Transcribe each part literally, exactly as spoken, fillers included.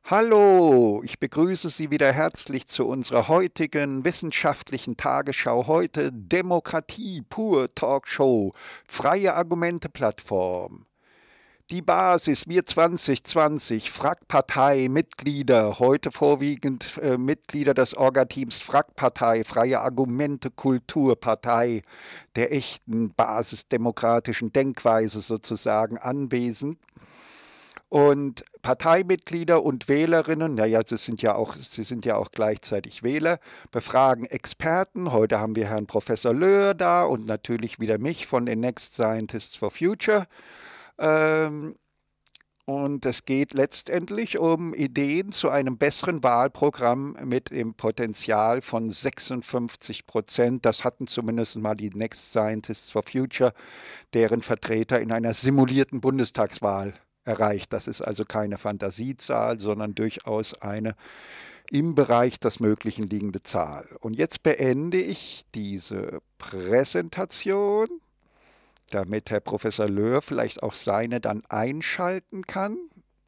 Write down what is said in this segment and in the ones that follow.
Hallo, ich begrüße Sie wieder herzlich zu unserer heutigen wissenschaftlichen Tagesschau. Heute Demokratie pur Talkshow, freie Argumente-Plattform. Die Basis, wir zwanzig zwanzig, Frack-Partei, Mitglieder, heute vorwiegend äh, Mitglieder des Orga-Teams Frack-Partei, Freie Argumente Kulturpartei, der echten basisdemokratischen Denkweise sozusagen anwesend. Und Parteimitglieder und Wählerinnen, naja, sie sind ja auch, sie sind ja auch gleichzeitig Wähler, befragen Experten. Heute haben wir Herrn Professor Löhr da und natürlich wieder mich von den Next Scientists for Future. Ähm, und es geht letztendlich um Ideen zu einem besseren Wahlprogramm mit dem Potenzial von sechsundfünfzig Prozent. Das hatten zumindest mal die Next Scientists for Future, deren Vertreter in einer simulierten Bundestagswahl erreicht. Das ist also keine Fantasiezahl, sondern durchaus eine im Bereich des Möglichen liegende Zahl. Und jetzt beende ich diese Präsentation, damit Herr Professor Löhr vielleicht auch seine dann einschalten kann.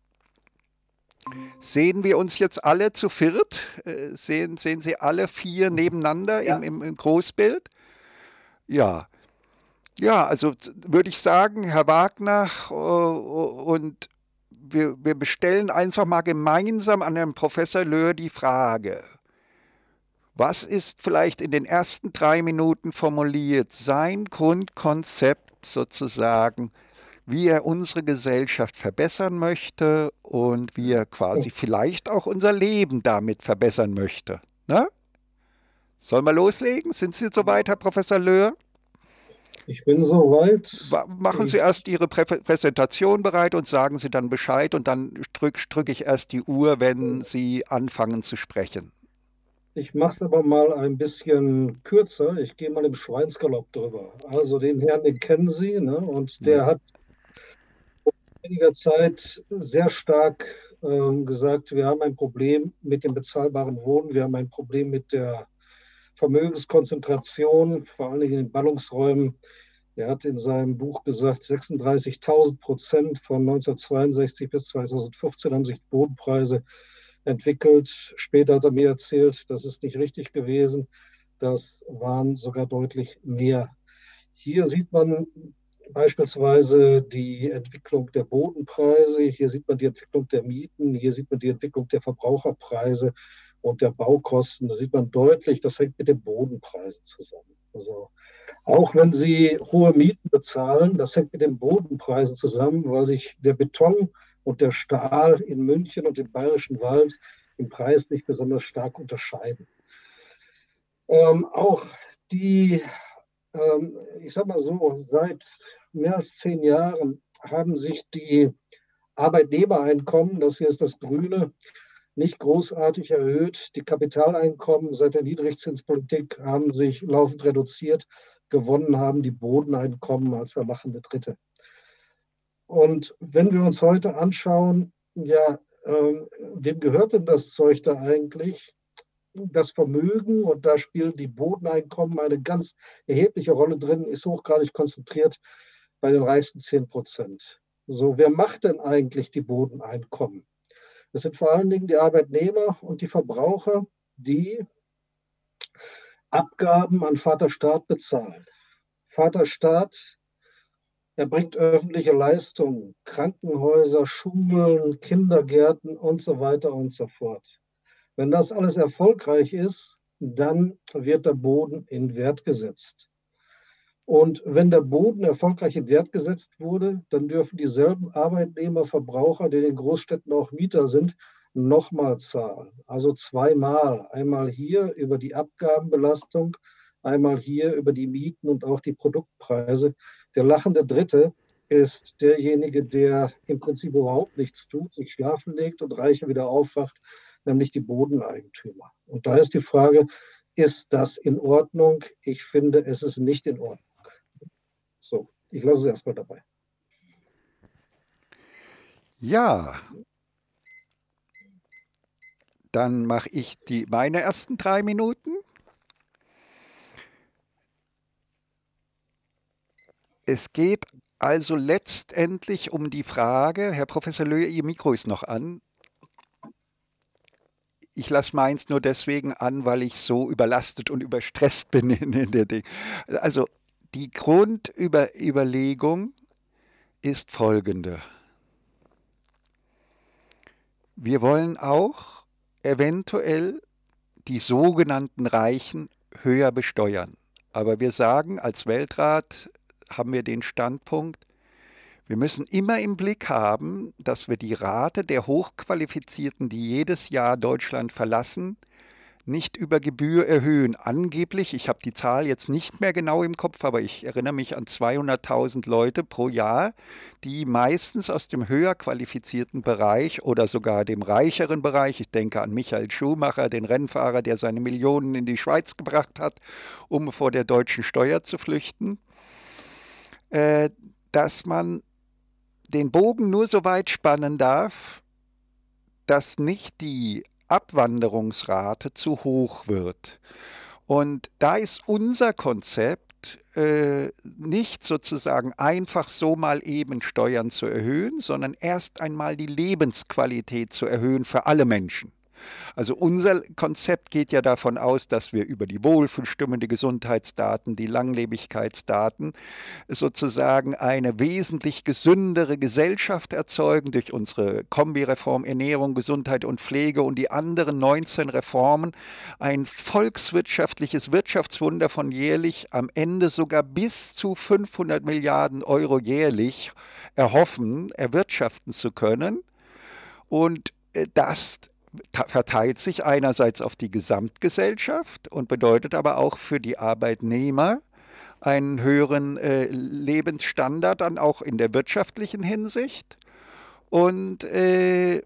Sehen wir uns jetzt alle zu viert? Äh, Sehen, sehen Sie alle vier nebeneinander im, Ja, im, im Großbild? Ja, ja, also würde ich sagen, Herr Wagner, äh, und wir, wir bestellen einfach mal gemeinsam an Herrn Professor Löhr die Frage, was ist vielleicht in den ersten drei Minuten formuliert, sein Grundkonzept sozusagen, wie er unsere Gesellschaft verbessern möchte und wie er quasi vielleicht auch unser Leben damit verbessern möchte. Ne? Sollen wir loslegen? Sind Sie soweit, Herr Professor Löhr? ich bin soweit. Machen Sie Ich, erst Ihre Prä Präsentation bereit und sagen Sie dann Bescheid und dann drücke drück ich erst die Uhr, wenn Sie anfangen zu sprechen. ich mache es aber mal ein bisschen kürzer. Ich gehe mal im Schweinsgalopp drüber. Also den Herrn, den kennen Sie, ne? Und Ja. der hat vor einiger Zeit sehr stark ähm, gesagt, wir haben ein Problem mit dem bezahlbaren Wohnen, wir haben ein Problem mit der Vermögenskonzentration, vor allen Dingen in den Ballungsräumen. Er hat in seinem Buch gesagt, sechsunddreißigtausend Prozent von neunzehnhundertzweiundsechzig bis zweitausendfünfzehn haben sich Bodenpreise entwickelt. Später hat er mir erzählt, das ist nicht richtig gewesen. Das waren sogar deutlich mehr. Hier sieht man beispielsweise die Entwicklung der Bodenpreise, hier sieht man die Entwicklung der Mieten, hier sieht man die Entwicklung der Verbraucherpreise und der Baukosten. Da sieht man deutlich, das hängt mit den Bodenpreisen zusammen. Also auch wenn Sie hohe Mieten bezahlen, das hängt mit den Bodenpreisen zusammen, weil sich der Beton und der Stahl in München und im Bayerischen Wald im Preis nicht besonders stark unterscheiden. Ähm, auch die, ähm, ich sag mal so, seit mehr als zehn Jahren haben sich die Arbeitnehmereinkommen, das hier ist das Grüne, nicht großartig erhöht. Die Kapitaleinkommen seit der Niedrigzinspolitik haben sich laufend reduziert. Gewonnen haben die Bodeneinkommen als der lachende Dritte. Und wenn wir uns heute anschauen, ja, ähm, wem gehört denn das Zeug da eigentlich? Das Vermögen, und da spielen die Bodeneinkommen eine ganz erhebliche Rolle drin, ist hochgradig konzentriert bei den reichsten zehn Prozent. So, wer macht denn eigentlich die Bodeneinkommen? Das sind vor allen Dingen die Arbeitnehmer und die Verbraucher, die Abgaben an Vaterstaat bezahlen. Vaterstaat erbringt öffentliche Leistungen, Krankenhäuser, Schulen, Kindergärten und so weiter und so fort. Wenn das alles erfolgreich ist, dann wird der Boden in Wert gesetzt. Und wenn der Boden erfolgreich in Wert gesetzt wurde, dann dürfen dieselben Arbeitnehmer, Verbraucher, die in den Großstädten auch Mieter sind, nochmal zahlen. Also zweimal. Einmal hier über die Abgabenbelastung, einmal hier über die Mieten und auch die Produktpreise. Der lachende Dritte ist derjenige, der im Prinzip überhaupt nichts tut, sich schlafen legt und Reiche wieder aufwacht, nämlich die Bodeneigentümer. Und da ist die Frage, ist das in Ordnung? Ich finde, es ist nicht in Ordnung. So, ich lasse es erstmal dabei. Ja, dann mache ich die, meine ersten drei Minuten. Es geht also letztendlich um die Frage, Herr Professor Löhr, Ihr Mikro ist noch an. ich lasse meins nur deswegen an, weil ich so überlastet und überstresst bin in, in der Ding. Also die Grundüberlegung ist folgende. Wir wollen auch eventuell die sogenannten Reichen höher besteuern. Aber wir sagen, als Weltrat haben wir den Standpunkt, wir müssen immer im Blick haben, dass wir die Rate der Hochqualifizierten, die jedes Jahr Deutschland verlassen, nicht über Gebühr erhöhen. Angeblich, ich habe die Zahl jetzt nicht mehr genau im Kopf, aber ich erinnere mich an zweihunderttausend Leute pro Jahr, die meistens aus dem höher qualifizierten Bereich oder sogar dem reicheren Bereich, ich denke an Michael Schumacher, den Rennfahrer, der seine Millionen in die Schweiz gebracht hat, um vor der deutschen Steuer zu flüchten, äh, dass man den Bogen nur so weit spannen darf, dass nicht die Abwanderungsrate zu hoch wird. Und da ist unser Konzept äh, nicht sozusagen einfach so mal eben Steuern zu erhöhen, sondern erst einmal die Lebensqualität zu erhöhen für alle Menschen. Also unser Konzept geht ja davon aus, dass wir über die Wohlfühlstimmen, die Gesundheitsdaten, die Langlebigkeitsdaten sozusagen eine wesentlich gesündere Gesellschaft erzeugen durch unsere Kombireform Ernährung, Gesundheit und Pflege und die anderen neunzehn Reformen, ein volkswirtschaftliches Wirtschaftswunder von jährlich am Ende sogar bis zu fünfhundert Milliarden Euro jährlich erhoffen, erwirtschaften zu können. Und das verteilt sich einerseits auf die Gesamtgesellschaft und bedeutet aber auch für die Arbeitnehmer einen höheren äh, Lebensstandard, dann auch in der wirtschaftlichen Hinsicht. Und, äh,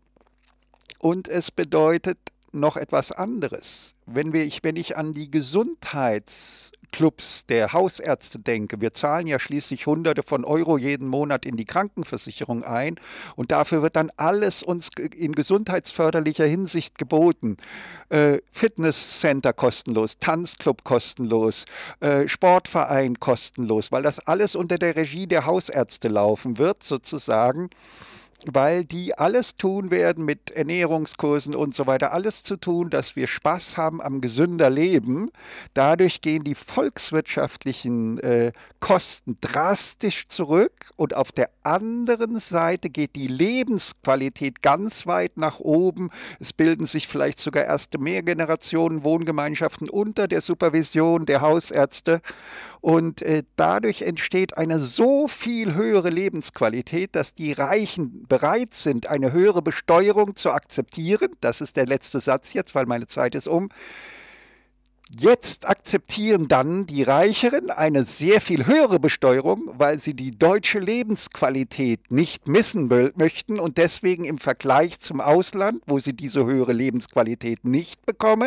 und es bedeutet noch etwas anderes. Wenn, wir, ich, wenn ich an die Gesundheitsclubs der Hausärzte denke, wir zahlen ja schließlich Hunderte von Euro jeden Monat in die Krankenversicherung ein und dafür wird dann alles uns in gesundheitsförderlicher Hinsicht geboten. Äh, Fitnesscenter kostenlos, Tanzclub kostenlos, äh, Sportverein kostenlos, weil das alles unter der Regie der Hausärzte laufen wird, sozusagen, weil die alles tun werden mit Ernährungskursen und so weiter, alles zu tun, dass wir Spaß haben am gesünder Leben. Dadurch gehen die volkswirtschaftlichen äh, Kosten drastisch zurück und auf der anderen Seite geht die Lebensqualität ganz weit nach oben. Es bilden sich vielleicht sogar erste Mehrgenerationen Wohngemeinschaften unter der Supervision der Hausärzte. Und äh, dadurch entsteht eine so viel höhere Lebensqualität, dass die Reichen bereit sind, eine höhere Besteuerung zu akzeptieren. Das ist der letzte Satz jetzt, weil meine Zeit ist um. Jetzt akzeptieren dann die Reicheren eine sehr viel höhere Besteuerung, weil sie die deutsche Lebensqualität nicht missen möchten und deswegen im Vergleich zum Ausland, wo sie diese höhere Lebensqualität nicht bekommen,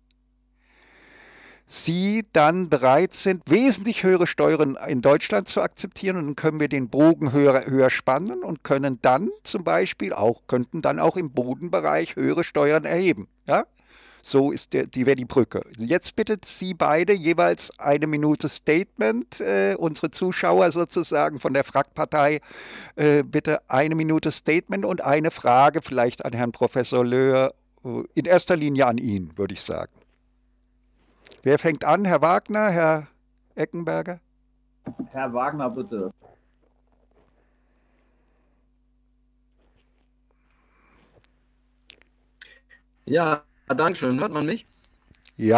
sie dann bereit sind, wesentlich höhere Steuern in Deutschland zu akzeptieren und dann können wir den Bogen höher, höher spannen und können dann zum Beispiel auch, könnten dann auch im Bodenbereich höhere Steuern erheben. Ja? So ist der, die wäre die Brücke. Jetzt bittet Sie beide jeweils eine Minute Statement, äh, unsere Zuschauer sozusagen von der Frack-Partei, äh, bitte eine Minute Statement und eine Frage vielleicht an Herrn Professor Löhr, in erster Linie an ihn, würde ich sagen. Wer fängt an? Herr Wagner, Herr Eckenberger? Herr Wagner, bitte. Ja, danke schön. Hört man mich? Ja.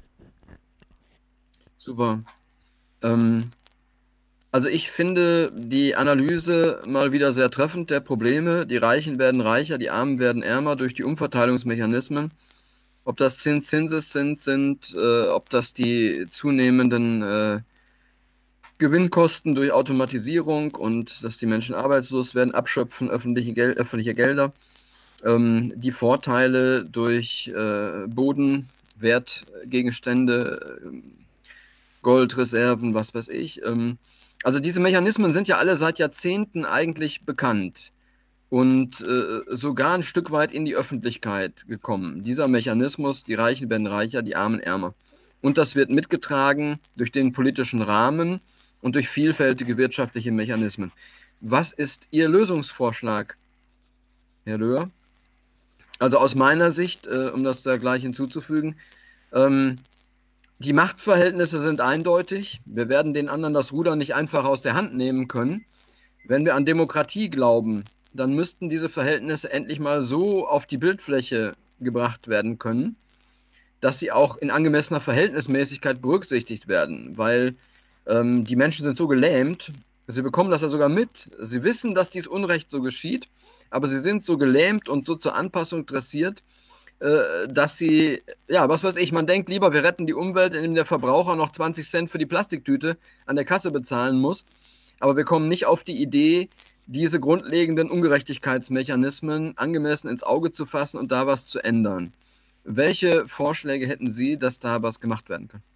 Super. Ähm, also ich finde die Analyse mal wieder sehr treffend der Probleme. Die Reichen werden reicher, die Armen werden ärmer durch die Umverteilungsmechanismen. Ob das Zins Zinseszins sind, äh, ob das die zunehmenden äh, Gewinnkosten durch Automatisierung und dass die Menschen arbeitslos werden, abschöpfen öffentliche, Gel öffentliche Gelder, ähm, die Vorteile durch äh, Bodenwertgegenstände, äh, Goldreserven, was weiß ich. Ähm, also diese Mechanismen sind ja alle seit Jahrzehnten eigentlich bekannt und äh, sogar ein Stück weit in die Öffentlichkeit gekommen. Dieser Mechanismus, die Reichen werden reicher, die Armen ärmer. Und das wird mitgetragen durch den politischen Rahmen und durch vielfältige wirtschaftliche Mechanismen. Was ist Ihr Lösungsvorschlag, Herr Löhr? Also aus meiner Sicht, äh, um das da gleich hinzuzufügen, ähm, die Machtverhältnisse sind eindeutig. Wir werden den anderen das Ruder nicht einfach aus der Hand nehmen können. Wenn wir an Demokratie glauben, dann müssten diese Verhältnisse endlich mal so auf die Bildfläche gebracht werden können, dass sie auch in angemessener Verhältnismäßigkeit berücksichtigt werden, weil ähm, die Menschen sind so gelähmt, sie bekommen das ja sogar mit, sie wissen, dass dies Unrecht so geschieht, aber sie sind so gelähmt und so zur Anpassung dressiert, äh, dass sie, ja, was weiß ich, man denkt lieber, wir retten die Umwelt, indem der Verbraucher noch zwanzig Cent für die Plastiktüte an der Kasse bezahlen muss, aber wir kommen nicht auf die Idee, diese grundlegenden Ungerechtigkeitsmechanismen angemessen ins Auge zu fassen und da was zu ändern. Welche Vorschläge hätten Sie, dass da was gemacht werden kann?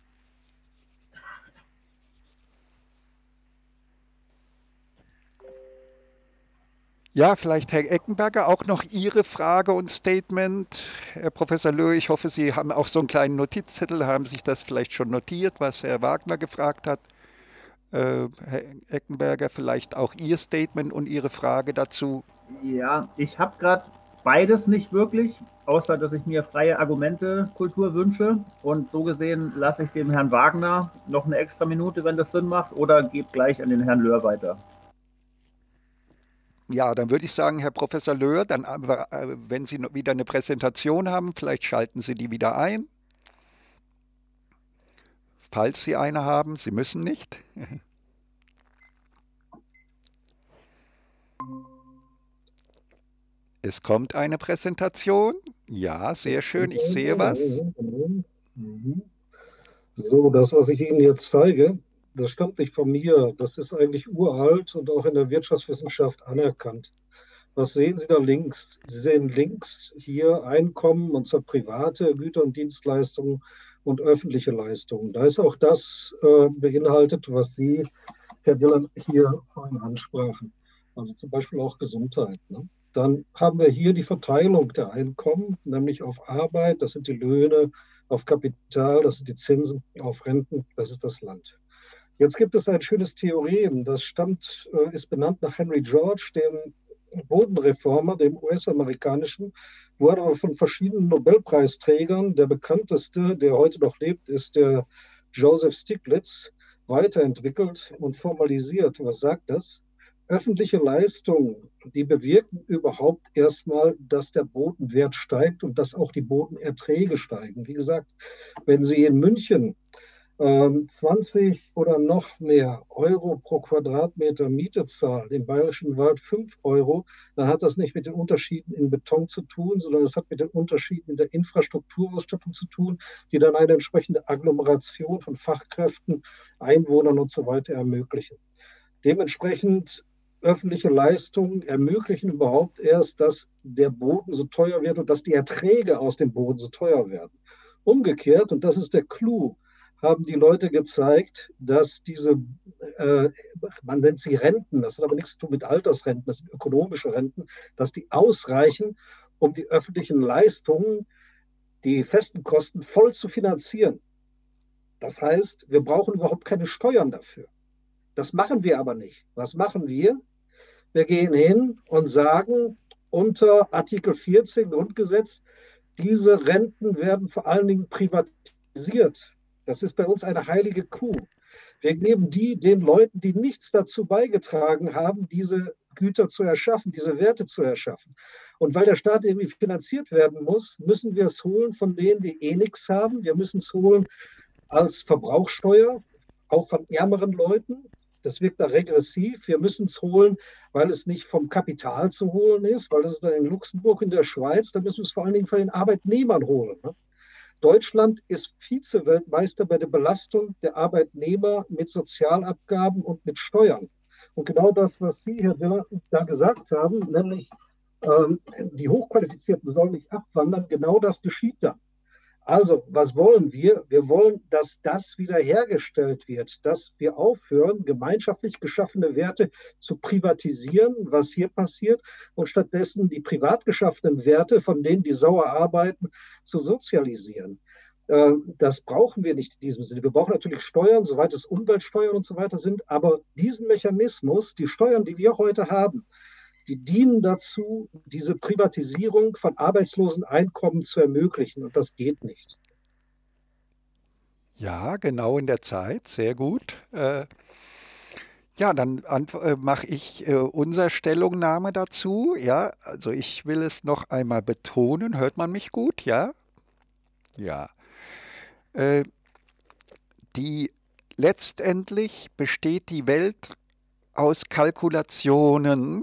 Ja, vielleicht Herr Eckenberger, auch noch Ihre Frage und Statement. Herr Professor Löhr, ich hoffe, Sie haben auch so einen kleinen Notizzettel, haben sich das vielleicht schon notiert, was Herr Wagner gefragt hat. Äh, Herr Eckenberger, vielleicht auch Ihr Statement und Ihre Frage dazu. Ja, ich habe gerade beides nicht wirklich, außer dass ich mir freie Argumente-Kultur wünsche. Und so gesehen lasse ich dem Herrn Wagner noch eine extra Minute, wenn das Sinn macht, oder gebe gleich an den Herrn Löhr weiter. Ja, dann würde ich sagen, Herr Professor Löhr, dann, aber, äh, wenn Sie noch wieder eine Präsentation haben, vielleicht schalten Sie die wieder ein. Falls Sie eine haben, Sie müssen nicht. Es kommt eine Präsentation. Ja, sehr schön, ich sehe was. So, das, was ich Ihnen jetzt zeige, das stammt nicht von mir. Das ist eigentlich uralt und auch in der Wirtschaftswissenschaft anerkannt. Was sehen Sie da links? Sie sehen links hier Einkommen, und zwar private Güter und Dienstleistungen und öffentliche Leistungen. Da ist auch das äh, beinhaltet, was Sie, Herr Dillon, hier vorhin ansprachen. Also zum Beispiel auch Gesundheit. Ne? Dann haben wir hier die Verteilung der Einkommen, nämlich auf Arbeit, das sind die Löhne, auf Kapital, das sind die Zinsen, auf Renten, das ist das Land. Jetzt gibt es ein schönes Theorem, das stammt, äh, ist benannt nach Henry George, dem Bodenreformer, dem U S-amerikanischen, wurde aber von verschiedenen Nobelpreisträgern, der bekannteste, der heute noch lebt, ist der Joseph Stiglitz, weiterentwickelt und formalisiert. Was sagt das? Öffentliche Leistungen, die bewirken überhaupt erstmal, dass der Bodenwert steigt und dass auch die Bodenerträge steigen. Wie gesagt, wenn Sie in München zwanzig oder noch mehr Euro pro Quadratmeter Miete zahlen, im Bayerischen Wald fünf Euro, dann hat das nicht mit den Unterschieden in Beton zu tun, sondern es hat mit den Unterschieden in der Infrastrukturausstattung zu tun, die dann eine entsprechende Agglomeration von Fachkräften, Einwohnern und so weiter ermöglichen. Dementsprechend öffentliche Leistungen ermöglichen überhaupt erst, dass der Boden so teuer wird und dass die Erträge aus dem Boden so teuer werden. Umgekehrt, und das ist der Clou, haben die Leute gezeigt, dass diese, äh, man nennt sie Renten, das hat aber nichts zu tun mit Altersrenten, das sind ökonomische Renten, dass die ausreichen, um die öffentlichen Leistungen, die festen Kosten voll zu finanzieren. Das heißt, wir brauchen überhaupt keine Steuern dafür. Das machen wir aber nicht. Was machen wir? Wir gehen hin und sagen, unter Artikel vierzehn Grundgesetz, diese Renten werden vor allen Dingen privatisiert. Das ist bei uns eine heilige Kuh. Wir geben die den Leuten, die nichts dazu beigetragen haben, diese Güter zu erschaffen, diese Werte zu erschaffen. Und weil der Staat irgendwie finanziert werden muss, müssen wir es holen von denen, die eh nichts haben. Wir müssen es holen als Verbrauchssteuer, auch von ärmeren Leuten. Das wirkt da regressiv. Wir müssen es holen, weil es nicht vom Kapital zu holen ist, weil das ist dann in Luxemburg, in der Schweiz. Da müssen wir es vor allen Dingen von den Arbeitnehmern holen. Ne? Deutschland ist Vize-Weltmeister bei der Belastung der Arbeitnehmer mit Sozialabgaben und mit Steuern. Und genau das, was Sie, Herr Diller, da gesagt haben, nämlich ähm, die Hochqualifizierten sollen nicht abwandern, genau das geschieht dann. Also, was wollen wir? Wir wollen, dass das wiederhergestellt wird, dass wir aufhören, gemeinschaftlich geschaffene Werte zu privatisieren, was hier passiert, und stattdessen die privat geschaffenen Werte, von denen die sauer arbeiten, zu sozialisieren. Das brauchen wir nicht in diesem Sinne. Wir brauchen natürlich Steuern, soweit es Umweltsteuern und so weiter sind, aber diesen Mechanismus, die Steuern, die wir heute haben, die dienen dazu, diese Privatisierung von arbeitslosen Einkommen zu ermöglichen. Und das geht nicht. Ja, genau in der Zeit, sehr gut. Äh, ja, dann äh, mache ich äh, unsere Stellungnahme dazu. Ja, also ich will es noch einmal betonen. Hört man mich gut? Ja? Ja. Äh, die letztendlich besteht die Welt aus Kalkulationen.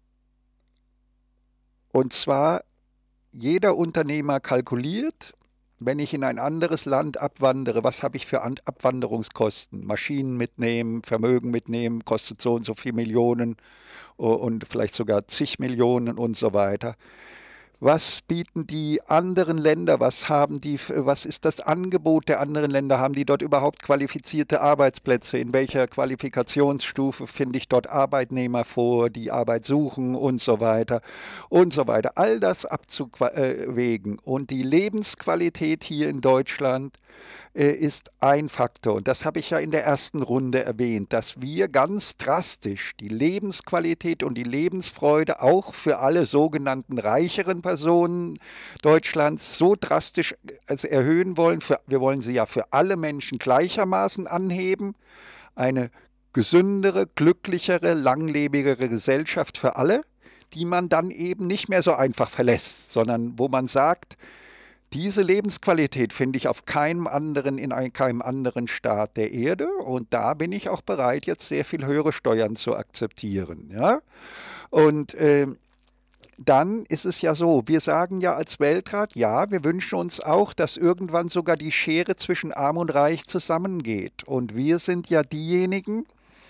Und zwar, jeder Unternehmer kalkuliert, wenn ich in ein anderes Land abwandere, was habe ich für An- Abwanderungskosten? Maschinen mitnehmen, Vermögen mitnehmen, kostet so und so viel Millionen o- und vielleicht sogar zig Millionen und so weiter. Was bieten die anderen Länder? Was haben die, was ist das Angebot der anderen Länder? Haben die dort überhaupt qualifizierte Arbeitsplätze? In welcher Qualifikationsstufe finde ich dort Arbeitnehmer vor, die Arbeit suchen und so weiter und so weiter. All das abzuwägen. Und die Lebensqualität hier in Deutschland äh, ist ein Faktor. Und das habe ich ja in der ersten Runde erwähnt, dass wir ganz drastisch die Lebensqualität und die Lebensfreude auch für alle sogenannten reicheren Personen Deutschlands so drastisch also erhöhen wollen. Für, wir wollen sie ja für alle Menschen gleichermaßen anheben. Eine gesündere, glücklichere, langlebigere Gesellschaft für alle, die man dann eben nicht mehr so einfach verlässt, sondern wo man sagt, diese Lebensqualität finde ich auf keinem anderen, in ein- keinem anderen Staat der Erde, und da bin ich auch bereit, jetzt sehr viel höhere Steuern zu akzeptieren. Ja? Und äh, dann ist es ja so, wir sagen ja als Weltrat, ja, wir wünschen uns auch, dass irgendwann sogar die Schere zwischen Arm und Reich zusammengeht. Und wir sind ja diejenigen,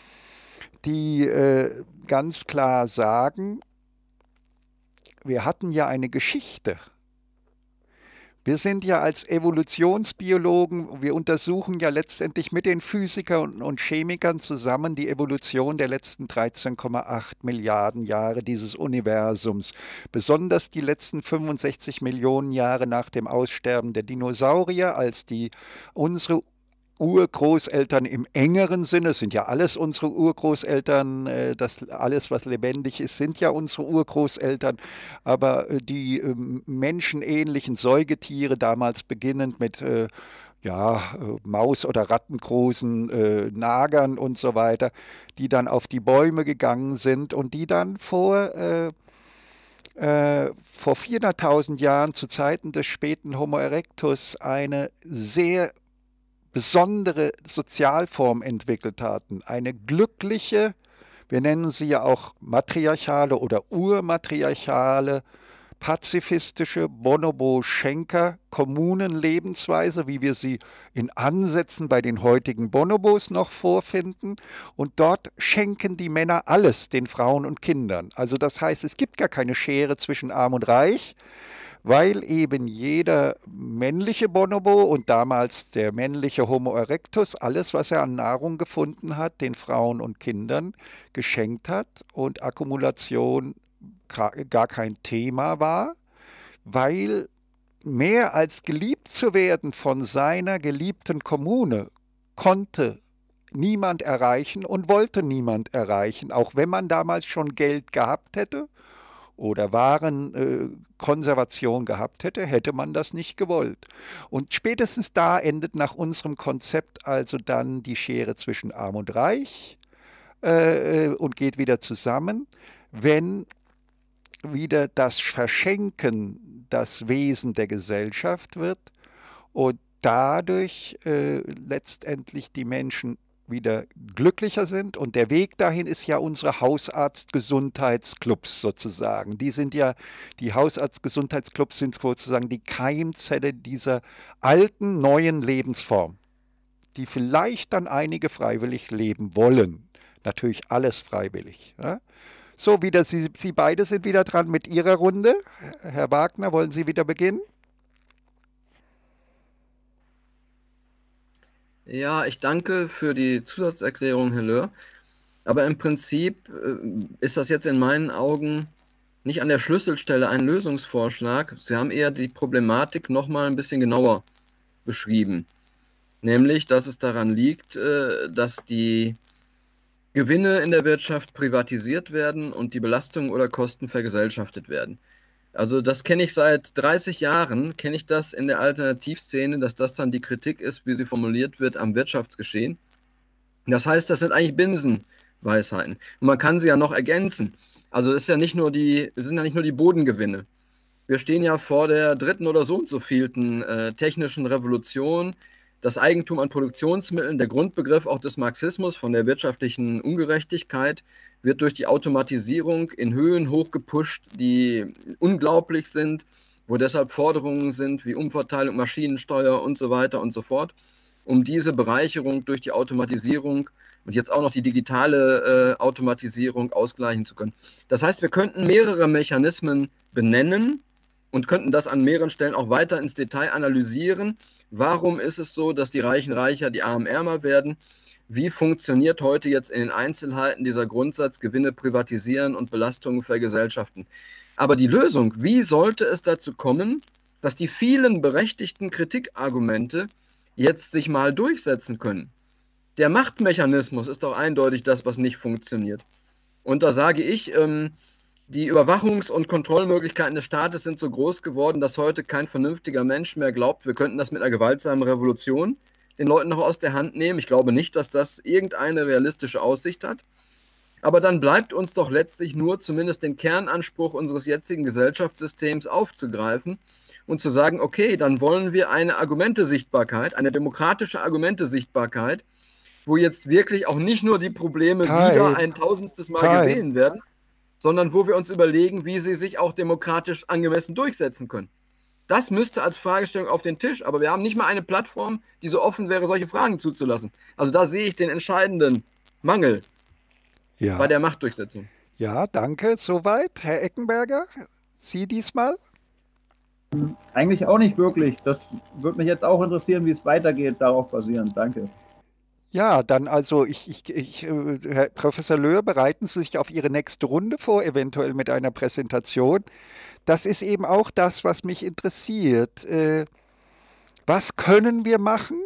die äh, ganz klar sagen, wir hatten ja eine Geschichte. Wir sind ja als Evolutionsbiologen, wir untersuchen ja letztendlich mit den Physikern und Chemikern zusammen die Evolution der letzten dreizehn Komma acht Milliarden Jahre dieses Universums. Besonders die letzten fünfundsechzig Millionen Jahre nach dem Aussterben der Dinosaurier, als die unsere Urgroßeltern im engeren Sinne, sind ja alles unsere Urgroßeltern, äh, das alles, was lebendig ist, sind ja unsere Urgroßeltern, aber äh, die äh, menschenähnlichen Säugetiere, damals beginnend mit äh, ja, äh, Maus- oder rattengroßen äh, Nagern und so weiter, die dann auf die Bäume gegangen sind und die dann vor äh, äh, vor vierhunderttausend Jahren zu Zeiten des späten Homo erectus eine sehr besondere Sozialform entwickelt hatten. Eine glückliche, wir nennen sie ja auch matriarchale oder urmatriarchale, pazifistische Bonobo-Schenker-Kommunenlebensweise, wie wir sie in Ansätzen bei den heutigen Bonobos noch vorfinden. Und dort schenken die Männer alles den Frauen und Kindern. Also das heißt, es gibt gar keine Schere zwischen Arm und Reich, weil eben jeder männliche Bonobo und damals der männliche Homo erectus alles, was er an Nahrung gefunden hat, den Frauen und Kindern geschenkt hat und Akkumulation gar kein Thema war, weil mehr als geliebt zu werden von seiner geliebten Kommune konnte niemand erreichen und wollte niemand erreichen, auch wenn man damals schon Geld gehabt hätte oder Warenkonservation äh, gehabt hätte, hätte man das nicht gewollt. Und spätestens da endet nach unserem Konzept also dann die Schere zwischen Arm und Reich äh, und geht wieder zusammen, wenn wieder das Verschenken das Wesen der Gesellschaft wird und dadurch äh, letztendlich die Menschen wieder glücklicher sind. Und der Weg dahin ist ja unsere Hausarzt-Gesundheitsclubs sozusagen. Die sind ja, die Hausarzt-Gesundheitsclubs sind sozusagen die Keimzelle dieser alten, neuen Lebensform, die vielleicht dann einige freiwillig leben wollen. Natürlich alles freiwillig. Ja? So, wieder Sie, Sie beide sind wieder dran mit Ihrer Runde. Herr Wagner, wollen Sie wieder beginnen? Ja, ich danke für die Zusatzerklärung, Herr Löhr. Aber im Prinzip äh, ist das jetzt in meinen Augen nicht an der Schlüsselstelle ein Lösungsvorschlag. Sie haben eher die Problematik nochmal ein bisschen genauer beschrieben. Nämlich, dass es daran liegt, äh, dass die Gewinne in der Wirtschaft privatisiert werden und die Belastungen oder Kosten vergesellschaftet werden. Also das kenne ich seit dreißig Jahren, kenne ich das in der Alternativszene, dass das dann die Kritik ist, wie sie formuliert wird, am Wirtschaftsgeschehen. Das heißt, das sind eigentlich Binsenweisheiten. Und man kann sie ja noch ergänzen. Also es ist ja nicht nur die, es sind ja nicht nur die Bodengewinne. Wir stehen ja vor der dritten oder so und so vielten äh, technischen Revolution. Das Eigentum an Produktionsmitteln, der Grundbegriff auch des Marxismus von der wirtschaftlichen Ungerechtigkeit, wird durch die Automatisierung in Höhen hochgepusht, die unglaublich sind, wo deshalb Forderungen sind wie Umverteilung, Maschinensteuer und so weiter und so fort, um diese Bereicherung durch die Automatisierung und jetzt auch noch die digitale äh, Automatisierung ausgleichen zu können. Das heißt, wir könnten mehrere Mechanismen benennen und könnten das an mehreren Stellen auch weiter ins Detail analysieren. Warum ist es so, dass die Reichen reicher, die Armen ärmer werden? Wie funktioniert heute jetzt in den Einzelheiten dieser Grundsatz, Gewinne privatisieren und Belastungen vergesellschaften? Aber die Lösung, wie sollte es dazu kommen, dass die vielen berechtigten Kritikargumente jetzt sich mal durchsetzen können? Der Machtmechanismus ist doch eindeutig das, was nicht funktioniert. Und da sage ich, ähm, die Überwachungs- und Kontrollmöglichkeiten des Staates sind so groß geworden, dass heute kein vernünftiger Mensch mehr glaubt, wir könnten das mit einer gewaltsamen Revolution den Leuten noch aus der Hand nehmen. Ich glaube nicht, dass das irgendeine realistische Aussicht hat. Aber dann bleibt uns doch letztlich nur zumindest den Kernanspruch unseres jetzigen Gesellschaftssystems aufzugreifen und zu sagen, okay, dann wollen wir eine Argumentesichtbarkeit, eine demokratische Argumentesichtbarkeit, wo jetzt wirklich auch nicht nur die Probleme Kai, wieder ein tausendstes Mal Kai. gesehen werden, sondern wo wir uns überlegen, wie sie sich auch demokratisch angemessen durchsetzen können. Das müsste als Fragestellung auf den Tisch, aber wir haben nicht mal eine Plattform, die so offen wäre, solche Fragen zuzulassen. Also da sehe ich den entscheidenden Mangel Ja, bei der Machtdurchsetzung. ja, danke. Soweit. Herr Eckenberger, Sie diesmal? Eigentlich auch nicht wirklich. Das würde mich jetzt auch interessieren, wie es weitergeht, darauf basierend. Danke. Ja, dann also ich, ich, ich, äh, Herr Professor Löhr, bereiten Sie sich auf Ihre nächste Runde vor, eventuell mit einer Präsentation. Das ist eben auch das, was mich interessiert. Äh, was können wir machen,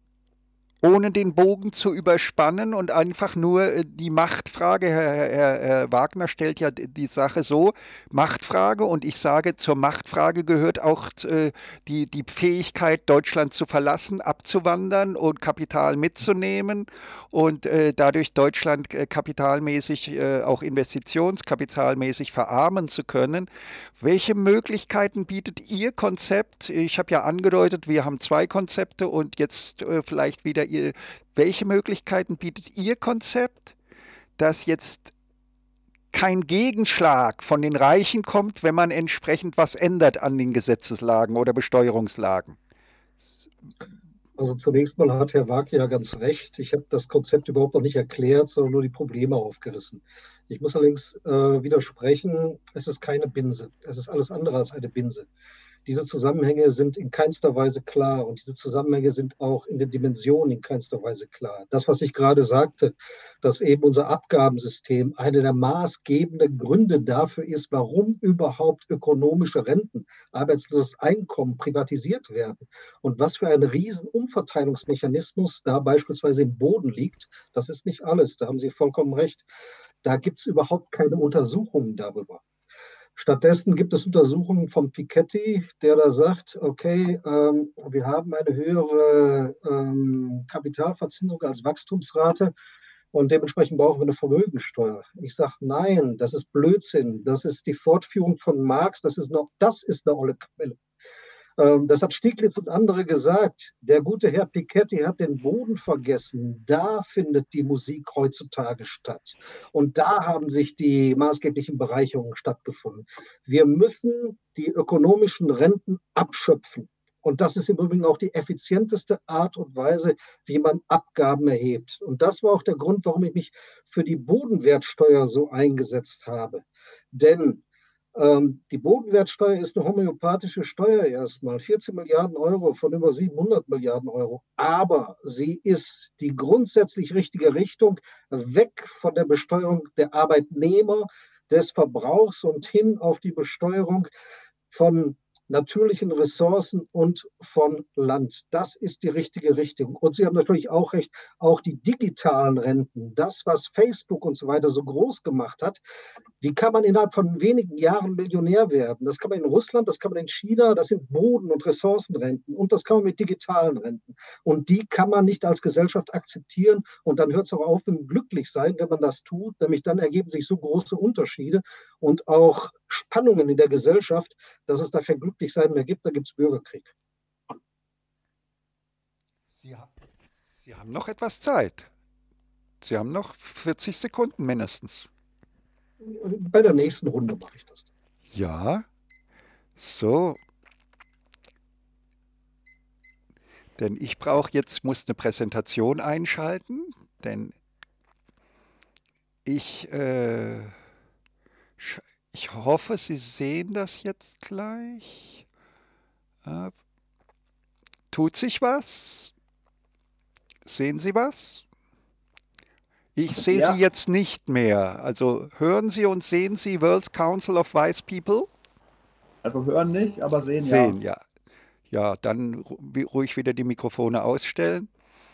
ohne den Bogen zu überspannen und einfach nur äh, die Machtfrage, Herr, Herr, Herr Wagner stellt ja d- die Sache so, Machtfrage, und ich sage, zur Machtfrage gehört auch äh, die, die Fähigkeit, Deutschland zu verlassen, abzuwandern und Kapital mitzunehmen und äh, dadurch Deutschland äh, kapitalmäßig, äh, auch investitionskapitalmäßig verarmen zu können. Welche Möglichkeiten bietet Ihr Konzept? Ich habe ja angedeutet, wir haben zwei Konzepte und jetzt äh, vielleicht wieder Ihr. Welche Möglichkeiten bietet Ihr Konzept, dass jetzt kein Gegenschlag von den Reichen kommt, wenn man entsprechend was ändert an den Gesetzeslagen oder Besteuerungslagen? Also zunächst mal hat Herr Wag ja ganz recht. Ich habe das Konzept überhaupt noch nicht erklärt, sondern nur die Probleme aufgerissen. Ich muss allerdings äh, widersprechen, es ist keine Binse. Es ist alles andere als eine Binse. Diese Zusammenhänge sind in keinster Weise klar und diese Zusammenhänge sind auch in den Dimensionen in keinster Weise klar. Das, was ich gerade sagte, dass eben unser Abgabensystem einer der maßgebenden Gründe dafür ist, warum überhaupt ökonomische Renten, arbeitsloses Einkommen privatisiert werden und was für ein riesen Umverteilungsmechanismus da beispielsweise im Boden liegt, das ist nicht alles, da haben Sie vollkommen recht. Da gibt es überhaupt keine Untersuchungen darüber. Stattdessen gibt es Untersuchungen von Piketty, der da sagt, okay, ähm, wir haben eine höhere ähm, Kapitalverzinsung als Wachstumsrate und dementsprechend brauchen wir eine Vermögensteuer. Ich sage, nein, das ist Blödsinn. Das ist die Fortführung von Marx. Das ist noch, das ist eine olle Quelle. Ähm, das hat Stieglitz und andere gesagt. Der gute Herr Piketty hat den Boden vergessen. Da findet die Musik heutzutage statt. Und da haben sich die maßgeblichen Bereicherungen stattgefunden. Wir müssen die ökonomischen Renten abschöpfen. Und das ist im Übrigen auch die effizienteste Art und Weise, wie man Abgaben erhebt. Und das war auch der Grund, warum ich mich für die Bodenwertsteuer so eingesetzt habe. Denn ähm, die Bodenwertsteuer ist eine homöopathische Steuer erstmal, vierzehn Milliarden Euro von über siebenhundert Milliarden Euro. Aber sie ist die grundsätzlich richtige Richtung, weg von der Besteuerung der Arbeitnehmer, des Verbrauchs und hin auf die Besteuerung von natürlichen Ressourcen und von Land. Das ist die richtige Richtung. Und Sie haben natürlich auch recht, auch die digitalen Renten, das, was Facebook und so weiter so groß gemacht hat, wie kann man innerhalb von wenigen Jahren Millionär werden? Das kann man in Russland, das kann man in China, das sind Boden- und Ressourcenrenten und das kann man mit digitalen Renten. Und die kann man nicht als Gesellschaft akzeptieren und dann hört es auch auf mit dem Glücklichsein, wenn man das tut, nämlich dann ergeben sich so große Unterschiede und auch Spannungen in der Gesellschaft, dass es da kein Glücklichsein mehr gibt, da gibt es Bürgerkrieg. Sie, ha Sie haben noch etwas Zeit. Sie haben noch vierzig Sekunden mindestens. Bei der nächsten Runde mache ich das. Ja, so. Denn ich brauche jetzt, muss eine Präsentation einschalten, denn ich, äh, ich hoffe, Sie sehen das jetzt gleich. Äh, tut sich was? Sehen Sie was? Ich sehe Ja. Sie jetzt nicht mehr. Also hören Sie und sehen Sie World Council of Wise People? Also hören nicht, aber sehen, Sehen, ja. ja. Ja, dann ru- ruhig wieder die Mikrofone ausstellen.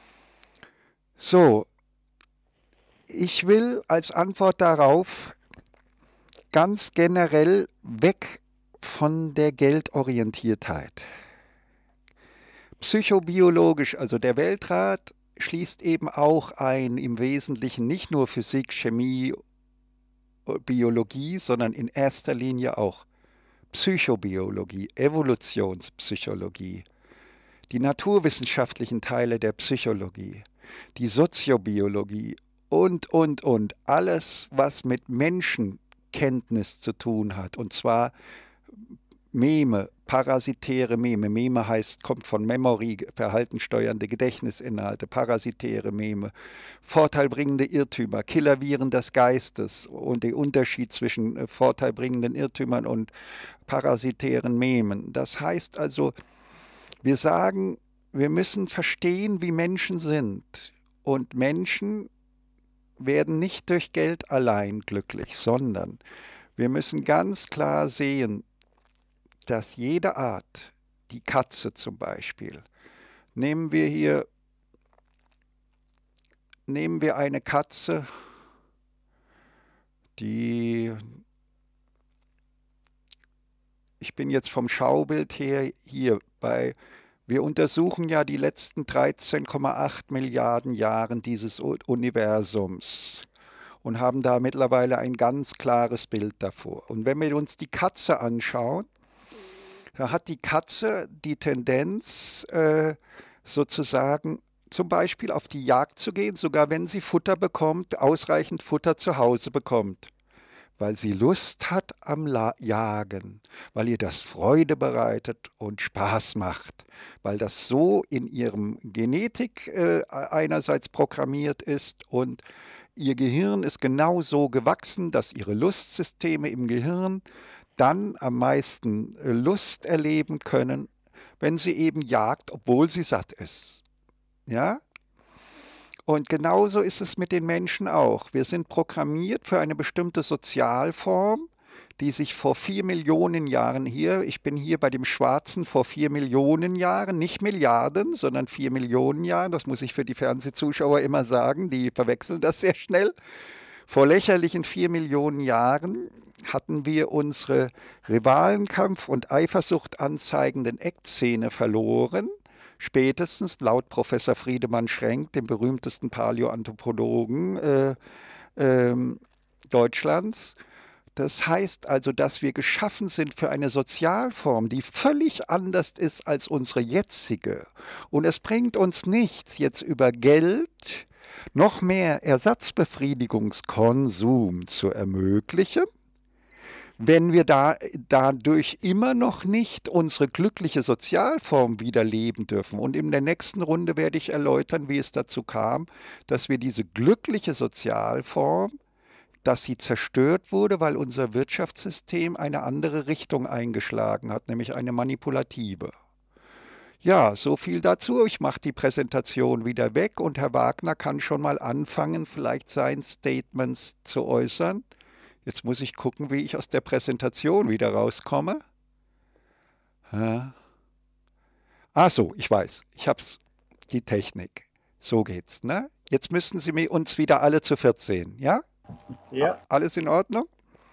So, ich will als Antwort darauf ganz generell weg von der Geldorientiertheit. Psychobiologisch, also der Weltrat schließt eben auch ein, im Wesentlichen nicht nur Physik, Chemie, Biologie, sondern in erster Linie auch Psychobiologie, Evolutionspsychologie, die naturwissenschaftlichen Teile der Psychologie, die Soziobiologie und, und, und. Alles, was mit Menschenkenntnis zu tun hat. Und zwar Meme, parasitäre Meme. Meme heißt, kommt von Memory, verhaltenssteuernde Gedächtnisinhalte, parasitäre Meme, vorteilbringende Irrtümer, Killerviren des Geistes und der Unterschied zwischen vorteilbringenden Irrtümern und parasitären Memen. Das heißt also, wir sagen, wir müssen verstehen, wie Menschen sind. Und Menschen werden nicht durch Geld allein glücklich, sondern wir müssen ganz klar sehen, dass jede Art, die Katze zum Beispiel, nehmen wir hier, nehmen wir eine Katze, die, ich bin jetzt vom Schaubild her hier bei, wir untersuchen ja die letzten dreizehn Komma acht Milliarden Jahre dieses Universums und haben da mittlerweile ein ganz klares Bild davor. Und wenn wir uns die Katze anschauen, da hat die Katze die Tendenz, äh, sozusagen zum Beispiel auf die Jagd zu gehen, sogar wenn sie Futter bekommt, ausreichend Futter zu Hause bekommt, weil sie Lust hat am La Jagen, weil ihr das Freude bereitet und Spaß macht, weil das so in ihrem Genetik äh, einerseits programmiert ist und ihr Gehirn ist genau so gewachsen, dass ihre Lustsysteme im Gehirn dann am meisten Lust erleben können, wenn sie eben jagt, obwohl sie satt ist. Ja? Und genauso ist es mit den Menschen auch. Wir sind programmiert für eine bestimmte Sozialform, die sich vor vier Millionen Jahren hier, ich bin hier bei dem Schwarzen vor vier Millionen Jahren, nicht Milliarden, sondern vier Millionen Jahren, das muss ich für die Fernsehzuschauer immer sagen, die verwechseln das sehr schnell. Vor lächerlichen vier Millionen Jahren hatten wir unsere Rivalenkampf und Eifersucht anzeigenden Eckzähne verloren, spätestens laut Professor Friedemann Schrenk, dem berühmtesten Paläoanthropologen äh, äh, Deutschlands. Das heißt also, dass wir geschaffen sind für eine Sozialform, die völlig anders ist als unsere jetzige. Und es bringt uns nichts, jetzt über Geld noch mehr Ersatzbefriedigungskonsum zu ermöglichen, wenn wir da, dadurch immer noch nicht unsere glückliche Sozialform wieder leben dürfen. Und in der nächsten Runde werde ich erläutern, wie es dazu kam, dass wir diese glückliche Sozialform, dass sie zerstört wurde, weil unser Wirtschaftssystem eine andere Richtung eingeschlagen hat, nämlich eine manipulative. Ja, so viel dazu. Ich mache die Präsentation wieder weg und Herr Wagner kann schon mal anfangen, vielleicht sein Statements zu äußern. Jetzt muss ich gucken, wie ich aus der Präsentation wieder rauskomme. Ja. Ah so, ich weiß. Ich hab's. Die Technik. So geht's, ne? Jetzt müssten Sie mi- uns wieder alle zu viert sehen, ja? A- Ja, Alles in Ordnung?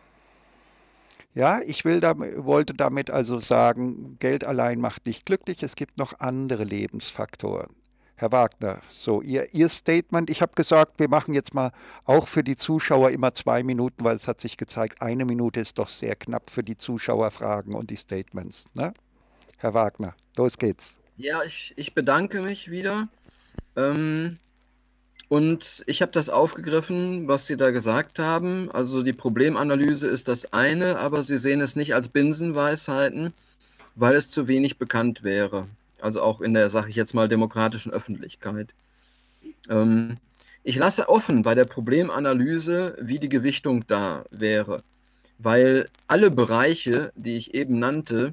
Ja, ich will dam wollte damit also sagen, Geld allein macht nicht glücklich, es gibt noch andere Lebensfaktoren. Herr Wagner, so Ihr, Ihr Statement. Ich habe gesagt, wir machen jetzt mal auch für die Zuschauer immer zwei Minuten, weil es hat sich gezeigt, eine Minute ist doch sehr knapp für die Zuschauerfragen und die Statements. Ne? Herr Wagner, los geht's. Ja, ich, ich bedanke mich wieder. Ähm, und ich habe das aufgegriffen, was Sie da gesagt haben. Also die Problemanalyse ist das eine, aber Sie sehen es nicht als Binsenweisheiten, weil es zu wenig bekannt wäre. Also auch in der, sage ich jetzt mal, demokratischen Öffentlichkeit. Ähm, ich lasse offen bei der Problemanalyse, wie die Gewichtung da wäre, weil alle Bereiche, die ich eben nannte,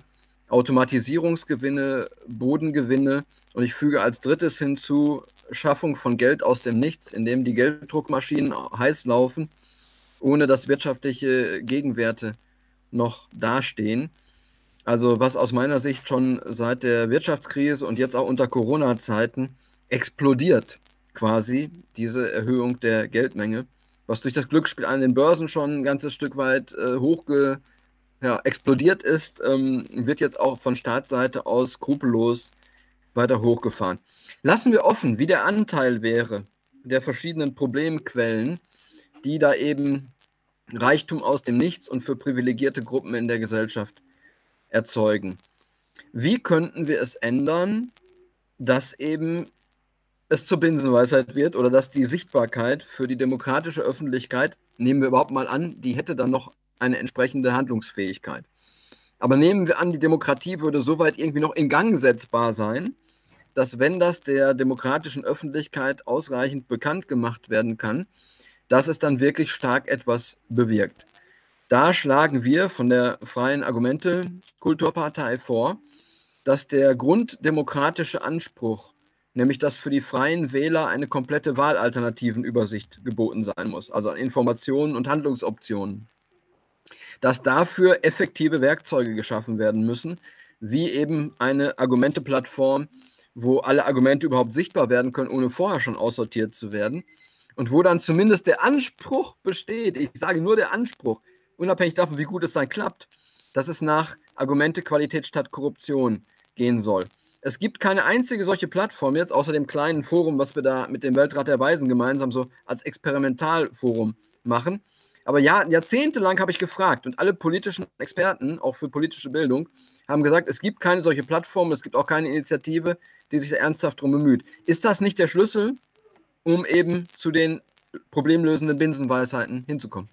Automatisierungsgewinne, Bodengewinne und ich füge als drittes hinzu Schaffung von Geld aus dem Nichts, indem die Gelddruckmaschinen heiß laufen, ohne dass wirtschaftliche Gegenwerte noch dastehen. Also was aus meiner Sicht schon seit der Wirtschaftskrise und jetzt auch unter Corona-Zeiten explodiert, quasi diese Erhöhung der Geldmenge, was durch das Glücksspiel an den Börsen schon ein ganzes Stück weit äh, hochge, ja, explodiert ist, ähm, wird jetzt auch von Staatsseite aus skrupellos weiter hochgefahren. Lassen wir offen, wie der Anteil wäre der verschiedenen Problemquellen, die da eben Reichtum aus dem Nichts und für privilegierte Gruppen in der Gesellschaft erzeugen. Wie könnten wir es ändern, dass eben es zur Binsenweisheit wird oder dass die Sichtbarkeit für die demokratische Öffentlichkeit, nehmen wir überhaupt mal an, die hätte dann noch eine entsprechende Handlungsfähigkeit. Aber nehmen wir an, die Demokratie würde soweit irgendwie noch in Gang setzbar sein, dass wenn das der demokratischen Öffentlichkeit ausreichend bekannt gemacht werden kann, dass es dann wirklich stark etwas bewirkt. Da schlagen wir von der Freien Argumente Kulturpartei vor, dass der grunddemokratische Anspruch, nämlich dass für die freien Wähler eine komplette Wahlalternativenübersicht geboten sein muss, also an Informationen und Handlungsoptionen, dass dafür effektive Werkzeuge geschaffen werden müssen, wie eben eine Argumenteplattform, wo alle Argumente überhaupt sichtbar werden können, ohne vorher schon aussortiert zu werden. Und wo dann zumindest der Anspruch besteht, ich sage nur der Anspruch, unabhängig davon, wie gut es dann klappt, dass es nach Argumente Qualität statt Korruption gehen soll. Es gibt keine einzige solche Plattform jetzt, außer dem kleinen Forum, was wir da mit dem Weltrat der Weisen gemeinsam so als Experimentalforum machen. Aber ja, jahrzehntelang habe ich gefragt und alle politischen Experten, auch für politische Bildung, haben gesagt, es gibt keine solche Plattform, es gibt auch keine Initiative, die sich da ernsthaft darum bemüht. Ist das nicht der Schlüssel, um eben zu den problemlösenden Binsenweisheiten hinzukommen?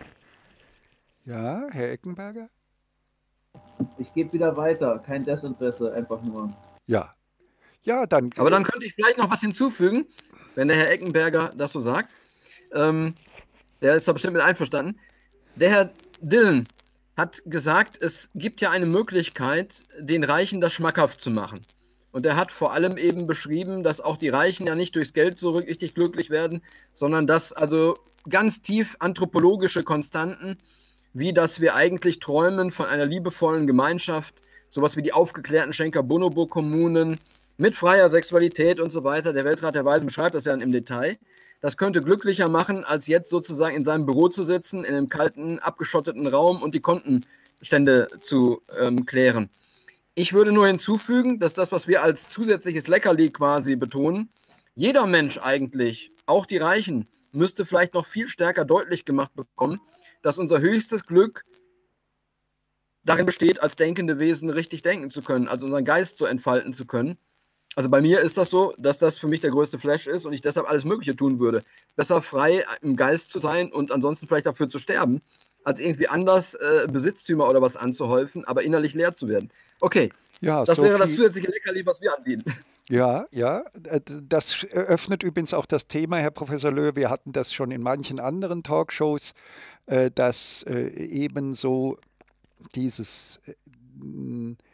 Ja, Herr Eckenberger? ich gebe wieder weiter. Kein Desinteresse, einfach nur. Ja. Ja, dann. Aber dann könnte ich vielleicht noch was hinzufügen, wenn der Herr Eckenberger das so sagt. Ähm, der ist da bestimmt mit einverstanden. Der Herr Dillon hat gesagt, es gibt ja eine Möglichkeit, den Reichen das schmackhaft zu machen. Und er hat vor allem eben beschrieben, dass auch die Reichen ja nicht durchs Geld so richtig glücklich werden, sondern dass also ganz tief anthropologische Konstanten, wie dass wir eigentlich träumen von einer liebevollen Gemeinschaft, sowas wie die aufgeklärten Schenker-Bonobo-Kommunen mit freier Sexualität und so weiter. Der Weltrat der Weisen beschreibt das ja im Detail. Das könnte glücklicher machen, als jetzt sozusagen in seinem Büro zu sitzen, in einem kalten, abgeschotteten Raum und die Kontenstände zu ähm, klären. Ich würde nur hinzufügen, dass das, was wir als zusätzliches Leckerli quasi betonen, jeder Mensch eigentlich, auch die Reichen, müsste vielleicht noch viel stärker deutlich gemacht bekommen, dass unser höchstes Glück darin besteht, als denkende Wesen richtig denken zu können, also unseren Geist so entfalten zu können. Also bei mir ist das so, dass das für mich der größte Flash ist und ich deshalb alles Mögliche tun würde. Besser frei im Geist zu sein und ansonsten vielleicht dafür zu sterben, als irgendwie anders äh, Besitztümer oder was anzuhäufen, aber innerlich leer zu werden. Okay, Ja, das so wäre das viel- zusätzliche Leckerli, was wir anbieten. Ja, ja, äh, das eröffnet übrigens auch das Thema, Herr Professor Löhr. Wir hatten das schon in manchen anderen Talkshows, äh, dass äh, ebenso dieses, äh,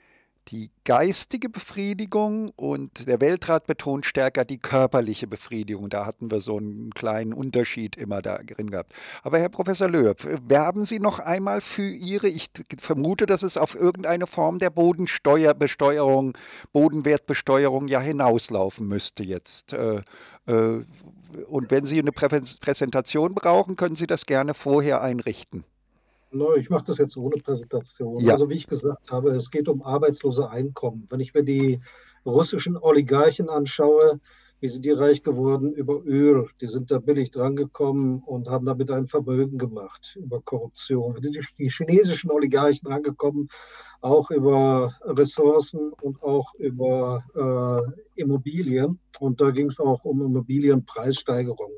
die geistige Befriedigung und der Weltrat betont stärker die körperliche Befriedigung. Da hatten wir so einen kleinen Unterschied immer da drin gehabt. Aber Herr Professor Löw, werben Sie noch einmal für Ihre, ich vermute, dass es auf irgendeine Form der Bodensteuerbesteuerung, Bodenwertbesteuerung ja hinauslaufen müsste jetzt. Äh, äh, Und wenn Sie eine Prä- Präsentation brauchen, können Sie das gerne vorher einrichten. No, ich mache das jetzt ohne Präsentation. Ja, Also wie ich gesagt habe, es geht um arbeitslose Einkommen. Wenn ich mir die russischen Oligarchen anschaue, wie sind die reich geworden? Über Öl. Die sind da billig drangekommen und haben damit ein Vermögen gemacht über Korruption. Die, die chinesischen Oligarchen angekommen, auch über Ressourcen und auch über äh, Immobilien. Und da ging es auch um Immobilienpreissteigerungen.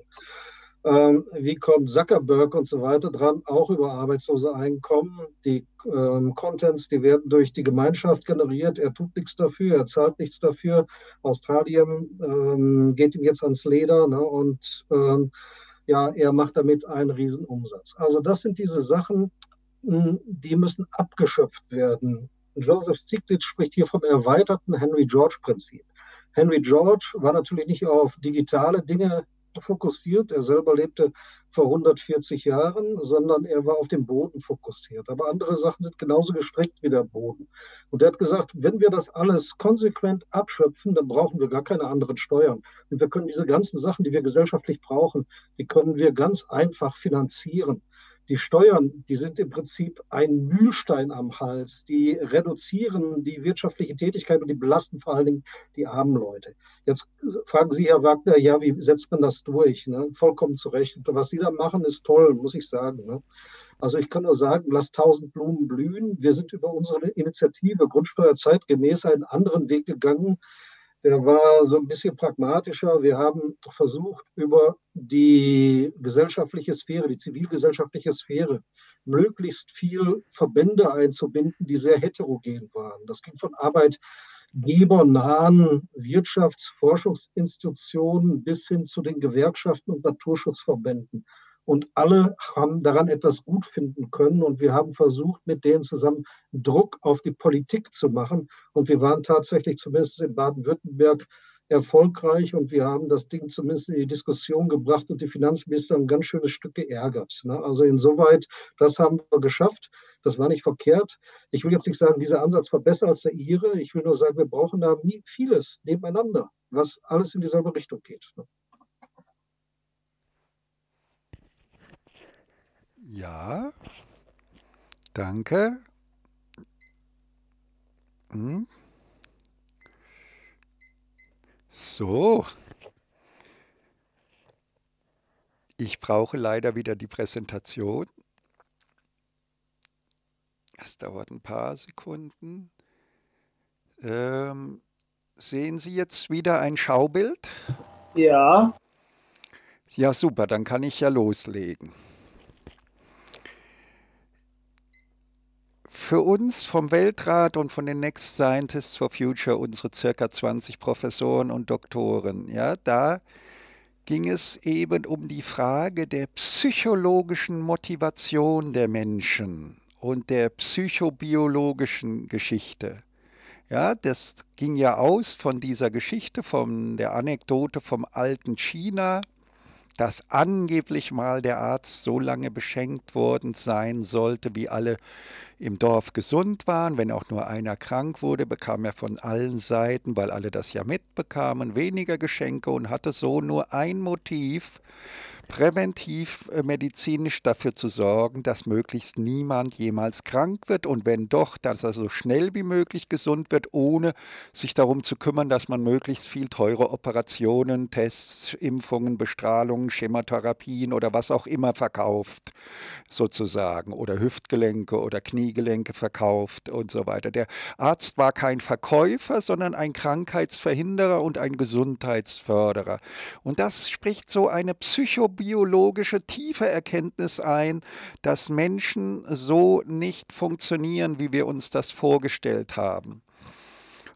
Ähm, wie kommt Zuckerberg und so weiter dran? Auch über arbeitslose Einkommen. Die ähm, Contents, die werden durch die Gemeinschaft generiert. Er tut nichts dafür, er zahlt nichts dafür. Australien ähm, geht ihm jetzt ans Leder, ne? Und ähm, ja, er macht damit einen Riesenumsatz. Also das sind diese Sachen, mh, die müssen abgeschöpft werden. Joseph Stiglitz spricht hier vom erweiterten Henry George-Prinzip. Henry George war natürlich nicht auf digitale Dinge fokussiert. Er selber lebte vor hundertvierzig Jahren, sondern er war auf den Boden fokussiert. Aber andere Sachen sind genauso gestrickt wie der Boden. Und er hat gesagt, wenn wir das alles konsequent abschöpfen, dann brauchen wir gar keine anderen Steuern. Und wir können diese ganzen Sachen, die wir gesellschaftlich brauchen, die können wir ganz einfach finanzieren. Die Steuern, die sind im Prinzip ein Mühlstein am Hals. Die reduzieren die wirtschaftliche Tätigkeit und die belasten vor allen Dingen die armen Leute. Jetzt fragen Sie, Herr Wagner, ja, wie setzt man das durch? Ne? Vollkommen zu Recht. Und was Sie da machen, ist toll, muss ich sagen. Ne? Also ich kann nur sagen, lasst tausend Blumen blühen. Wir sind über unsere Initiative Grundsteuer zeitgemäß einen anderen Weg gegangen. Der war so ein bisschen pragmatischer. Wir haben versucht, über die gesellschaftliche Sphäre, die zivilgesellschaftliche Sphäre, möglichst viel Verbände einzubinden, die sehr heterogen waren. Das ging von arbeitgebernahen Wirtschaftsforschungsinstitutionen bis hin zu den Gewerkschaften und Naturschutzverbänden. Und alle haben daran etwas gut finden können. Und wir haben versucht, mit denen zusammen Druck auf die Politik zu machen. Und wir waren tatsächlich zumindest in Baden-Württemberg erfolgreich. Und wir haben das Ding zumindest in die Diskussion gebracht und die Finanzminister ein ganz schönes Stück geärgert. Also insoweit, das haben wir geschafft. Das war nicht verkehrt. Ich will jetzt nicht sagen, dieser Ansatz war besser als der Ihre. Ich will nur sagen, wir brauchen da vieles nebeneinander, was alles in dieselbe Richtung geht. ja, danke. Hm. So, ich brauche leider wieder die Präsentation. Es dauert ein paar Sekunden. Ähm, sehen Sie jetzt wieder ein Schaubild? Ja, Ja, super, dann kann ich ja loslegen. Für uns vom Weltrat und von den Next Scientists for Future, unsere circa zwanzig Professoren und Doktoren, ja, da ging es eben um die Frage der psychologischen Motivation der Menschen und der psychobiologischen Geschichte. Ja, das ging ja aus von dieser Geschichte, von der Anekdote vom alten China, dass angeblich mal der Arzt so lange beschenkt worden sein sollte, wie alle im Dorf gesund waren. Wenn auch nur einer krank wurde, bekam er von allen Seiten, weil alle das ja mitbekamen, weniger Geschenke und hatte so nur ein Motiv, präventiv äh, medizinisch dafür zu sorgen, dass möglichst niemand jemals krank wird und wenn doch, dass er so schnell wie möglich gesund wird, ohne sich darum zu kümmern, dass man möglichst viel teure Operationen, Tests, Impfungen, Bestrahlungen, Chemotherapien oder was auch immer verkauft, sozusagen, oder Hüftgelenke oder Kniegelenke verkauft und so weiter. Der Arzt war kein Verkäufer, sondern ein Krankheitsverhinderer und ein Gesundheitsförderer. Und das spricht so eine psychobiologische tiefe Erkenntnis ein, dass Menschen so nicht funktionieren, wie wir uns das vorgestellt haben.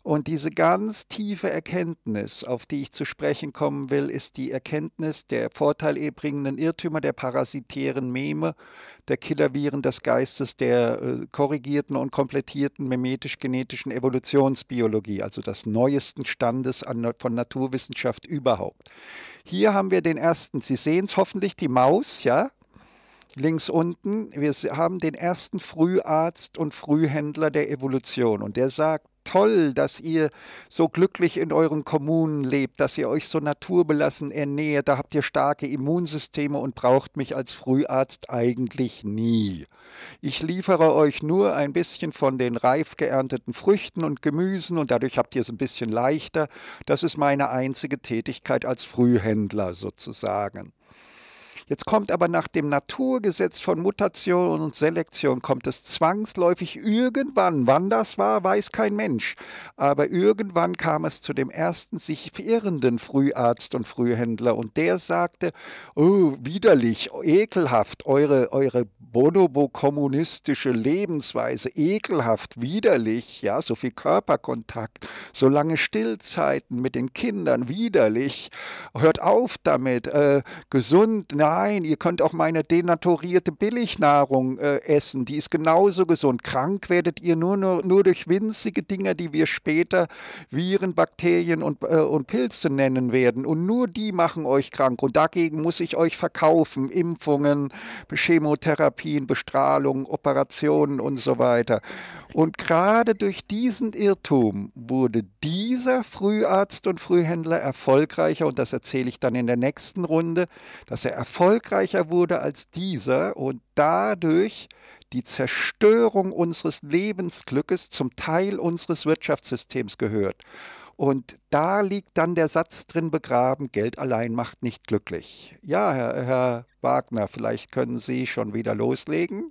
Und diese ganz tiefe Erkenntnis, auf die ich zu sprechen kommen will, ist die Erkenntnis der vorteilbringenden Irrtümer, der parasitären Meme, der Killerviren des Geistes, der äh, korrigierten und komplettierten mimetisch-genetischen Evolutionsbiologie, also des neuesten Standes an, von Naturwissenschaft überhaupt. Hier haben wir den ersten, Sie sehen es hoffentlich, die Maus, ja? Links unten, wir haben den ersten Früharzt und Frühhändler der Evolution und der sagt, toll, dass ihr so glücklich in euren Kommunen lebt, dass ihr euch so naturbelassen ernährt, da habt ihr starke Immunsysteme und braucht mich als Früharzt eigentlich nie. Ich liefere euch nur ein bisschen von den reif geernteten Früchten und Gemüsen und dadurch habt ihr es ein bisschen leichter. Das ist meine einzige Tätigkeit als Frühhändler sozusagen. Jetzt kommt aber nach dem Naturgesetz von Mutation und Selektion, kommt es zwangsläufig irgendwann, wann das war, weiß kein Mensch, aber irgendwann kam es zu dem ersten sich irrenden Früharzt und Frühhändler und der sagte, oh, widerlich, ekelhaft, eure, eure bonobo-kommunistische Lebensweise, ekelhaft, widerlich, ja, so viel Körperkontakt, so lange Stillzeiten mit den Kindern, widerlich, hört auf damit, äh, gesund, na, Nein, ihr könnt auch meine denaturierte Billignahrung äh, essen, die ist genauso gesund. Krank werdet ihr nur, nur, nur durch winzige Dinge, die wir später Viren, Bakterien und, äh, und Pilze nennen werden. Und nur die machen euch krank. Und dagegen muss ich euch verkaufen. Impfungen, Chemotherapien, Bestrahlung, Operationen und so weiter. Und gerade durch diesen Irrtum wurde dieser Früharzt und Frühhändler erfolgreicher, und das erzähle ich dann in der nächsten Runde, dass er erfolgreicher wurde als dieser und dadurch die Zerstörung unseres Lebensglückes zum Teil unseres Wirtschaftssystems gehört. Und da liegt dann der Satz drin begraben, Geld allein macht nicht glücklich. Ja, Herr, Herr Wagner, vielleicht können Sie schon wieder loslegen.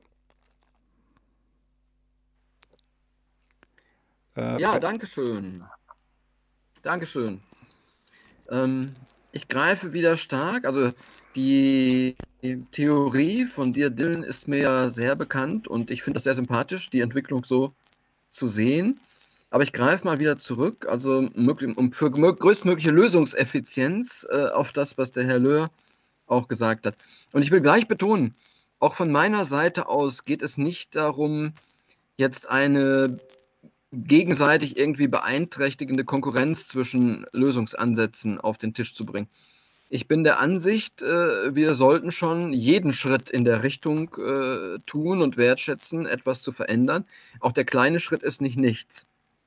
Äh, ja, danke schön. Dankeschön. Ähm, ich greife wieder stark. Also die Theorie von dir, Dylan, ist mir ja sehr bekannt und ich finde das sehr sympathisch, die Entwicklung so zu sehen. Aber ich greife mal wieder zurück, also um für größtmögliche Lösungseffizienz äh, auf das, was der Herr Löhr auch gesagt hat. Und ich will gleich betonen, auch von meiner Seite aus geht es nicht darum, jetzt eine gegenseitig irgendwie beeinträchtigende Konkurrenz zwischen Lösungsansätzen auf den Tisch zu bringen. Ich bin der Ansicht, äh, wir sollten schon jeden Schritt in der Richtung äh, tun und wertschätzen, etwas zu verändern. Auch der kleine Schritt ist nicht nichts.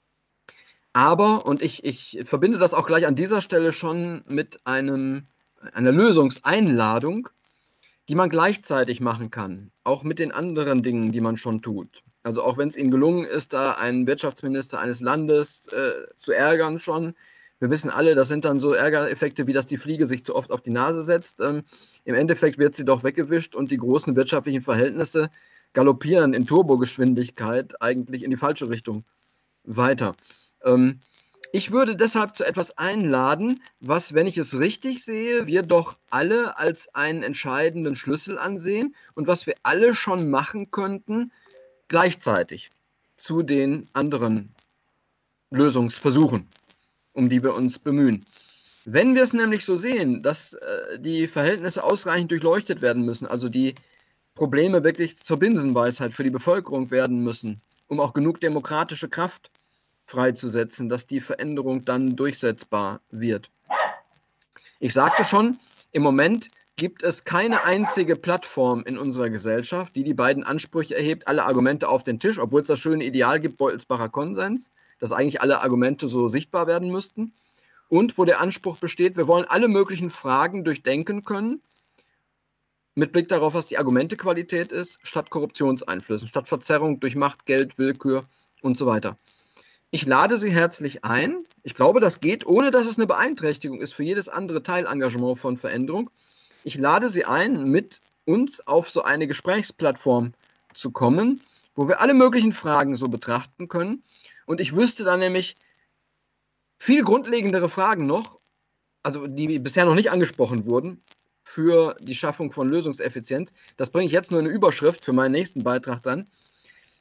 Aber, und ich, ich verbinde das auch gleich an dieser Stelle schon mit einem, einer Lösungseinladung, die man gleichzeitig machen kann, auch mit den anderen Dingen, die man schon tut. Also auch wenn es ihm gelungen ist, da einen Wirtschaftsminister eines Landes äh, zu ärgern schon. Wir wissen alle, das sind dann so Ärgereffekte, wie dass die Fliege sich zu oft auf die Nase setzt. Ähm, Im Endeffekt wird sie doch weggewischt und die großen wirtschaftlichen Verhältnisse galoppieren in Turbogeschwindigkeit eigentlich in die falsche Richtung weiter. Ähm, ich würde deshalb zu etwas einladen, was, wenn ich es richtig sehe, wir doch alle als einen entscheidenden Schlüssel ansehen und was wir alle schon machen könnten, gleichzeitig zu den anderen Lösungsversuchen, um die wir uns bemühen. Wenn wir es nämlich so sehen, dass äh, die Verhältnisse ausreichend durchleuchtet werden müssen, also die Probleme wirklich zur Binsenweisheit für die Bevölkerung werden müssen, um auch genug demokratische Kraft freizusetzen, dass die Veränderung dann durchsetzbar wird. Ich sagte schon, im Moment gibt es keine einzige Plattform in unserer Gesellschaft, die die beiden Ansprüche erhebt, alle Argumente auf den Tisch, obwohl es das schöne Ideal gibt, Beutelsbacher Konsens, dass eigentlich alle Argumente so sichtbar werden müssten, und wo der Anspruch besteht, wir wollen alle möglichen Fragen durchdenken können, mit Blick darauf, was die Argumentequalität ist, statt Korruptionseinflüssen, statt Verzerrung durch Macht, Geld, Willkür und so weiter. Ich lade Sie herzlich ein. Ich glaube, das geht, ohne dass es eine Beeinträchtigung ist für jedes andere Teilengagement von Veränderung. Ich lade Sie ein, mit uns auf so eine Gesprächsplattform zu kommen, wo wir alle möglichen Fragen so betrachten können. Und ich wüsste dann nämlich viel grundlegendere Fragen noch, also die bisher noch nicht angesprochen wurden, für die Schaffung von Lösungseffizienz. Das bringe ich jetzt nur in eine Überschrift für meinen nächsten Beitrag dann.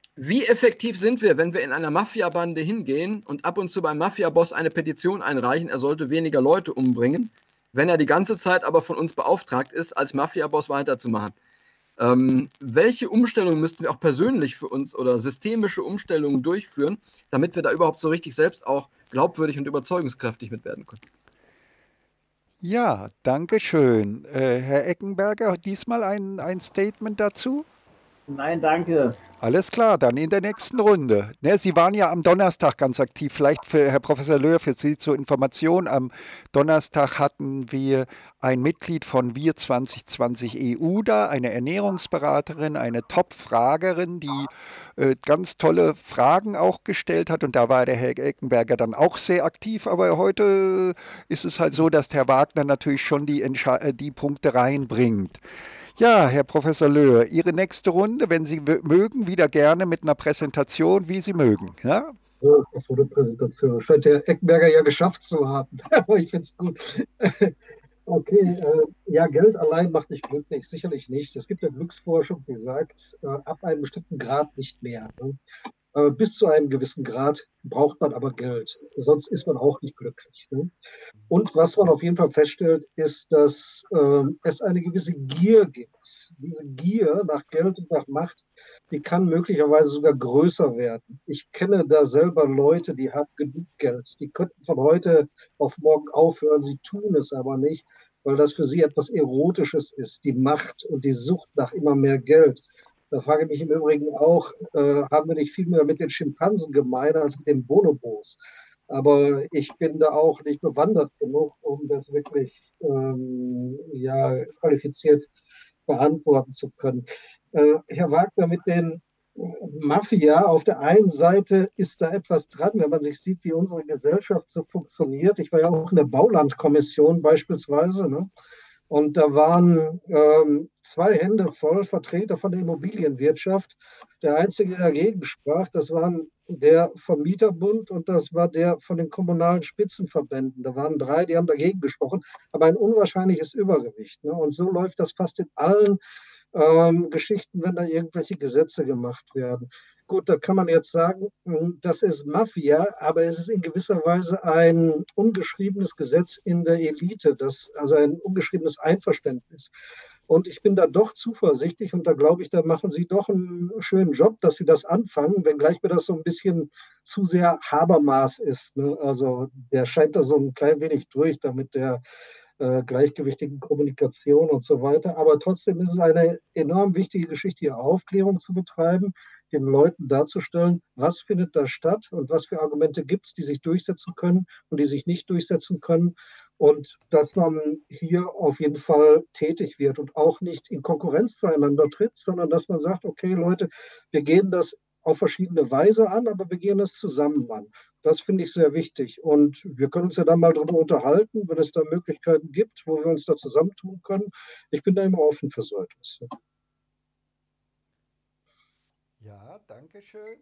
Wie effektiv sind wir, wenn wir in einer Mafiabande hingehen und ab und zu beim Mafiaboss eine Petition einreichen, er sollte weniger Leute umbringen, wenn er die ganze Zeit aber von uns beauftragt ist, als Mafiaboss weiterzumachen? Ähm, welche Umstellungen müssten wir auch persönlich für uns oder systemische Umstellungen durchführen, damit wir da überhaupt so richtig selbst auch glaubwürdig und überzeugungskräftig mit werden können? Ja, danke schön. Äh, Herr Eckenberger, diesmal ein, ein Statement dazu? Nein, danke. Alles klar, dann in der nächsten Runde. Ne, Sie waren ja am Donnerstag ganz aktiv. Vielleicht für Herr Professor Löhr, für Sie zur Information. Am Donnerstag hatten wir ein Mitglied von Wir zwanzig zwanzig E U da, eine Ernährungsberaterin, eine Top-Fragerin, die äh, ganz tolle Fragen auch gestellt hat. Und da war der Herr Eckenberger dann auch sehr aktiv. Aber heute ist es halt so, dass Herr Wagner natürlich schon die, Entsche- äh, die Punkte reinbringt. Ja, Herr Professor Löhr, Ihre nächste Runde, wenn Sie w- mögen, wieder gerne mit einer Präsentation, wie Sie mögen. Ja? So, das wurde eine Präsentation. Scheint der Eckenberger ja geschafft zu haben. Aber ich finde es gut. Okay, äh, ja, Geld allein macht nicht glücklich, sicherlich nicht. Es gibt ja Glücksforschung, die sagt, äh, ab einem bestimmten Grad nicht mehr. Ne? Äh, bis zu einem gewissen Grad braucht man aber Geld, sonst ist man auch nicht glücklich. Ne? Und was man auf jeden Fall feststellt, ist, dass äh, es eine gewisse Gier gibt. Diese Gier nach Geld und nach Macht, die kann möglicherweise sogar größer werden. Ich kenne da selber Leute, die haben genug Geld. Die könnten von heute auf morgen aufhören, sie tun es aber nicht, weil das für sie etwas Erotisches ist, die Macht und die Sucht nach immer mehr Geld. Da frage ich mich im Übrigen auch, äh, haben wir nicht viel mehr mit den Schimpansen gemein als mit den Bonobos? Aber ich bin da auch nicht bewandert genug, um das wirklich ähm, ja, qualifiziert beantworten zu können. Äh, Herr Wagner, mit den Mafia, auf der einen Seite ist da etwas dran, wenn man sich sieht, wie unsere Gesellschaft so funktioniert. Ich war ja auch in der Baulandkommission beispielsweise, ne? Und da waren ähm, zwei Hände voll Vertreter von der Immobilienwirtschaft. Der einzige, der dagegen sprach, das waren der vom Mieterbund und das war der von den kommunalen Spitzenverbänden. Da waren drei, die haben dagegen gesprochen, aber ein unwahrscheinliches Übergewicht. Ne? Und so läuft das fast in allen ähm, Geschichten, wenn da irgendwelche Gesetze gemacht werden. Gut, da kann man jetzt sagen, das ist Mafia, aber es ist in gewisser Weise ein ungeschriebenes Gesetz in der Elite, das, also ein ungeschriebenes Einverständnis. Und ich bin da doch zuversichtlich und da glaube ich, da machen Sie doch einen schönen Job, dass Sie das anfangen, wenngleich mir das so ein bisschen zu sehr Habermas ist. Ne? Also der scheint da so ein klein wenig durch, damit der äh, gleichgewichtigen Kommunikation und so weiter. Aber trotzdem ist es eine enorm wichtige Geschichte, hier Aufklärung zu betreiben, den Leuten darzustellen, was findet da statt und was für Argumente gibt es, die sich durchsetzen können und die sich nicht durchsetzen können. Und dass man hier auf jeden Fall tätig wird und auch nicht in Konkurrenz zueinander tritt, sondern dass man sagt, okay Leute, wir gehen das auf verschiedene Weise an, aber wir gehen es zusammen an. Das finde ich sehr wichtig. Und wir können uns ja dann mal darüber unterhalten, wenn es da Möglichkeiten gibt, wo wir uns da zusammentun können. Ich bin da immer offen für so etwas. Ja, danke schön.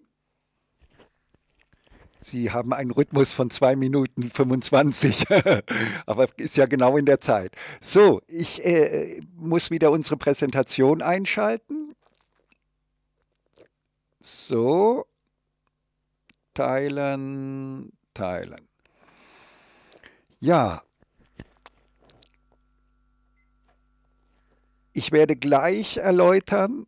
Sie haben einen Rhythmus von zwei Minuten fünfundzwanzig, aber ist ja genau in der Zeit. So, ich äh, muss wieder unsere Präsentation einschalten. So, teilen, teilen. Ja, ich werde gleich erläutern,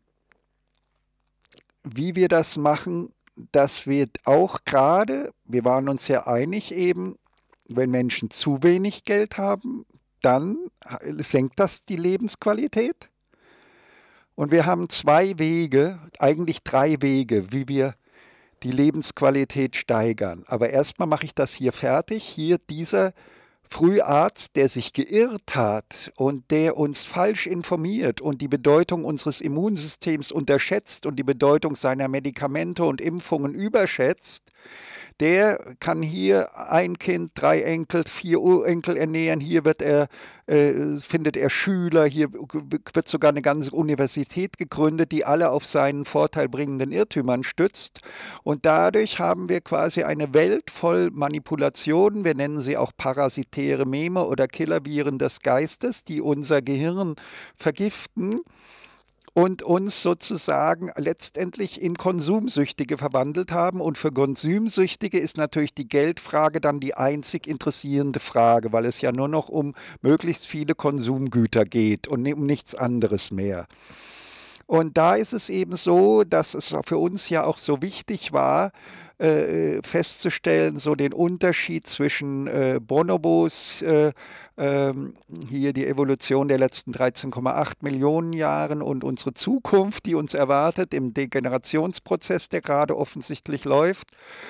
wie wir das machen, dass wir auch gerade, wir waren uns ja einig eben, wenn Menschen zu wenig Geld haben, dann senkt das die Lebensqualität. Und wir haben zwei Wege, eigentlich drei Wege, wie wir die Lebensqualität steigern. Aber erstmal mache ich das hier fertig. Hier dieser Früharzt, der sich geirrt hat und der uns falsch informiert und die Bedeutung unseres Immunsystems unterschätzt und die Bedeutung seiner Medikamente und Impfungen überschätzt, der kann hier ein Kind, drei Enkel, vier Urenkel ernähren. Hier wird er, äh, findet er Schüler, hier wird sogar eine ganze Universität gegründet, die alle auf seinen vorteilbringenden Irrtümern stützt. Und dadurch haben wir quasi eine Welt voll Manipulationen, wir nennen sie auch parasitäre Meme oder Killerviren des Geistes, die unser Gehirn vergiften. und uns sozusagen letztendlich in Konsumsüchtige verwandelt haben. Und für Konsumsüchtige ist natürlich die Geldfrage dann die einzig interessierende Frage, weil es ja nur noch um möglichst viele Konsumgüter geht und um nichts anderes mehr. Und da ist es eben so, dass es für uns ja auch so wichtig war, äh, festzustellen, so den Unterschied zwischen äh, Bonobos, äh, ähm, hier die Evolution der letzten dreizehn Komma acht Millionen Jahren und unsere Zukunft, die uns erwartet im Degenerationsprozess, der gerade offensichtlich läuft.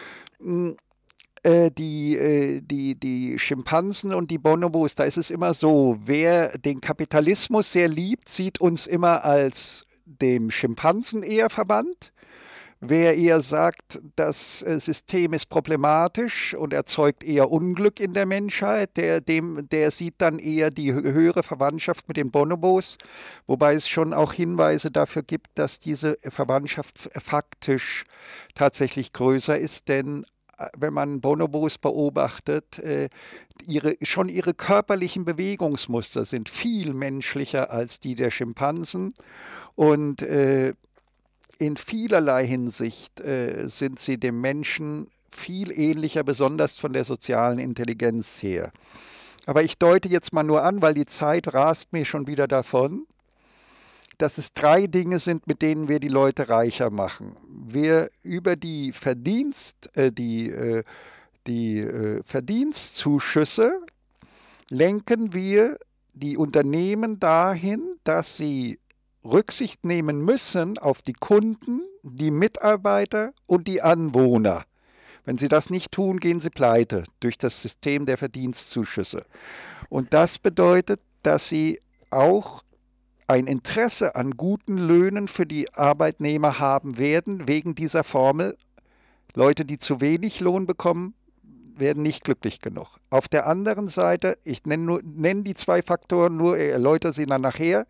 Äh, die, äh, die, die Schimpansen und die Bonobos, da ist es immer so, wer den Kapitalismus sehr liebt, sieht uns immer als dem Schimpansen eher verwandt. Wer eher sagt, das System ist problematisch und erzeugt eher Unglück in der Menschheit, der, dem, der sieht dann eher die höhere Verwandtschaft mit den Bonobos, wobei es schon auch Hinweise dafür gibt, dass diese Verwandtschaft faktisch tatsächlich größer ist, denn wenn man Bonobos beobachtet, äh, ihre, schon ihre körperlichen Bewegungsmuster sind viel menschlicher als die der Schimpansen und äh, in vielerlei Hinsicht äh, sind sie dem Menschen viel ähnlicher, besonders von der sozialen Intelligenz her. Aber ich deute jetzt mal nur an, weil die Zeit rast mir schon wieder davon, dass es drei Dinge sind, mit denen wir die Leute reicher machen. Wir über die Verdienst, äh, die, äh, die äh, Verdienstzuschüsse lenken wir die Unternehmen dahin, dass sie Rücksicht nehmen müssen auf die Kunden, die Mitarbeiter und die Anwohner. Wenn sie das nicht tun, gehen sie pleite durch das System der Verdienstzuschüsse. Und das bedeutet, dass sie auch ein Interesse an guten Löhnen für die Arbeitnehmer haben werden, wegen dieser Formel. Leute, die zu wenig Lohn bekommen, werden nicht glücklich genug. Auf der anderen Seite, ich nenne, nur, nenne die zwei Faktoren nur, erläutere sie dann nachher.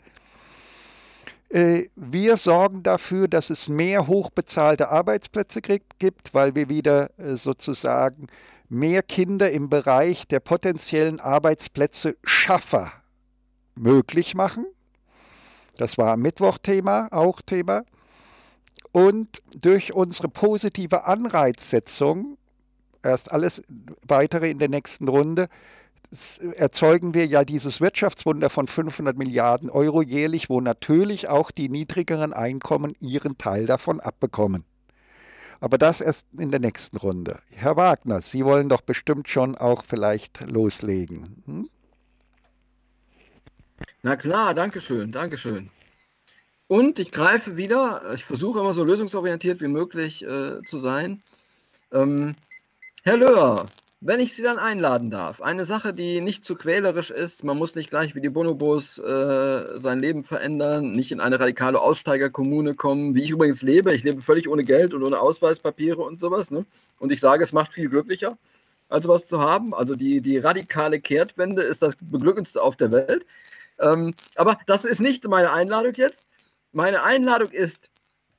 Wir sorgen dafür, dass es mehr hochbezahlte Arbeitsplätze gibt, weil wir wieder sozusagen mehr Kinder im Bereich der potenziellen Arbeitsplätze Schaffer möglich machen. Das war am Mittwoch Thema, auch Thema. Und durch unsere positive Anreizsetzung, erst alles weitere in der nächsten Runde, erzeugen wir ja dieses Wirtschaftswunder von fünfhundert Milliarden Euro jährlich, wo natürlich auch die niedrigeren Einkommen ihren Teil davon abbekommen. Aber das erst in der nächsten Runde. Herr Wagner, Sie wollen doch bestimmt schon auch vielleicht loslegen. Hm? Na klar, danke schön, danke schön. Und ich greife wieder, ich versuche immer so lösungsorientiert wie möglich äh, zu sein. Ähm, Herr Löhr, wenn ich Sie dann einladen darf, eine Sache, die nicht zu quälerisch ist, man muss nicht gleich wie die Bonobos äh, sein Leben verändern, nicht in eine radikale Aussteigerkommune kommen, wie ich übrigens lebe. Ich lebe völlig ohne Geld und ohne Ausweispapiere und sowas. Ne? Und ich sage, es macht viel glücklicher, als was zu haben. Also die, die radikale Kehrtwende ist das Beglückendste auf der Welt. Ähm, aber das ist nicht meine Einladung jetzt. Meine Einladung ist,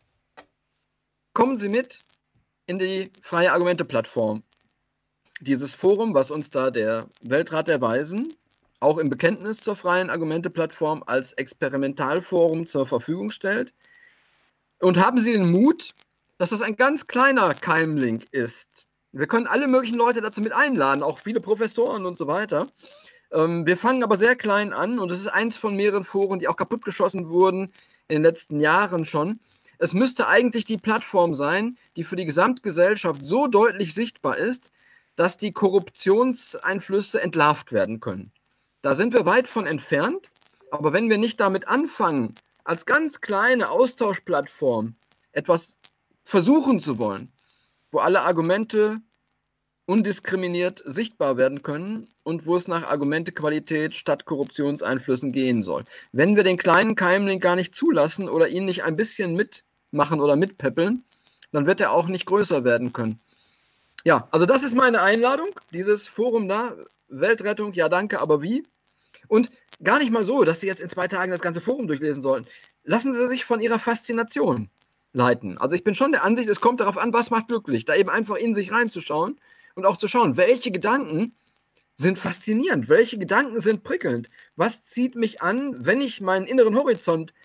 kommen Sie mit in die Freie Argumente-Plattform. Dieses Forum, was uns da der Weltrat der Weisen auch im Bekenntnis zur Freien Argumente-Plattform als Experimentalforum zur Verfügung stellt. Und haben Sie den Mut, dass das ein ganz kleiner Keimlink ist. Wir können alle möglichen Leute dazu mit einladen, auch viele Professoren und so weiter. Ähm, wir fangen aber sehr klein an und es ist eins von mehreren Foren, die auch kaputtgeschossen wurden in den letzten Jahren schon. Es müsste eigentlich die Plattform sein, die für die Gesamtgesellschaft so deutlich sichtbar ist, dass die Korruptionseinflüsse entlarvt werden können. Da sind wir weit von entfernt, aber wenn wir nicht damit anfangen, als ganz kleine Austauschplattform etwas versuchen zu wollen, wo alle Argumente undiskriminiert sichtbar werden können und wo es nach Argumentequalität statt Korruptionseinflüssen gehen soll. Wenn wir den kleinen Keimling gar nicht zulassen oder ihn nicht ein bisschen mitmachen oder mitpeppeln, dann wird er auch nicht größer werden können. Ja, also das ist meine Einladung, dieses Forum da, Weltrettung, ja danke, aber wie? Und gar nicht mal so, dass Sie jetzt in zwei Tagen das ganze Forum durchlesen sollen. Lassen Sie sich von Ihrer Faszination leiten. Also ich bin schon der Ansicht, es kommt darauf an, was macht glücklich, da eben einfach in sich reinzuschauen und auch zu schauen, welche Gedanken sind faszinierend, welche Gedanken sind prickelnd, was zieht mich an, wenn ich meinen inneren Horizont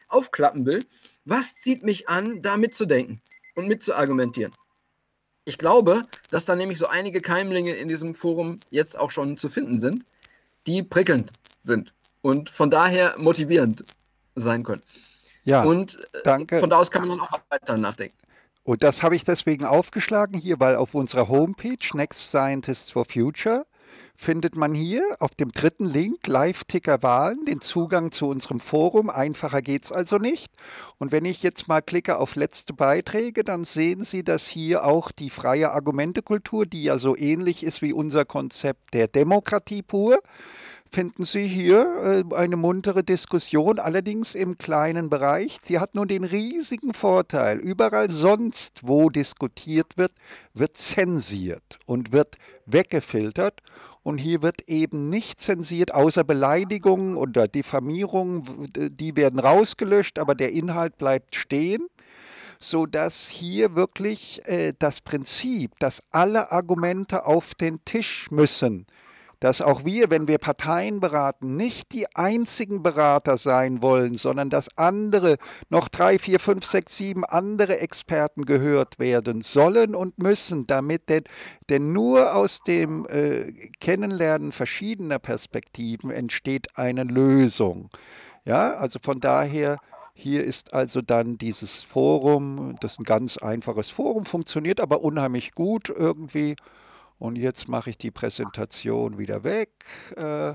aufklappen will, was zieht mich an, da mitzudenken und mitzuargumentieren? Ich glaube, dass da nämlich so einige Keimlinge in diesem Forum jetzt auch schon zu finden sind, die prickelnd sind und von daher motivierend sein können. Ja, und danke. Von da aus kann man dann auch weiter nachdenken. Und das habe ich deswegen aufgeschlagen hier, weil auf unserer Homepage Next Scientists for Future findet man hier auf dem dritten Link Live-Ticker-Wahlen den Zugang zu unserem Forum. Einfacher geht es also nicht. Und wenn ich jetzt mal klicke auf letzte Beiträge, dann sehen Sie, dass hier auch die freie Argumentekultur, die ja so ähnlich ist wie unser Konzept der Demokratie pur, finden Sie hier äh, eine muntere Diskussion, allerdings im kleinen Bereich. Sie hat nun den riesigen Vorteil, überall sonst, wo diskutiert wird, wird zensiert und wird weggefiltert. Und hier wird eben nicht zensiert, außer Beleidigungen oder Diffamierungen, die werden rausgelöscht, aber der Inhalt bleibt stehen, sodass hier wirklich äh, das Prinzip, dass alle Argumente auf den Tisch müssen, dass auch wir, wenn wir Parteien beraten, nicht die einzigen Berater sein wollen, sondern dass andere, noch drei, vier, fünf, sechs, sieben andere Experten gehört werden sollen und müssen, damit denn, denn nur aus dem äh, Kennenlernen verschiedener Perspektiven entsteht eine Lösung. Ja, also von daher, hier ist also dann dieses Forum, das ist ein ganz einfaches Forum, funktioniert aber unheimlich gut irgendwie. Und jetzt mache ich die Präsentation wieder weg. Äh,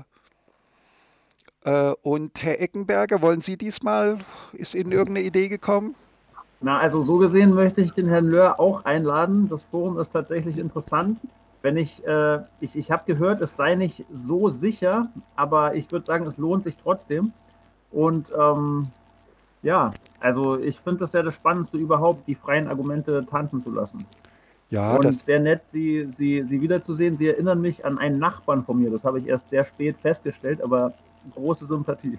äh, und Herr Eckenberger, wollen Sie diesmal, ist Ihnen irgendeine Idee gekommen? Na, also so gesehen möchte ich den Herrn Löhr auch einladen. Das Forum ist tatsächlich interessant. Wenn ich, äh, ich, ich habe gehört, es sei nicht so sicher, aber ich würde sagen, es lohnt sich trotzdem. Und ähm, ja, also ich finde das ja das Spannendste überhaupt, die freien Argumente tanzen zu lassen. Ja, und das, sehr nett, Sie, Sie, Sie wiederzusehen. Sie erinnern mich an einen Nachbarn von mir. Das habe ich erst sehr spät festgestellt, aber große Sympathie.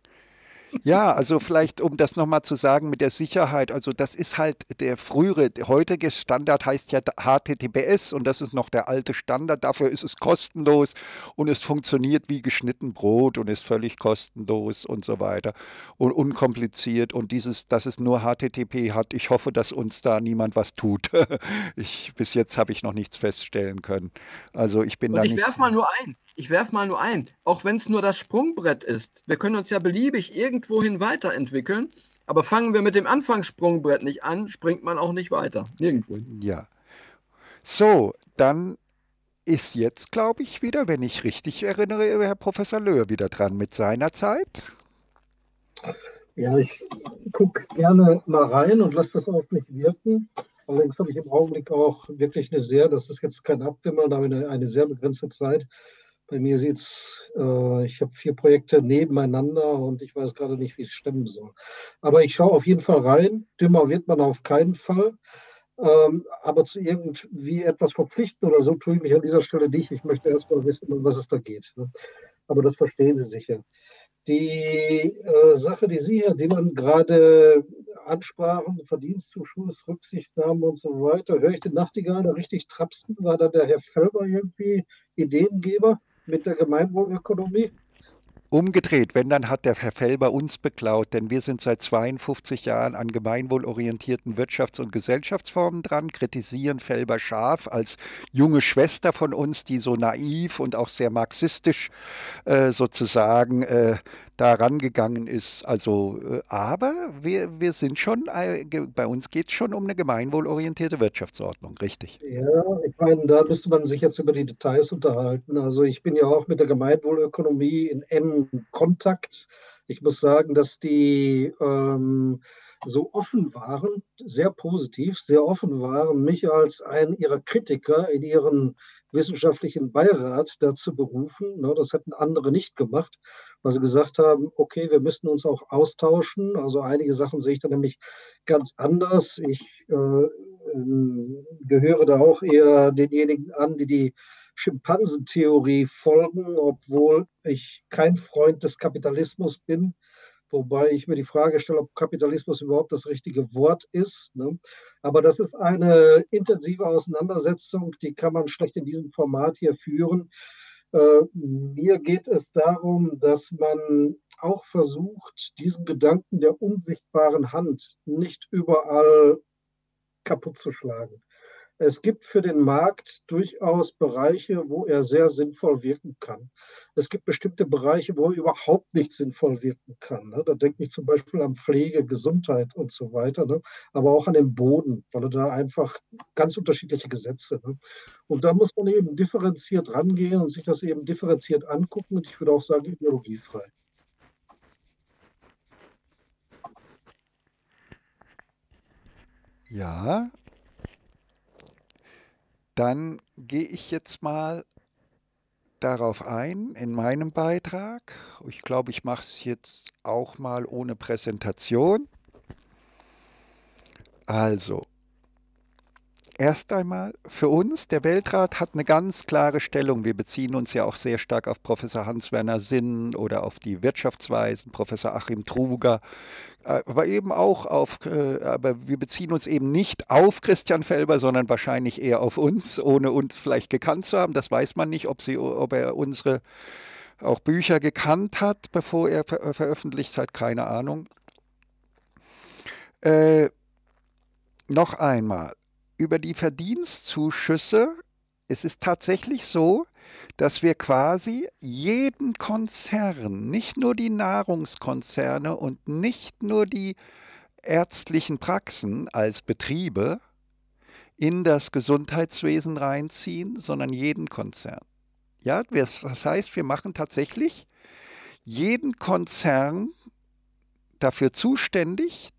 ja, also vielleicht, um das nochmal zu sagen mit der Sicherheit, also das ist halt der frühere, der heutige Standard heißt ja H T T P S und das ist noch der alte Standard, dafür ist es kostenlos und es funktioniert wie geschnitten Brot und ist völlig kostenlos und so weiter und unkompliziert und dieses, dass es nur H T T P hat, ich hoffe, dass uns da niemand was tut. Ich, bis jetzt habe ich noch nichts feststellen können. Also ich bin Und da ich nicht... werfe mal nur ein, ich werfe mal nur ein, auch wenn es nur das Sprungbrett ist. Wir können uns ja beliebig irgendwohin weiterentwickeln, aber fangen wir mit dem Anfangssprungbrett nicht an, springt man auch nicht weiter. Nirgendwo. Ja. So, dann ist jetzt, glaube ich, wieder, wenn ich richtig erinnere, Herr Professor Löhr wieder dran mit seiner Zeit. Ja, ich gucke gerne mal rein und lasse das auf mich wirken. Allerdings habe ich im Augenblick auch wirklich eine sehr, das ist jetzt kein Abwimmer, aber eine, eine sehr begrenzte Zeit. Bei mir sieht es, äh, ich habe vier Projekte nebeneinander und ich weiß gerade nicht, wie es stemmen soll. Aber ich schaue auf jeden Fall rein. Dümmer wird man auf keinen Fall. Ähm, aber zu irgendwie etwas verpflichten oder so tue ich mich an dieser Stelle nicht. Ich möchte erst mal wissen, um was es da geht. Ne? Aber das verstehen Sie sicher. Die äh, Sache, die Sie, Herr Dillmann, gerade ansprachen, Verdienstzuschuss, Rücksichtnahme und so weiter, höre ich den Nachtigall da richtig trapsen? War da der Herr Felber irgendwie Ideengeber mit der Gemeinwohlökonomie? Umgedreht, wenn, dann hat der Herr Felber uns beklaut, denn wir sind seit zweiundfünfzig Jahren an gemeinwohlorientierten Wirtschafts- und Gesellschaftsformen dran, kritisieren Felber scharf als junge Schwester von uns, die so naiv und auch sehr marxistisch äh, sozusagen äh, da rangegangen ist. Also, äh, aber wir, wir sind schon, äh, bei uns geht es schon um eine gemeinwohlorientierte Wirtschaftsordnung, richtig. Ja, ich meine, da müsste man sich jetzt über die Details unterhalten. Also ich bin ja auch mit der Gemeinwohlökonomie in engem Kontakt. Ich muss sagen, dass die ähm, so offen waren, sehr positiv, sehr offen waren, mich als einen ihrer Kritiker in ihren wissenschaftlichen Beirat dazu berufen. Ne, das hätten andere nicht gemacht, weil sie gesagt haben, okay, wir müssen uns auch austauschen. Also einige Sachen sehe ich da nämlich ganz anders. Ich äh, gehöre da auch eher denjenigen an, die die Schimpansentheorie folgen, obwohl ich kein Freund des Kapitalismus bin, wobei ich mir die Frage stelle, ob Kapitalismus überhaupt das richtige Wort ist. Ne? Aber das ist eine intensive Auseinandersetzung, die kann man schlecht in diesem Format hier führen. Äh, mir geht es darum, dass man auch versucht, diesen Gedanken der unsichtbaren Hand nicht überall kaputt zu schlagen. Es gibt für den Markt durchaus Bereiche, wo er sehr sinnvoll wirken kann. Es gibt bestimmte Bereiche, wo er überhaupt nicht sinnvoll wirken kann. Ne? Da denke ich zum Beispiel an Pflege, Gesundheit und so weiter, ne? Aber auch an den Boden, weil er da einfach ganz unterschiedliche Gesetze. Ne? Und da muss man eben differenziert rangehen und sich das eben differenziert angucken. Und ich würde auch sagen, ideologiefrei. Ja, dann gehe ich jetzt mal darauf ein in meinem Beitrag. Ich glaube, ich mache es jetzt auch mal ohne Präsentation. Also, erst einmal, für uns, der Weltrat hat eine ganz klare Stellung. Wir beziehen uns ja auch sehr stark auf Professor Hans-Werner Sinn oder auf die Wirtschaftsweisen, Professor Achim Truger, äh, aber eben auch auf, äh, aber wir beziehen uns eben nicht auf Christian Felber, sondern wahrscheinlich eher auf uns, ohne uns vielleicht gekannt zu haben. Das weiß man nicht, ob, sie, ob er unsere auch Bücher gekannt hat, bevor er ver veröffentlicht hat, keine Ahnung. Äh, noch einmal. Über die Verdienstzuschüsse, es ist tatsächlich so, dass wir quasi jeden Konzern, nicht nur die Nahrungskonzerne und nicht nur die ärztlichen Praxen als Betriebe in das Gesundheitswesen reinziehen, sondern jeden Konzern. Ja, das heißt, wir machen tatsächlich jeden Konzern dafür zuständig,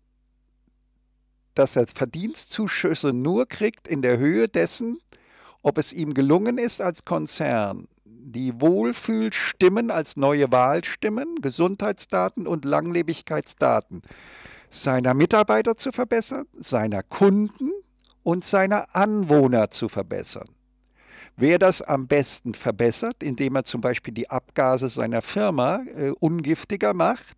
dass er Verdienstzuschüsse nur kriegt in der Höhe dessen, ob es ihm gelungen ist, als Konzern die Wohlfühlstimmen als neue Wahlstimmen, Gesundheitsdaten und Langlebigkeitsdaten seiner Mitarbeiter zu verbessern, seiner Kunden und seiner Anwohner zu verbessern. Wer das am besten verbessert, indem er zum Beispiel die Abgase seiner Firma äh, ungiftiger macht,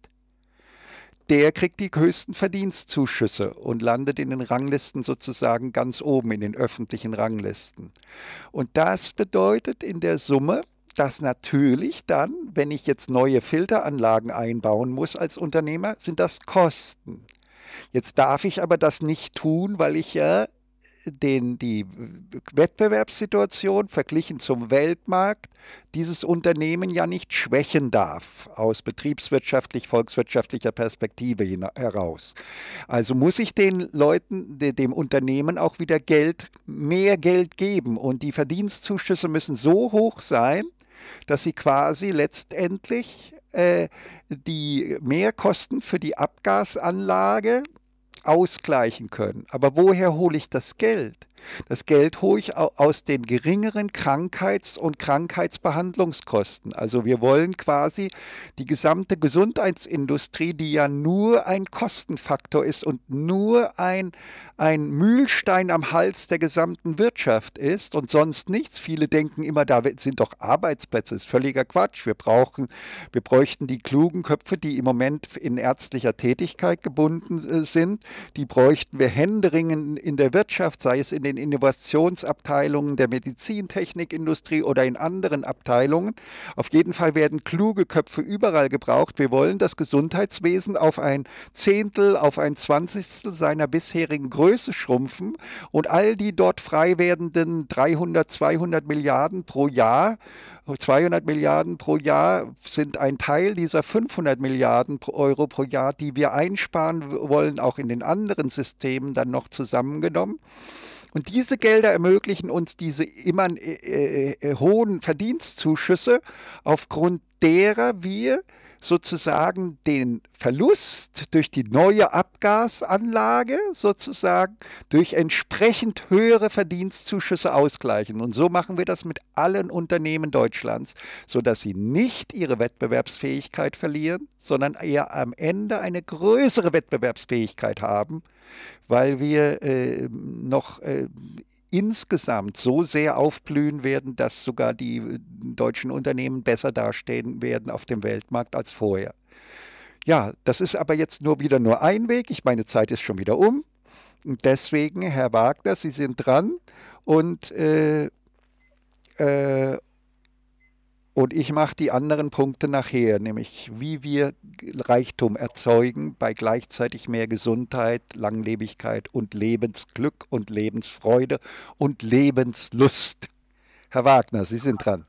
der kriegt die höchsten Verdienstzuschüsse und landet in den Ranglisten sozusagen ganz oben, in den öffentlichen Ranglisten. Und das bedeutet in der Summe, dass natürlich dann, wenn ich jetzt neue Filteranlagen einbauen muss als Unternehmer, sind das Kosten. Jetzt darf ich aber das nicht tun, weil ich ja den, die Wettbewerbssituation verglichen zum Weltmarkt dieses Unternehmen ja nicht schwächen darf, aus betriebswirtschaftlich, volkswirtschaftlicher Perspektive heraus. Also muss ich den Leuten, dem Unternehmen auch wieder Geld, mehr Geld geben. Und die Verdienstzuschüsse müssen so hoch sein, dass sie quasi letztendlich äh, die Mehrkosten für die Abgasanlage ausgleichen können. Aber woher hole ich das Geld? Das Geld hole ich aus den geringeren Krankheits- und Krankheitsbehandlungskosten. Also wir wollen quasi die gesamte Gesundheitsindustrie, die ja nur ein Kostenfaktor ist und nur ein, ein Mühlstein am Hals der gesamten Wirtschaft ist und sonst nichts. Viele denken immer, da sind doch Arbeitsplätze. Das ist völliger Quatsch. Wir brauchen, wir bräuchten die klugen Köpfe, die im Moment in ärztlicher Tätigkeit gebunden sind. Die bräuchten wir händeringend in der Wirtschaft, sei es in den Innovationsabteilungen der Medizintechnikindustrie oder in anderen Abteilungen. Auf jeden Fall werden kluge Köpfe überall gebraucht. Wir wollen das Gesundheitswesen auf ein Zehntel, auf ein Zwanzigstel seiner bisherigen Größe schrumpfen und all die dort frei werdenden dreihundert, zweihundert Milliarden pro Jahr, zweihundert Milliarden pro Jahr sind ein Teil dieser fünfhundert Milliarden Euro pro Jahr, die wir einsparen wollen, auch in den anderen Systemen dann noch zusammengenommen. Und diese Gelder ermöglichen uns diese immer äh, äh, hohen Verdienstzuschüsse, aufgrund derer wir sozusagen den Verlust durch die neue Abgasanlage sozusagen durch entsprechend höhere Verdienstzuschüsse ausgleichen. Und so machen wir das mit allen Unternehmen Deutschlands, sodass sie nicht ihre Wettbewerbsfähigkeit verlieren, sondern eher am Ende eine größere Wettbewerbsfähigkeit haben, weil wir äh, noch äh, insgesamt so sehr aufblühen werden, dass sogar die deutschen Unternehmen besser dastehen werden auf dem Weltmarkt als vorher. Ja, das ist aber jetzt nur wieder nur ein Weg. Ich meine, Zeit ist schon wieder um. Und deswegen, Herr Wagner, Sie sind dran und, äh, äh, Und ich mache die anderen Punkte nachher, nämlich wie wir Reichtum erzeugen bei gleichzeitig mehr Gesundheit, Langlebigkeit und Lebensglück und Lebensfreude und Lebenslust. Herr Wagner, Sie sind dran.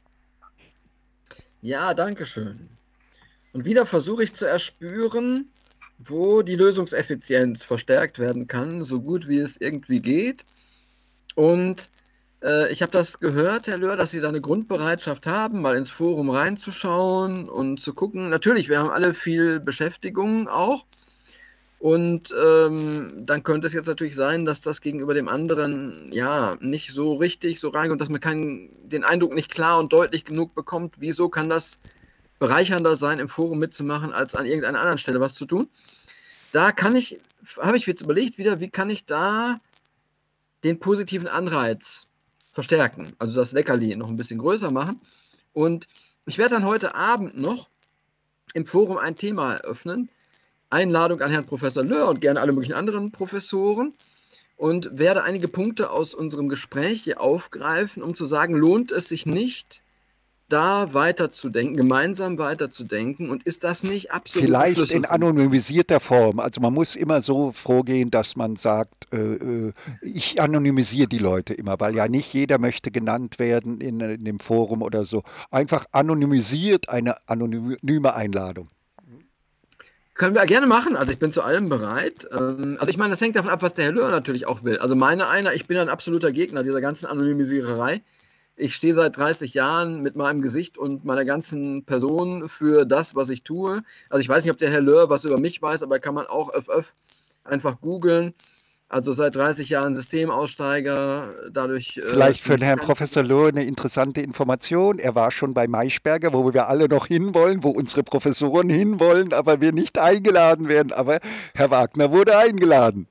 Ja, danke schön. Und wieder versuche ich zu erspüren, wo die Lösungseffizienz verstärkt werden kann, so gut wie es irgendwie geht. Und äh, ich habe das gehört, Herr Löhr, dass Sie da eine Grundbereitschaft haben, mal ins Forum reinzuschauen und zu gucken. Natürlich, wir haben alle viel Beschäftigung auch. Und ähm, dann könnte es jetzt natürlich sein, dass das gegenüber dem anderen ja nicht so richtig so reinkommt, dass man keinen, den Eindruck nicht klar und deutlich genug bekommt. Wieso kann das bereichernder sein, im Forum mitzumachen, als an irgendeiner anderen Stelle was zu tun? Da kann ich, habe ich jetzt überlegt wieder, wie kann ich da den positiven Anreiz verstärken, also das Leckerli noch ein bisschen größer machen. Und ich werde dann heute Abend noch im Forum ein Thema eröffnen, Einladung an Herrn Professor Löhr und gerne alle möglichen anderen Professoren, und werde einige Punkte aus unserem Gespräch hier aufgreifen, um zu sagen, lohnt es sich nicht, da weiterzudenken, gemeinsam weiterzudenken, und ist das nicht absolut Vielleicht in anonymisierter Form. Also man muss immer so vorgehen, dass man sagt, äh, äh, ich anonymisiere die Leute immer, weil ja nicht jeder möchte genannt werden in, in dem Forum oder so. Einfach anonymisiert eine anonyme Einladung. Können wir gerne machen, also ich bin zu allem bereit. Also ich meine, das hängt davon ab, was der Herr Löhr natürlich auch will. Also meine einer, ich bin ein absoluter Gegner dieser ganzen Anonymisiererei. Ich stehe seit dreißig Jahren mit meinem Gesicht und meiner ganzen Person für das, was ich tue. Also ich weiß nicht, ob der Herr Löhr was über mich weiß, aber kann man auch öff, öff einfach googeln. Also seit dreißig Jahren Systemaussteiger, dadurch... Vielleicht äh, für den Herrn Professor Löhr eine interessante Information. Er war schon bei Maischberger, wo wir alle noch hinwollen, wo unsere Professoren hinwollen, aber wir nicht eingeladen werden. Aber Herr Wagner wurde eingeladen.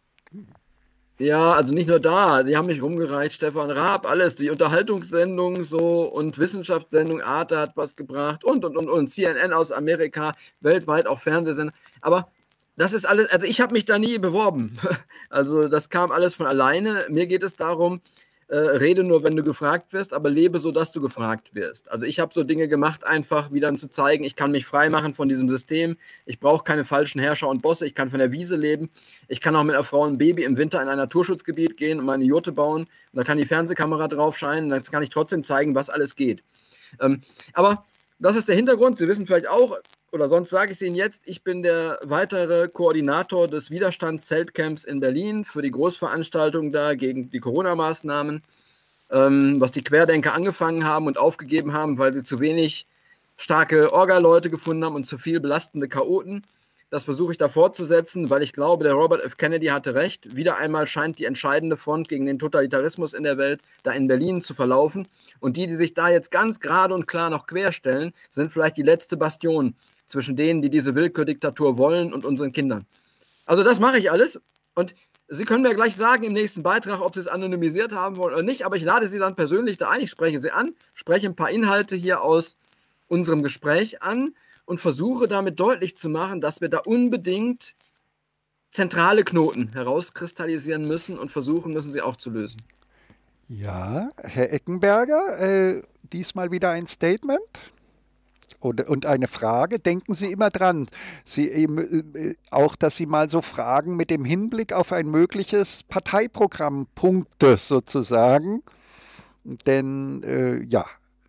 Ja, also nicht nur da, die haben mich rumgereicht, Stefan Raab, alles, die Unterhaltungssendung so und Wissenschaftssendung, Arte hat was gebracht und, und, und, und, C N N aus Amerika, weltweit auch Fernsehsender, aber das ist alles, also ich habe mich da nie beworben, also das kam alles von alleine. Mir geht es darum, äh, rede nur, wenn du gefragt wirst, aber lebe so, dass du gefragt wirst. Also ich habe so Dinge gemacht, einfach wie dann zu zeigen, ich kann mich frei machen von diesem System, ich brauche keine falschen Herrscher und Bosse, ich kann von der Wiese leben, ich kann auch mit einer Frau und einem Baby im Winter in ein Naturschutzgebiet gehen und meine Jurte bauen, und da kann die Fernsehkamera drauf scheinen, dann kann ich trotzdem zeigen, was alles geht. Ähm, aber das ist der Hintergrund. Sie wissen vielleicht auch, oder sonst sage ich es Ihnen jetzt, ich bin der weitere Koordinator des Widerstandszeltcamps in Berlin für die Großveranstaltung da gegen die Corona-Maßnahmen, ähm, was die Querdenker angefangen haben und aufgegeben haben, weil sie zu wenig starke Orga-Leute gefunden haben und zu viel belastende Chaoten. Das versuche ich da fortzusetzen, weil ich glaube, der Robert F. Kennedy hatte recht. Wieder einmal scheint die entscheidende Front gegen den Totalitarismus in der Welt da in Berlin zu verlaufen. Und die, die sich da jetzt ganz gerade und klar noch querstellen, sind vielleicht die letzte Bastion zwischen denen, die diese Willkürdiktatur wollen, und unseren Kindern. Also das mache ich alles. Und Sie können mir gleich sagen im nächsten Beitrag, ob Sie es anonymisiert haben wollen oder nicht. Aber ich lade Sie dann persönlich da ein. Ich spreche Sie an, spreche ein paar Inhalte hier aus unserem Gespräch an und versuche damit deutlich zu machen, dass wir da unbedingt zentrale Knoten herauskristallisieren müssen und versuchen müssen, sie auch zu lösen. Ja, Herr Eckenberger, äh, diesmal wieder ein Statement und, und eine Frage. Denken Sie immer dran, Sie, äh, auch, dass Sie mal so fragen mit dem Hinblick auf ein mögliches Parteiprogramm, Punkte sozusagen. Denn, äh, ja.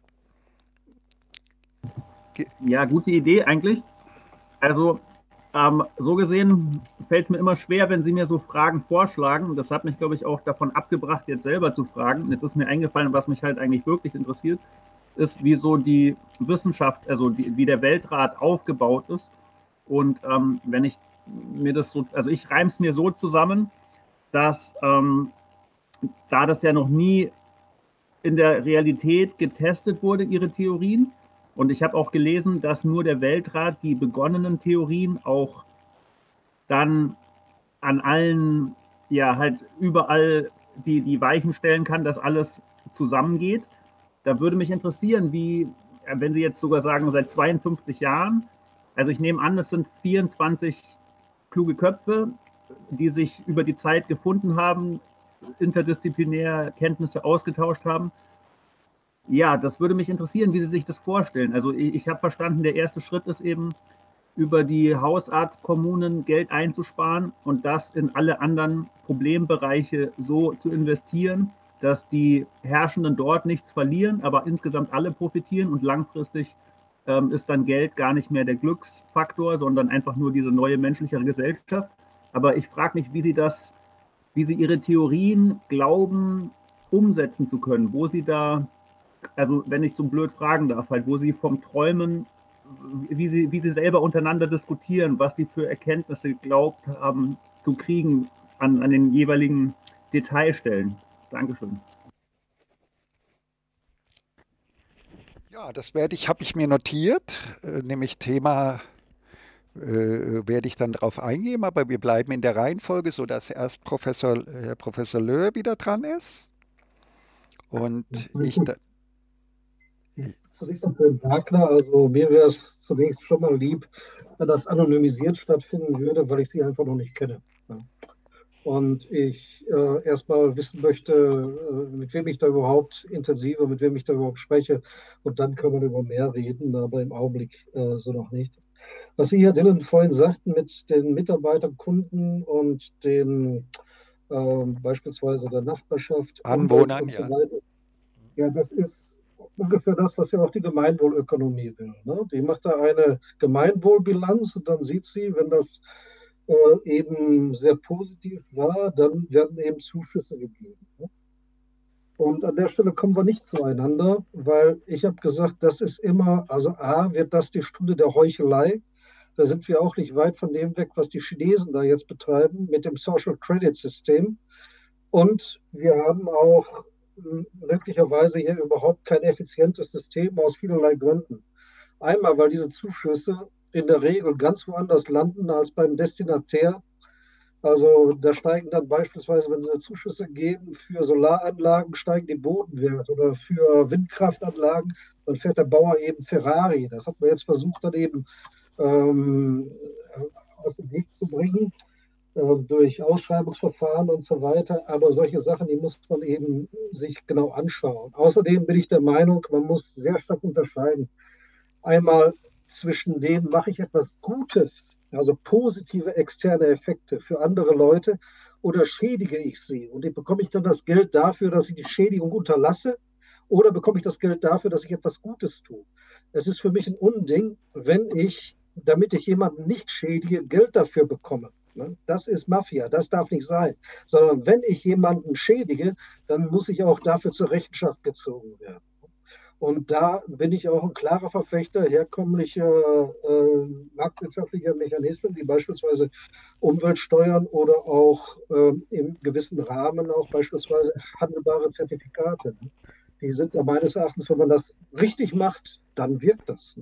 Ja, gute Idee eigentlich. Also ähm, so gesehen fällt es mir immer schwer, wenn Sie mir so Fragen vorschlagen. Das hat mich, glaube ich, auch davon abgebracht, jetzt selber zu fragen. Jetzt ist mir eingefallen, was mich halt eigentlich wirklich interessiert, ist, wie so die Wissenschaft, also die, wie der Weltrat aufgebaut ist. Und ähm, wenn ich mir das so, also ich reime es mir so zusammen, dass ähm, da das ja noch nie in der Realität getestet wurde, Ihre Theorien. Und ich habe auch gelesen, dass nur der Weltrat die begonnenen Theorien auch dann an allen, ja, halt überall die, die Weichen stellen kann, dass alles zusammengeht. Da würde mich interessieren, wie, wenn Sie jetzt sogar sagen, seit zweiundfünfzig Jahren, also ich nehme an, es sind vierundzwanzig kluge Köpfe, die sich über die Zeit gefunden haben, interdisziplinär Kenntnisse ausgetauscht haben. Ja, das würde mich interessieren, wie Sie sich das vorstellen. Also ich, ich habe verstanden, der erste Schritt ist eben, über die Hausarztkommunen Geld einzusparen und das in alle anderen Problembereiche so zu investieren, dass die Herrschenden dort nichts verlieren, aber insgesamt alle profitieren und langfristig ähm, ist dann Geld gar nicht mehr der Glücksfaktor, sondern einfach nur diese neue menschlichere Gesellschaft. Aber ich frage mich, wie Sie das, wie Sie Ihre Theorien glauben, umsetzen zu können, wo Sie da, also wenn ich so blöd fragen darf, halt, wo Sie vom Träumen, wie Sie, wie Sie selber untereinander diskutieren, was Sie für Erkenntnisse geglaubt haben zu kriegen an, an den jeweiligen Detailstellen. Dankeschön. Ja, das werde ich, habe ich mir notiert, äh, nämlich Thema äh, werde ich dann darauf eingehen, aber wir bleiben in der Reihenfolge, sodass erst Professor, Herr Professor Löhr wieder dran ist und ich da, Zunächst noch für den Wagner. Also mir wäre es zunächst schon mal lieb, wenn das anonymisiert stattfinden würde, weil ich sie einfach noch nicht kenne. Ja. Und ich äh, erstmal wissen möchte, äh, mit wem ich da überhaupt intensive, mit wem ich da überhaupt spreche. Und dann kann man über mehr reden, aber im Augenblick äh, so noch nicht. Was Sie, Herr Dillon, vorhin sagten mit den Mitarbeitern, Kunden und den äh, beispielsweise der Nachbarschaft, Umwelt Anwohnern, und so ja. weiter. Ja, das ist ungefähr das, was ja auch die Gemeinwohlökonomie will. Ne? Die macht da eine Gemeinwohlbilanz und dann sieht sie, wenn das äh, eben sehr positiv war, dann werden eben Zuschüsse gegeben. Ne? Und an der Stelle kommen wir nicht zueinander, weil ich habe gesagt, das ist immer, also A, wird das die Stunde der Heuchelei. Da sind wir auch nicht weit von dem weg, was die Chinesen da jetzt betreiben mit dem Social Credit System. Und wir haben auch möglicherweise hier überhaupt kein effizientes System aus vielerlei Gründen. Einmal, weil diese Zuschüsse in der Regel ganz woanders landen als beim Destinatär. Also da steigen dann beispielsweise, wenn sie Zuschüsse geben für Solaranlagen, steigen die Bodenwerte oder für Windkraftanlagen, dann fährt der Bauer eben Ferrari. Das hat man jetzt versucht, dann eben ähm, aus dem Weg zu bringen durch Ausschreibungsverfahren und so weiter. Aber solche Sachen, die muss man eben sich genau anschauen. Außerdem bin ich der Meinung, man muss sehr stark unterscheiden. Einmal zwischen dem, mache ich etwas Gutes, also positive externe Effekte für andere Leute, oder schädige ich sie? Und bekomme ich dann das Geld dafür, dass ich die Schädigung unterlasse? Oder bekomme ich das Geld dafür, dass ich etwas Gutes tue? Es ist für mich ein Unding, wenn ich, damit ich jemanden nicht schädige, Geld dafür bekomme. Das ist Mafia, das darf nicht sein. Sondern wenn ich jemanden schädige, dann muss ich auch dafür zur Rechenschaft gezogen werden. Und da bin ich auch ein klarer Verfechter herkömmlicher äh, marktwirtschaftlicher Mechanismen, wie beispielsweise Umweltsteuern oder auch äh, im gewissen Rahmen auch beispielsweise handelbare Zertifikate. Die sind da meines Erachtens, wenn man das richtig macht, dann wirkt das.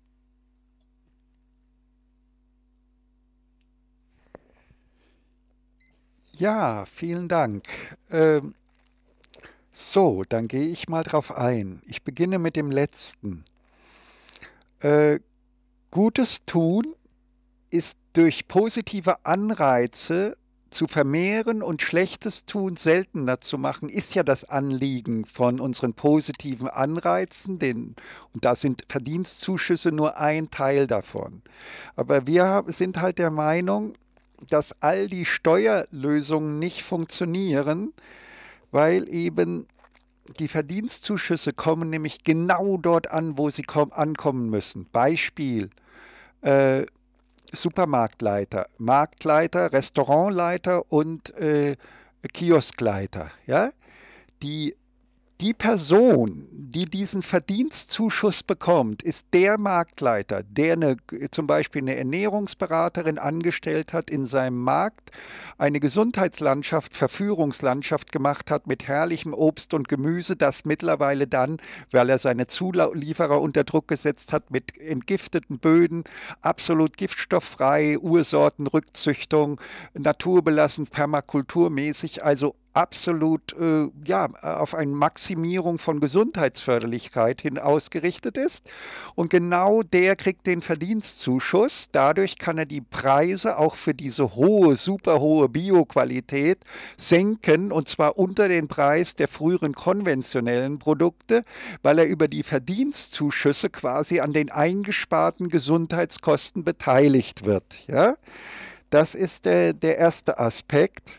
Ja, vielen Dank. Ähm, so, dann gehe ich mal drauf ein. Ich beginne mit dem letzten. Äh, Gutes tun ist durch positive Anreize zu vermehren und Schlechtes tun seltener zu machen, ist ja das Anliegen von unseren positiven Anreizen, den, und da sind Verdienstzuschüsse nur ein Teil davon. Aber wir sind halt der Meinung, dass all die Steuerlösungen nicht funktionieren, weil eben die Verdienstzuschüsse kommen nämlich genau dort an, wo sie ankommen müssen. Beispiel, äh, Supermarktleiter, Marktleiter, Restaurantleiter und äh, Kioskleiter. Ja? Die, die Person, die diesen Verdienstzuschuss bekommt, ist der Marktleiter, der eine, zum Beispiel eine Ernährungsberaterin angestellt hat in seinem Markt, eine Gesundheitslandschaft, Verführungslandschaft gemacht hat mit herrlichem Obst und Gemüse, das mittlerweile dann, weil er seine Zulieferer unter Druck gesetzt hat, mit entgifteten Böden, absolut giftstofffrei, Ursortenrückzüchtung, naturbelassen, permakulturmäßig, also absolut äh, ja, auf eine Maximierung von Gesundheitsförderlichkeit hin ausgerichtet ist. Und genau der kriegt den Verdienstzuschuss. Dadurch kann er die Preise auch für diese hohe, super hohe Bioqualität senken, und zwar unter den Preis der früheren konventionellen Produkte, weil er über die Verdienstzuschüsse quasi an den eingesparten Gesundheitskosten beteiligt wird. Ja? Das ist der, der erste Aspekt.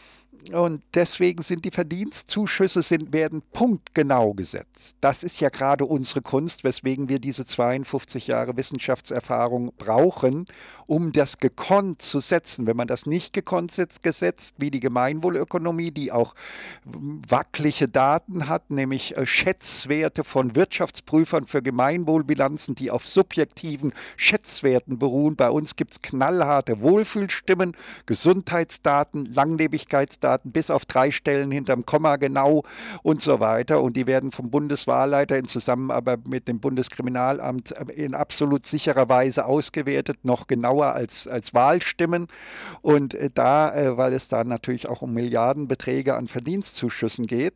Und deswegen sind die Verdienstzuschüsse sind, werden punktgenau gesetzt. Das ist ja gerade unsere Kunst, weswegen wir diese zweiundfünfzig Jahre Wissenschaftserfahrung brauchen, um das gekonnt zu setzen. Wenn man das nicht gekonnt gesetzt, wie die Gemeinwohlökonomie, die auch wackelige Daten hat, nämlich Schätzwerte von Wirtschaftsprüfern für Gemeinwohlbilanzen, die auf subjektiven Schätzwerten beruhen. Bei uns gibt es knallharte Wohlfühlstimmen, Gesundheitsdaten, Langlebigkeitsdaten, bis auf drei Stellen hinterm Komma genau und so weiter. Und die werden vom Bundeswahlleiter in Zusammenarbeit mit dem Bundeskriminalamt in absolut sicherer Weise ausgewertet, noch genauer als, als Wahlstimmen. Und da, weil es da natürlich auch um Milliardenbeträge an Verdienstzuschüssen geht.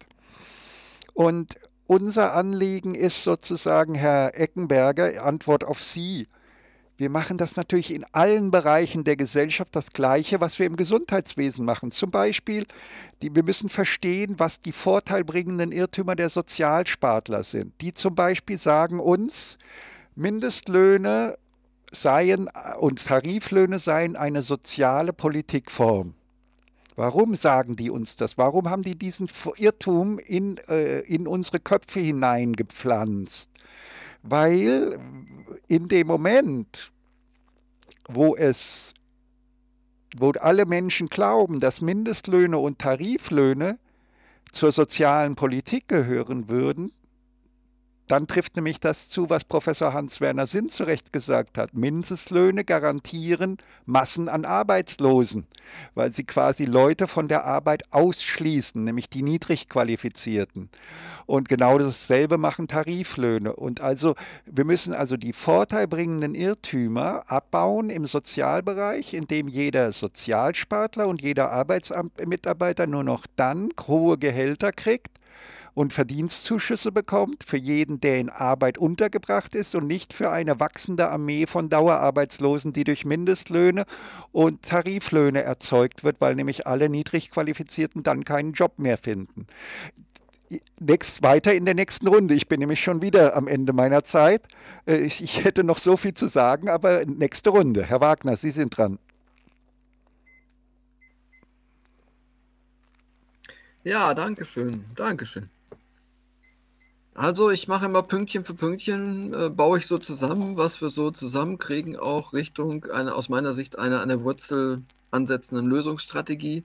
Und unser Anliegen ist sozusagen, Herr Eckenberger, Antwort auf Sie. Wir machen das natürlich in allen Bereichen der Gesellschaft das Gleiche, was wir im Gesundheitswesen machen. Zum Beispiel, die, wir müssen verstehen, was die vorteilbringenden Irrtümer der Sozialspartler sind. Die zum Beispiel sagen uns, Mindestlöhne seien und Tariflöhne seien eine soziale Politikform. Warum sagen die uns das? Warum haben die diesen Irrtum in, äh, in unsere Köpfe hineingepflanzt? Weil in dem Moment, wo es, wo alle Menschen glauben, dass Mindestlöhne und Tariflöhne zur sozialen Politik gehören würden, dann trifft nämlich das zu, was Professor Hans-Werner Sinn zu Recht gesagt hat. Mindestlöhne garantieren Massen an Arbeitslosen, weil sie quasi Leute von der Arbeit ausschließen, nämlich die Niedrigqualifizierten. Und genau dasselbe machen Tariflöhne. Und also, wir müssen also die vorteilbringenden Irrtümer abbauen im Sozialbereich, indem jeder Sozialspartler und jeder Arbeitsamtmitarbeiter nur noch dann hohe Gehälter kriegt und Verdienstzuschüsse bekommt für jeden, der in Arbeit untergebracht ist, und nicht für eine wachsende Armee von Dauerarbeitslosen, die durch Mindestlöhne und Tariflöhne erzeugt wird, weil nämlich alle Niedrigqualifizierten dann keinen Job mehr finden. Next, weiter in der nächsten Runde. Ich bin nämlich schon wieder am Ende meiner Zeit. Ich, ich hätte noch so viel zu sagen, aber nächste Runde. Herr Wagner, Sie sind dran. Ja, danke schön, danke schön. Also ich mache immer Pünktchen für Pünktchen, äh, baue ich so zusammen, was wir so zusammenkriegen, auch Richtung einer, aus meiner Sicht, einer an der Wurzel ansetzenden Lösungsstrategie.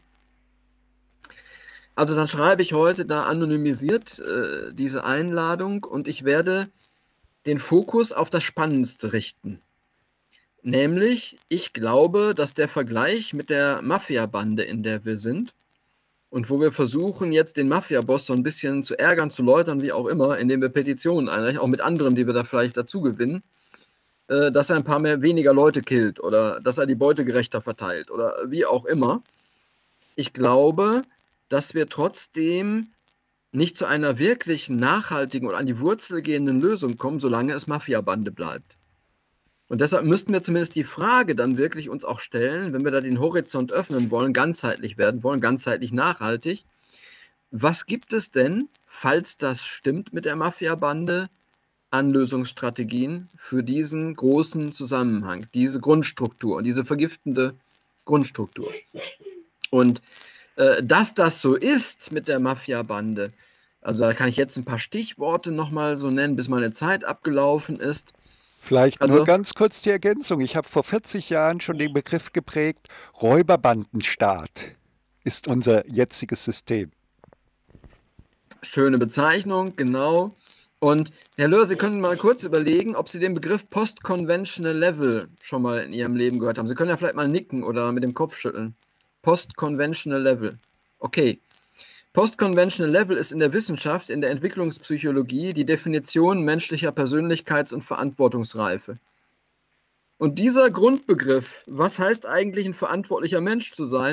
Also dann schreibe ich heute da anonymisiert äh, diese Einladung, und ich werde den Fokus auf das Spannendste richten. Nämlich, ich glaube, dass der Vergleich mit der Mafia-Bande, in der wir sind, und wo wir versuchen, jetzt den Mafia-Boss so ein bisschen zu ärgern, zu läutern, wie auch immer, indem wir Petitionen einreichen, auch mit anderen, die wir da vielleicht dazu gewinnen, äh, dass er ein paar mehr weniger Leute killt oder dass er die Beute gerechter verteilt oder wie auch immer. Ich glaube, dass wir trotzdem nicht zu einer wirklich nachhaltigen oder an die Wurzel gehenden Lösung kommen, solange es Mafia-Bande bleibt. Und deshalb müssten wir zumindest die Frage dann wirklich uns auch stellen, wenn wir da den Horizont öffnen wollen, ganzheitlich werden wollen, ganzheitlich nachhaltig, was gibt es denn, falls das stimmt mit der Mafia-Bande, an Lösungsstrategien für diesen großen Zusammenhang, diese Grundstruktur, diese vergiftende Grundstruktur? Und äh, dass das so ist mit der Mafia-Bande, also da kann ich jetzt ein paar Stichworte nochmal so nennen, bis meine Zeit abgelaufen ist. Vielleicht Also, nur ganz kurz die Ergänzung. Ich habe vor vierzig Jahren schon den Begriff geprägt, Räuberbandenstaat ist unser jetziges System. Schöne Bezeichnung, genau. Und Herr Löhr, Sie können mal kurz überlegen, ob Sie den Begriff Post-Conventional Level schon mal in Ihrem Leben gehört haben. Sie können ja vielleicht mal nicken oder mit dem Kopf schütteln. Post-Conventional Level. Okay. Post-Conventional Level ist in der Wissenschaft, in der Entwicklungspsychologie die Definition menschlicher Persönlichkeits- und Verantwortungsreife. Und dieser Grundbegriff, was heißt eigentlich ein verantwortlicher Mensch zu sein,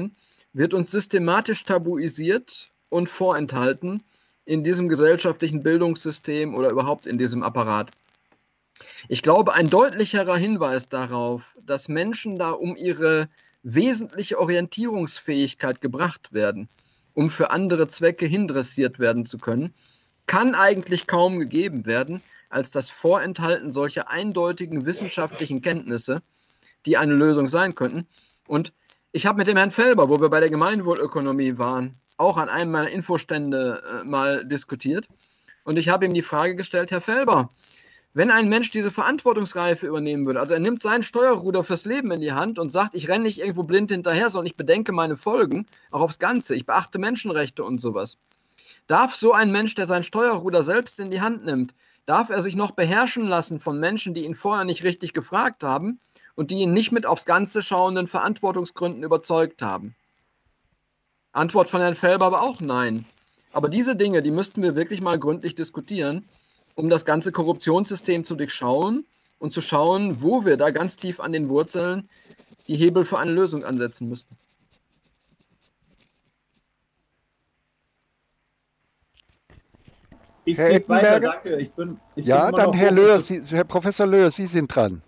wird uns systematisch tabuisiert und vorenthalten in diesem gesellschaftlichen Bildungssystem oder überhaupt in diesem Apparat. Ich glaube, ein deutlicherer Hinweis darauf, dass Menschen da um ihre wesentliche Orientierungsfähigkeit gebracht werden, um für andere Zwecke hindressiert werden zu können, kann eigentlich kaum gegeben werden, als das Vorenthalten solcher eindeutigen wissenschaftlichen Kenntnisse, die eine Lösung sein könnten. Und ich habe mit dem Herrn Felber, wo wir bei der Gemeinwohlökonomie waren, auch an einem meiner Infostände äh, mal diskutiert. Und ich habe ihm die Frage gestellt, Herr Felber, wenn ein Mensch diese Verantwortungsreife übernehmen würde, also er nimmt sein Steuerruder fürs Leben in die Hand und sagt, ich renne nicht irgendwo blind hinterher, sondern ich bedenke meine Folgen, auch aufs Ganze, ich beachte Menschenrechte und sowas. Darf so ein Mensch, der sein Steuerruder selbst in die Hand nimmt, darf er sich noch beherrschen lassen von Menschen, die ihn vorher nicht richtig gefragt haben und die ihn nicht mit aufs Ganze schauenden Verantwortungsgründen überzeugt haben? Antwort von Herrn Felber aber auch nein. Aber diese Dinge, die müssten wir wirklich mal gründlich diskutieren, um das ganze Korruptionssystem zu durchschauen und zu schauen, wo wir da ganz tief an den Wurzeln die Hebel für eine Lösung ansetzen müssten. Ich Herr gebe weiter, Eckenberger? danke. Ich bin, ich Ja, bin immer dann noch Herr hoch- Löhr, Sie, Herr Professor Löhr, Sie sind dran.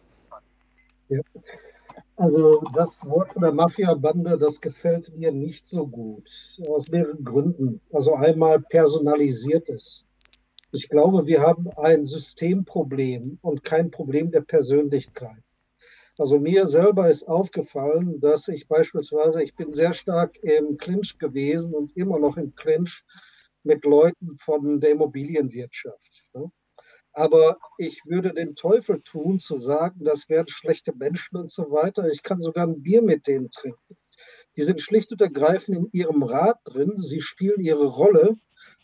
Also das Wort von der Mafia-Bande, das gefällt mir nicht so gut. Aus mehreren Gründen. Also einmal personalisiertes. Ich glaube, wir haben ein Systemproblem und kein Problem der Persönlichkeit. Also mir selber ist aufgefallen, dass ich beispielsweise, ich bin sehr stark im Clinch gewesen und immer noch im Clinch mit Leuten von der Immobilienwirtschaft. Ne? Aber ich würde den Teufel tun, zu sagen, das wären schlechte Menschen und so weiter. Ich kann sogar ein Bier mit denen trinken. Die sind schlicht und ergreifend in ihrem Rad drin. Sie spielen ihre Rolle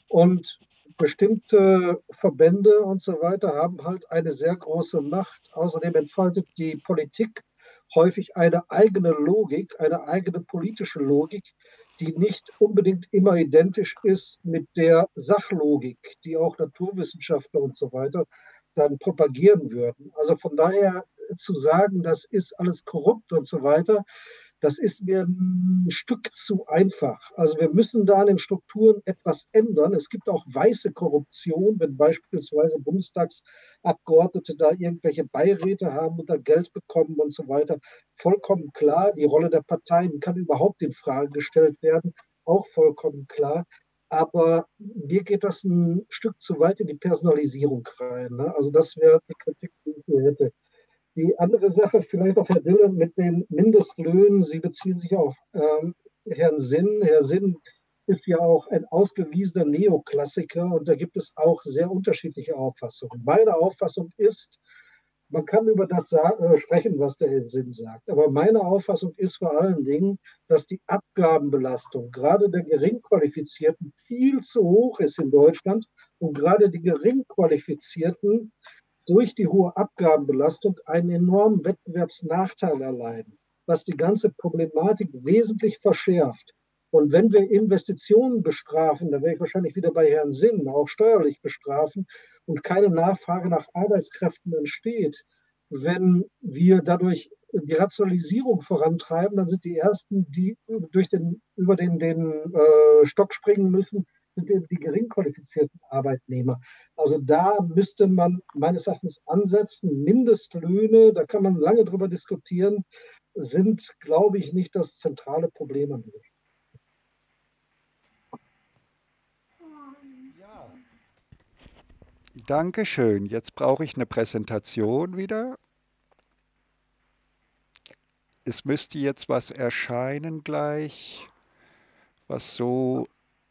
und bestimmte Verbände und so weiter haben halt eine sehr große Macht. Außerdem entfaltet die Politik häufig eine eigene Logik, eine eigene politische Logik, die nicht unbedingt immer identisch ist mit der Sachlogik, die auch Naturwissenschaftler und so weiter dann propagieren würden. Also von daher zu sagen, das ist alles korrupt und so weiter, das ist mir ein Stück zu einfach. Also wir müssen da an den Strukturen etwas ändern. Es gibt auch weiße Korruption, wenn beispielsweise Bundestagsabgeordnete da irgendwelche Beiräte haben und da Geld bekommen und so weiter. Vollkommen klar, die Rolle der Parteien kann überhaupt in Frage gestellt werden, auch vollkommen klar. Aber mir geht das ein Stück zu weit in die Personalisierung rein. Ne? Also das wäre die Kritik, die ich hier hätte. Die andere Sache, vielleicht auch Herr Dille mit den Mindestlöhnen. Sie beziehen sich auf ähm, Herrn Sinn. Herr Sinn ist ja auch ein ausgewiesener Neoklassiker und da gibt es auch sehr unterschiedliche Auffassungen. Meine Auffassung ist, man kann über das äh, sprechen, was der Herr Sinn sagt. Aber meine Auffassung ist vor allen Dingen, dass die Abgabenbelastung gerade der Geringqualifizierten viel zu hoch ist in Deutschland und gerade die Geringqualifizierten durch die hohe Abgabenbelastung einen enormen Wettbewerbsnachteil erleiden, was die ganze Problematik wesentlich verschärft. Und wenn wir Investitionen bestrafen, dann wäre ich wahrscheinlich wieder bei Herrn Sinn, auch steuerlich bestrafen und keine Nachfrage nach Arbeitskräften entsteht, wenn wir dadurch die Rationalisierung vorantreiben, dann sind die Ersten, die durch den, über den, den äh, Stock springen müssen, sind eben die gering qualifizierten Arbeitnehmer. Also da müsste man meines Erachtens ansetzen. Mindestlöhne, da kann man lange drüber diskutieren, sind, glaube ich, nicht das zentrale Problem an dieser Stelle. Ja. Dankeschön. Jetzt brauche ich eine Präsentation wieder. Es müsste jetzt was erscheinen gleich, was so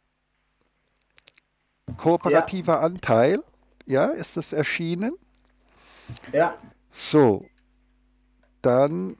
kooperativer Anteil, ja, ist das erschienen? Ja, So, dann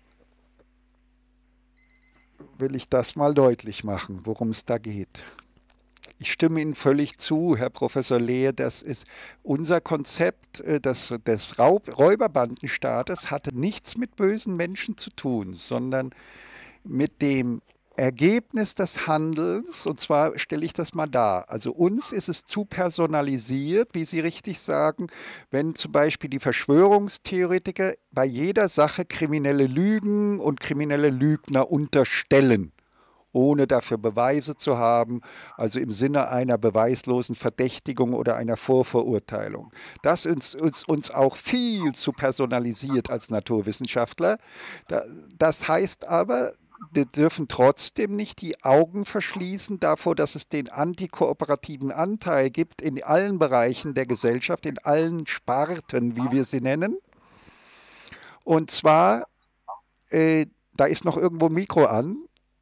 will ich das mal deutlich machen, worum es da geht. Ich stimme Ihnen völlig zu, Herr Professor Lehr, das ist unser Konzept äh, des, des Raub, Räuberbandenstaates hatte nichts mit bösen Menschen zu tun, sondern mit dem Ergebnis des Handelns, und zwar stelle ich das mal dar. Also uns ist es zu personalisiert, wie Sie richtig sagen, wenn zum Beispiel die Verschwörungstheoretiker bei jeder Sache kriminelle Lügen und kriminelle Lügner unterstellen ohne dafür Beweise zu haben, also im Sinne einer beweislosen Verdächtigung oder einer Vorverurteilung. Das ist uns, uns auch viel zu personalisiert als Naturwissenschaftler. Das heißt aber, wir dürfen trotzdem nicht die Augen verschließen davor, dass es den antikooperativen Anteil gibt in allen Bereichen der Gesellschaft, in allen Sparten, wie wir sie nennen. Und zwar, äh, da ist noch irgendwo ein Mikro an,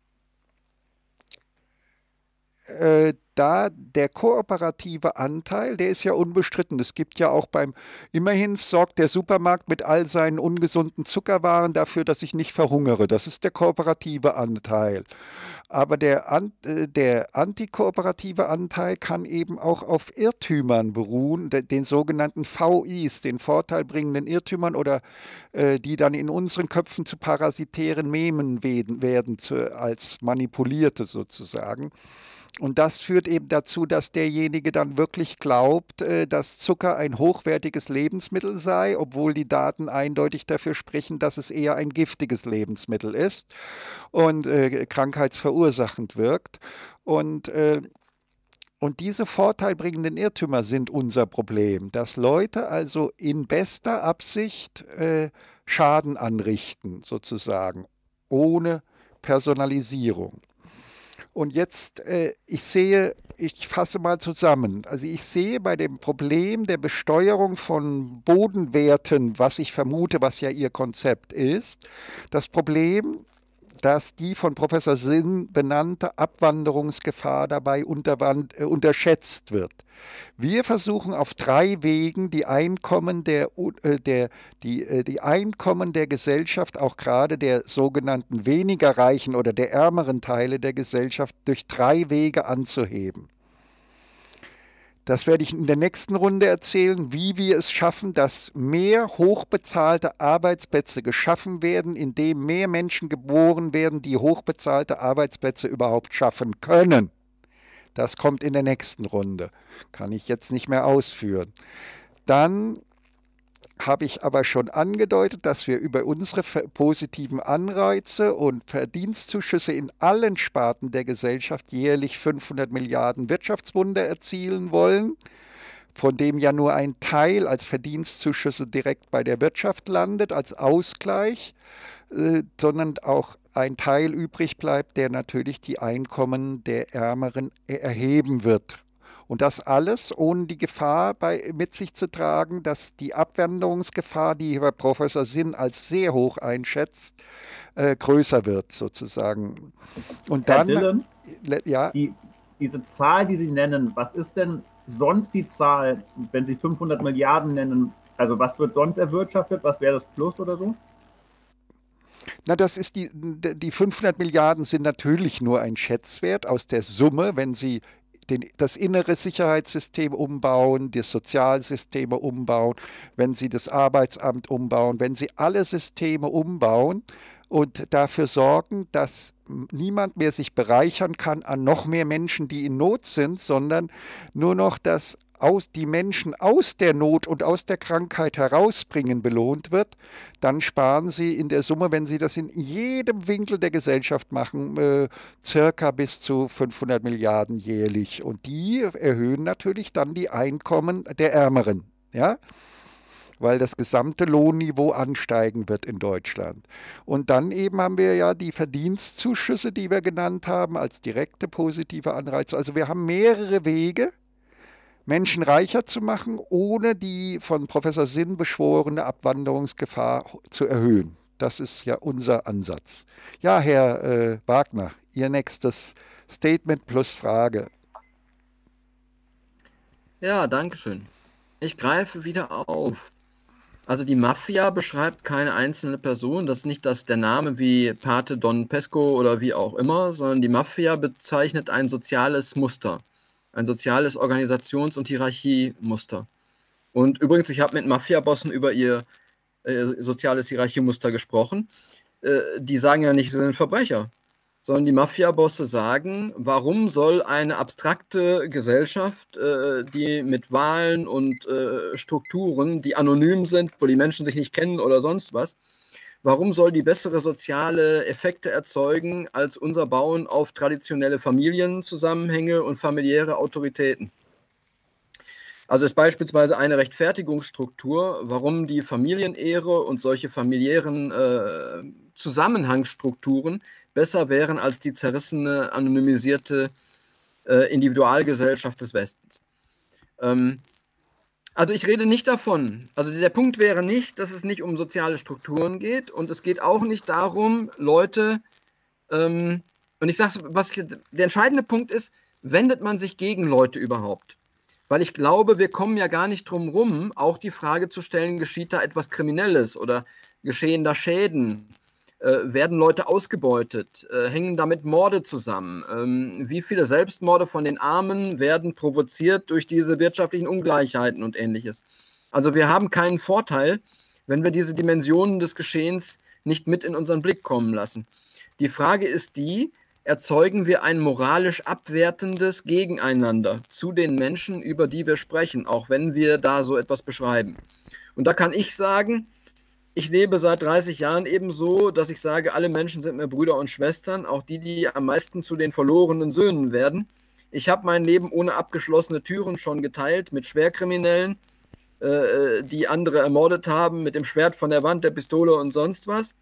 äh, da der kooperative Anteil, der ist ja unbestritten. Es gibt ja auch beim, immerhin sorgt der Supermarkt mit all seinen ungesunden Zuckerwaren dafür, dass ich nicht verhungere. Das ist der kooperative Anteil. Aber der, An- äh, der antikooperative Anteil kann eben auch auf Irrtümern beruhen, de- den sogenannten V Is, den vorteilbringenden Irrtümern oder äh, die dann in unseren Köpfen zu parasitären Memen werden, werden zu, als manipulierte sozusagen. Und das führt eben dazu, dass derjenige dann wirklich glaubt, äh, dass Zucker ein hochwertiges Lebensmittel sei, obwohl die Daten eindeutig dafür sprechen, dass es eher ein giftiges Lebensmittel ist und äh, krankheitsverursachend wirkt. Und, äh, und diese vorteilbringenden Irrtümer sind unser Problem, dass Leute also in bester Absicht äh, Schaden anrichten, sozusagen, ohne Personalisierung. Und jetzt, äh, ich sehe, ich fasse mal zusammen. Also ich sehe bei dem Problem der Besteuerung von Bodenwerten, was ich vermute, was ja Ihr Konzept ist, das Problem, dass die von Professor Sinn benannte Abwanderungsgefahr dabei unterwand, äh, unterschätzt wird. Wir versuchen auf drei Wegen die Einkommen der, äh, der, die, äh, die Einkommen der Gesellschaft, auch gerade der sogenannten weniger reichen oder der ärmeren Teile der Gesellschaft, durch drei Wege anzuheben. Das werde ich in der nächsten Runde erzählen, wie wir es schaffen, dass mehr hochbezahlte Arbeitsplätze geschaffen werden, indem mehr Menschen geboren werden, die hochbezahlte Arbeitsplätze überhaupt schaffen können. Das kommt in der nächsten Runde. Kann ich jetzt nicht mehr ausführen. Dann habe ich aber schon angedeutet, dass wir über unsere positiven Anreize und Verdienstzuschüsse in allen Sparten der Gesellschaft jährlich fünfhundert Milliarden Wirtschaftswunder erzielen wollen, von dem ja nur ein Teil als Verdienstzuschüsse direkt bei der Wirtschaft landet, als Ausgleich, äh, sondern auch ein Teil übrig bleibt, der natürlich die Einkommen der Ärmeren erheben wird. Und das alles ohne die Gefahr bei, mit sich zu tragen, dass die Abwanderungsgefahr, die Herr Professor Sinn als sehr hoch einschätzt, äh, größer wird sozusagen. Und Herr dann, Dillon, ja, die, diese Zahl, die Sie nennen, was ist denn sonst die Zahl, wenn Sie fünfhundert Milliarden nennen? Also was wird sonst erwirtschaftet? Was wäre das Plus oder so? Na, das ist die, die fünfhundert Milliarden sind natürlich nur ein Schätzwert aus der Summe, wenn Sie Den, das innere Sicherheitssystem umbauen, die Sozialsysteme umbauen, wenn Sie das Arbeitsamt umbauen, wenn Sie alle Systeme umbauen und dafür sorgen, dass niemand mehr sich bereichern kann an noch mehr Menschen, die in Not sind, sondern nur noch, dass aus, die Menschen aus der Not und aus der Krankheit herausbringen belohnt wird, dann sparen Sie in der Summe, wenn Sie das in jedem Winkel der Gesellschaft machen, äh, circa bis zu fünfhundert Milliarden jährlich. Und die erhöhen natürlich dann die Einkommen der Ärmeren, ja? Weil das gesamte Lohnniveau ansteigen wird in Deutschland. Und dann eben haben wir ja die Verdienstzuschüsse, die wir genannt haben, als direkte positive Anreize. Also wir haben mehrere Wege, Menschen reicher zu machen, ohne die von Professor Sinn beschworene Abwanderungsgefahr zu erhöhen. Das ist ja unser Ansatz. Ja, Herr äh, Wagner, Ihr nächstes Statement plus Frage. Ja, danke schön. Ich greife wieder auf. Also die Mafia beschreibt keine einzelne Person, das ist nicht das, der Name wie Pate Don Pesco oder wie auch immer, sondern die Mafia bezeichnet ein soziales Muster. Ein soziales Organisations- und Hierarchiemuster. Und übrigens, ich habe mit Mafia-Bossen über ihr äh, soziales Hierarchiemuster gesprochen. Äh, die sagen ja nicht, sie sind Verbrecher, sondern die Mafia-Bosse sagen, warum soll eine abstrakte Gesellschaft, äh, die mit Wahlen und äh, Strukturen, die anonym sind, wo die Menschen sich nicht kennen oder sonst was, warum soll die bessere soziale Effekte erzeugen als unser Bauen auf traditionelle Familienzusammenhänge und familiäre Autoritäten? Also ist beispielsweise eine Rechtfertigungsstruktur, warum die Familienehre und solche familiären äh, Zusammenhangsstrukturen besser wären als die zerrissene, anonymisierte äh, Individualgesellschaft des Westens. Ähm, also ich rede nicht davon, also der Punkt wäre nicht, dass es nicht um soziale Strukturen geht und es geht auch nicht darum, Leute, ähm, und ich sage, was der entscheidende Punkt ist, wendet man sich gegen Leute überhaupt? Weil ich glaube, wir kommen ja gar nicht drum rum, auch die Frage zu stellen, geschieht da etwas Kriminelles oder geschehen da Schäden? Äh, werden Leute ausgebeutet? Äh, hängen damit Morde zusammen? Ähm, wie viele Selbstmorde von den Armen werden provoziert durch diese wirtschaftlichen Ungleichheiten und Ähnliches? Also wir haben keinen Vorteil, wenn wir diese Dimensionen des Geschehens nicht mit in unseren Blick kommen lassen. Die Frage ist die, erzeugen wir ein moralisch abwertendes Gegeneinander zu den Menschen, über die wir sprechen, auch wenn wir da so etwas beschreiben. Und da kann ich sagen, ich lebe seit dreißig Jahren eben so, dass ich sage, alle Menschen sind mir Brüder und Schwestern, auch die, die am meisten zu den verlorenen Söhnen werden. Ich habe mein Leben ohne abgeschlossene Türen schon geteilt mit Schwerkriminellen, äh, die andere ermordet haben, mit dem Schwert von der Wand, der Pistole und sonst was.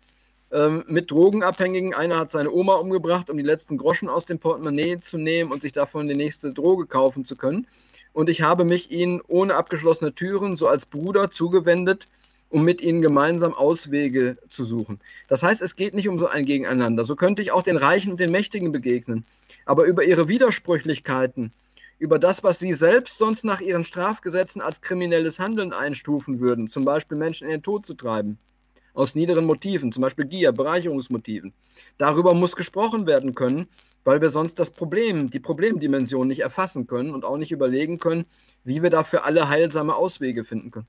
Mit Drogenabhängigen. Einer hat seine Oma umgebracht, um die letzten Groschen aus dem Portemonnaie zu nehmen und sich davon die nächste Droge kaufen zu können. Und ich habe mich ihnen ohne abgeschlossene Türen so als Bruder zugewendet, um mit ihnen gemeinsam Auswege zu suchen. Das heißt, es geht nicht um so ein Gegeneinander. So könnte ich auch den Reichen und den Mächtigen begegnen. Aber über ihre Widersprüchlichkeiten, über das, was sie selbst sonst nach ihren Strafgesetzen als kriminelles Handeln einstufen würden, zum Beispiel Menschen in den Tod zu treiben, aus niederen Motiven, zum Beispiel Gier, Bereicherungsmotiven. Darüber muss gesprochen werden können, weil wir sonst das Problem, die Problemdimension nicht erfassen können und auch nicht überlegen können, wie wir dafür alle heilsame Auswege finden können.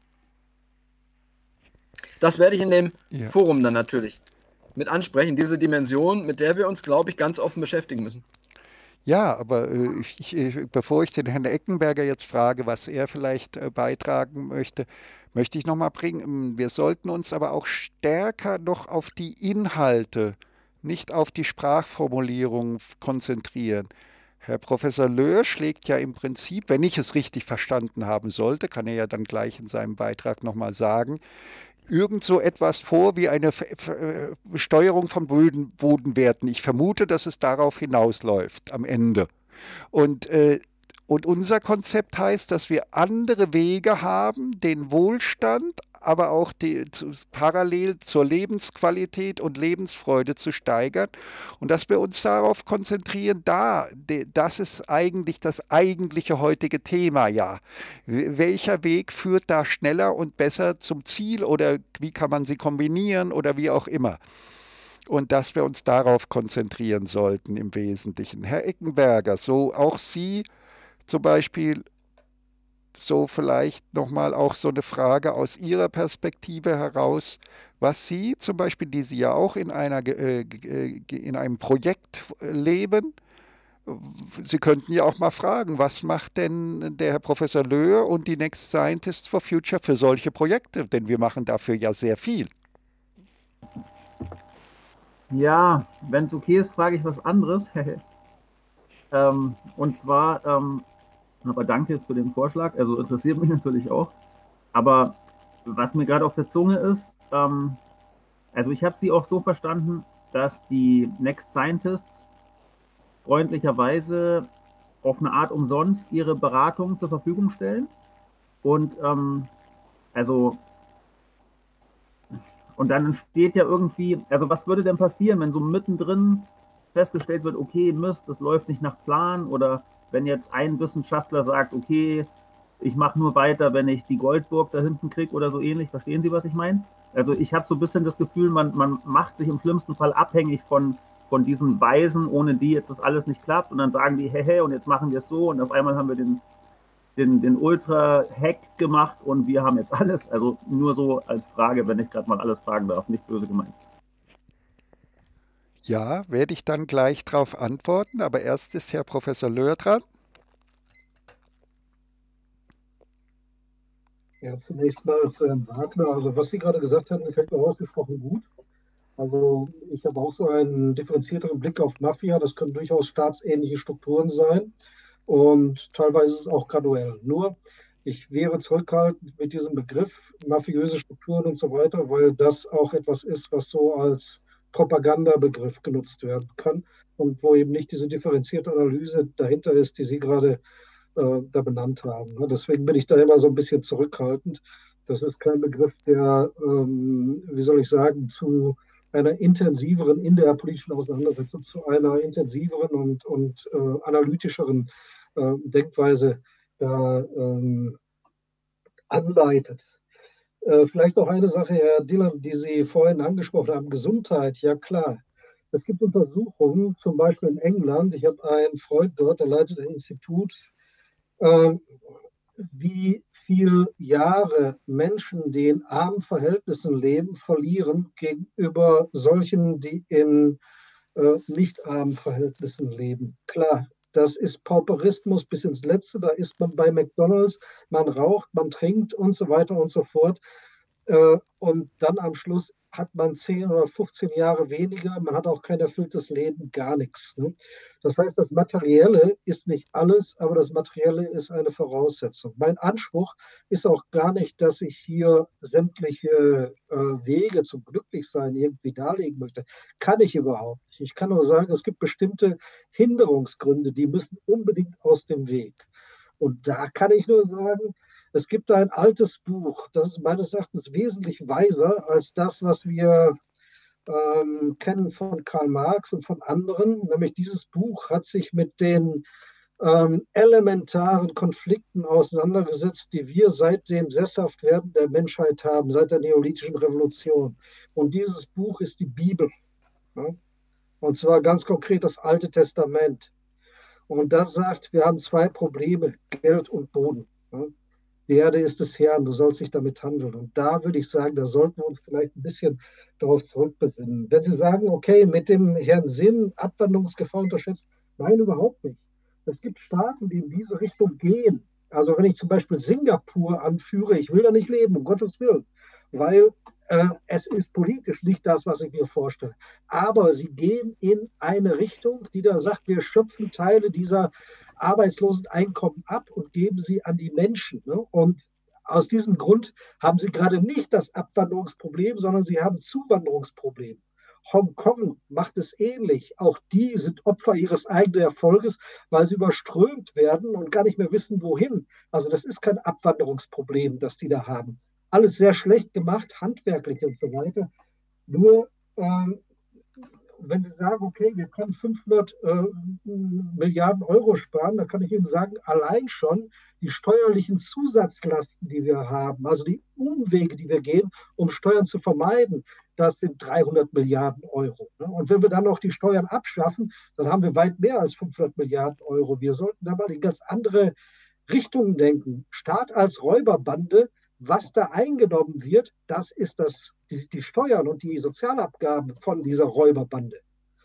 Das werde ich in dem ja. Forum dann natürlich mit ansprechen, diese Dimension, mit der wir uns, glaube ich, ganz offen beschäftigen müssen. Ja, aber äh, ich, ich, bevor ich den Herrn Eckenberger jetzt frage, was er vielleicht äh, beitragen möchte, möchte ich nochmal bringen, wir sollten uns aber auch stärker noch auf die Inhalte, nicht auf die Sprachformulierung konzentrieren. Herr Professor Löhr schlägt ja im Prinzip, wenn ich es richtig verstanden haben sollte, kann er ja dann gleich in seinem Beitrag nochmal sagen, irgend so etwas vor wie eine Steuerung von Boden, Bodenwerten. Ich vermute, dass es darauf hinausläuft am Ende. Und, äh, und unser Konzept heißt, dass wir andere Wege haben, den Wohlstand, aber auch die, zu, parallel zur Lebensqualität und Lebensfreude zu steigern und dass wir uns darauf konzentrieren, da, de, das ist eigentlich das eigentliche heutige Thema, ja. Welcher Weg führt da schneller und besser zum Ziel oder wie kann man sie kombinieren oder wie auch immer. Und dass wir uns darauf konzentrieren sollten im Wesentlichen. Herr Eckenberger, so auch Sie zum Beispiel, so vielleicht nochmal auch so eine Frage aus Ihrer Perspektive heraus, was Sie zum Beispiel, die Sie ja auch in, einer, äh, in einem Projekt leben, Sie könnten ja auch mal fragen, was macht denn der Herr Professor Löhr und die Next Scientists for Future für solche Projekte? Denn wir machen dafür ja sehr viel. Ja, wenn es okay ist, frage ich was anderes. ähm, und zwar... Ähm, Aber danke für den Vorschlag, also interessiert mich natürlich auch. Aber was mir gerade auf der Zunge ist, ähm, also ich habe Sie auch so verstanden, dass die Next Scientists freundlicherweise auf eine Art umsonst ihre Beratung zur Verfügung stellen. Und ähm, also und dann entsteht ja irgendwie, also was würde denn passieren, wenn so mittendrin festgestellt wird, okay, Mist, das läuft nicht nach Plan, oder wenn jetzt ein Wissenschaftler sagt, okay, ich mache nur weiter, wenn ich die Goldburg da hinten kriege oder so ähnlich. Verstehen Sie, was ich meine? Also ich habe so ein bisschen das Gefühl, man, man macht sich im schlimmsten Fall abhängig von, von diesen Weisen, ohne die jetzt das alles nicht klappt. Und dann sagen die, hey, hey, und jetzt machen wir es so. Und auf einmal haben wir den, den, den Ultra-Hack gemacht und wir haben jetzt alles. Also nur so als Frage, wenn ich gerade mal alles fragen darf, nicht böse gemeint. Ja, werde ich dann gleich darauf antworten, aber erst ist Herr Professor Löhr dran. Ja, zunächst mal zu Herrn Wagner. Also was Sie gerade gesagt haben, gefällt mir ausgesprochen gut. Also ich habe auch so einen differenzierteren Blick auf Mafia. Das können durchaus staatsähnliche Strukturen sein und teilweise ist es auch graduell. Nur ich wäre zurückhaltend mit diesem Begriff mafiöse Strukturen und so weiter, weil das auch etwas ist, was so als Propagandabegriff genutzt werden kann und wo eben nicht diese differenzierte Analyse dahinter ist, die Sie gerade äh, da benannt haben. Ne? Deswegen bin ich da immer so ein bisschen zurückhaltend. Das ist kein Begriff, der, ähm, wie soll ich sagen, zu einer intensiveren, in der politischen Auseinandersetzung, zu einer intensiveren und, und äh, analytischeren äh, Denkweise da ähm, anleitet. Äh, vielleicht noch eine Sache, Herr Dillon, die Sie vorhin angesprochen haben, Gesundheit, ja klar. Es gibt Untersuchungen, zum Beispiel in England. Ich habe einen Freund dort, der leitet ein Institut, äh, wie viele Jahre Menschen, die in armen Verhältnissen leben, verlieren gegenüber solchen, die in äh, nicht armen Verhältnissen leben. Klar, das ist Pauperismus bis ins Letzte. Da ist man bei McDonald's, man raucht, man trinkt und so weiter und so fort. Äh, und dann am Schluss hat man zehn oder fünfzehn Jahre weniger, man hat auch kein erfülltes Leben, gar nichts. Ne? Das heißt, das Materielle ist nicht alles, aber das Materielle ist eine Voraussetzung. Mein Anspruch ist auch gar nicht, dass ich hier sämtliche äh, Wege zum Glücklichsein irgendwie darlegen möchte. Kann ich überhaupt nicht. Ich kann nur sagen, es gibt bestimmte Hinderungsgründe, die müssen unbedingt aus dem Weg. Und da kann ich nur sagen, es gibt ein altes Buch, das ist meines Erachtens wesentlich weiser als das, was wir ähm, kennen von Karl Marx und von anderen. Nämlich dieses Buch hat sich mit den ähm, elementaren Konflikten auseinandergesetzt, die wir seit dem Sesshaftwerden der Menschheit haben, seit der Neolithischen Revolution. Und dieses Buch ist die Bibel. Ja? Und zwar ganz konkret das Alte Testament. Und das sagt, wir haben zwei Probleme, Geld und Boden. Ja? Die Erde ist des Herrn, du sollst dich damit handeln. Und da würde ich sagen, da sollten wir uns vielleicht ein bisschen darauf zurückbesinnen. Wenn Sie sagen, okay, mit dem Herrn Sinn Abwanderungsgefahr unterschätzt, nein, überhaupt nicht. Es gibt Staaten, die in diese Richtung gehen. Also wenn ich zum Beispiel Singapur anführe, ich will da nicht leben, um Gottes Willen, weil äh, es ist politisch nicht das, was ich mir vorstelle. Aber sie gehen in eine Richtung, die da sagt, wir schöpfen Teile dieser Arbeitsloseneinkommen ab und geben sie an die Menschen. Ne? Und aus diesem Grund haben sie gerade nicht das Abwanderungsproblem, sondern sie haben Zuwanderungsproblem. Hongkong macht es ähnlich. Auch die sind Opfer ihres eigenen Erfolges, weil sie überströmt werden und gar nicht mehr wissen, wohin. Also das ist kein Abwanderungsproblem, das die da haben. Alles sehr schlecht gemacht, handwerklich und so weiter. Nur ähm, wenn Sie sagen, okay, wir können fünfhundert äh, Milliarden Euro sparen, dann kann ich Ihnen sagen, allein schon die steuerlichen Zusatzlasten, die wir haben, also die Umwege, die wir gehen, um Steuern zu vermeiden, das sind dreihundert Milliarden Euro. Ne? Und wenn wir dann noch die Steuern abschaffen, dann haben wir weit mehr als fünfhundert Milliarden Euro. Wir sollten da mal in ganz andere Richtungen denken. Staat als Räuberbande, was da eingenommen wird, das ist das, die, die Steuern und die Sozialabgaben von dieser Räuberbande,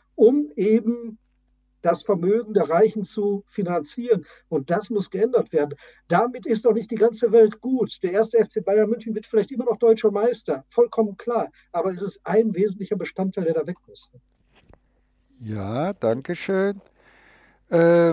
um eben das Vermögen der Reichen zu finanzieren. Und das muss geändert werden. Damit ist doch nicht die ganze Welt gut. Der erste F C Bayern München wird vielleicht immer noch deutscher Meister, vollkommen klar. Aber es ist ein wesentlicher Bestandteil, der da weg muss. Ja, danke schön. Äh,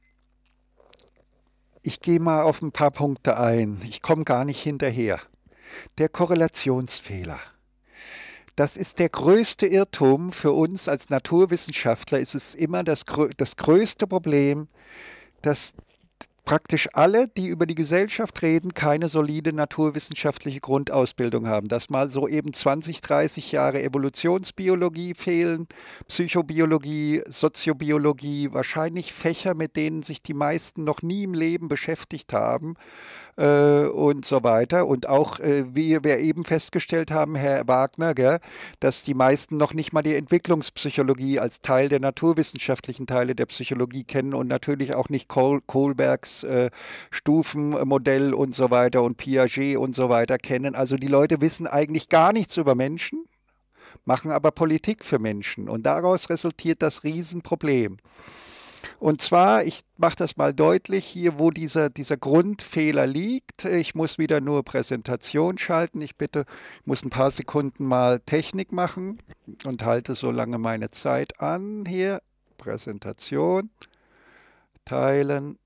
ich gehe mal auf ein paar Punkte ein. Ich komme gar nicht hinterher. Der Korrelationsfehler. Das ist der größte Irrtum für uns als Naturwissenschaftler. Es ist immer das, das größte Problem, dass praktisch alle, die über die Gesellschaft reden, keine solide naturwissenschaftliche Grundausbildung haben. Dass mal so eben zwanzig, dreißig Jahre Evolutionsbiologie fehlen, Psychobiologie, Soziobiologie, wahrscheinlich Fächer, mit denen sich die meisten noch nie im Leben beschäftigt haben. Und so weiter. Und auch, wie wir eben festgestellt haben, Herr Wagner, gell, dass die meisten noch nicht mal die Entwicklungspsychologie als Teil der naturwissenschaftlichen Teile der Psychologie kennen und natürlich auch nicht Kohl, Kohlbergs äh, Stufenmodell und so weiter und Piaget und so weiter kennen. Also die Leute wissen eigentlich gar nichts über Menschen, machen aber Politik für Menschen. Und daraus resultiert das Riesenproblem. Und zwar, ich mache das mal deutlich, hier wo dieser, dieser Grundfehler liegt. Ich muss wieder nur Präsentation schalten. Ich bitte, ich muss ein paar Sekunden mal Technik machen und halte so lange meine Zeit an. Hier, Präsentation, teilen,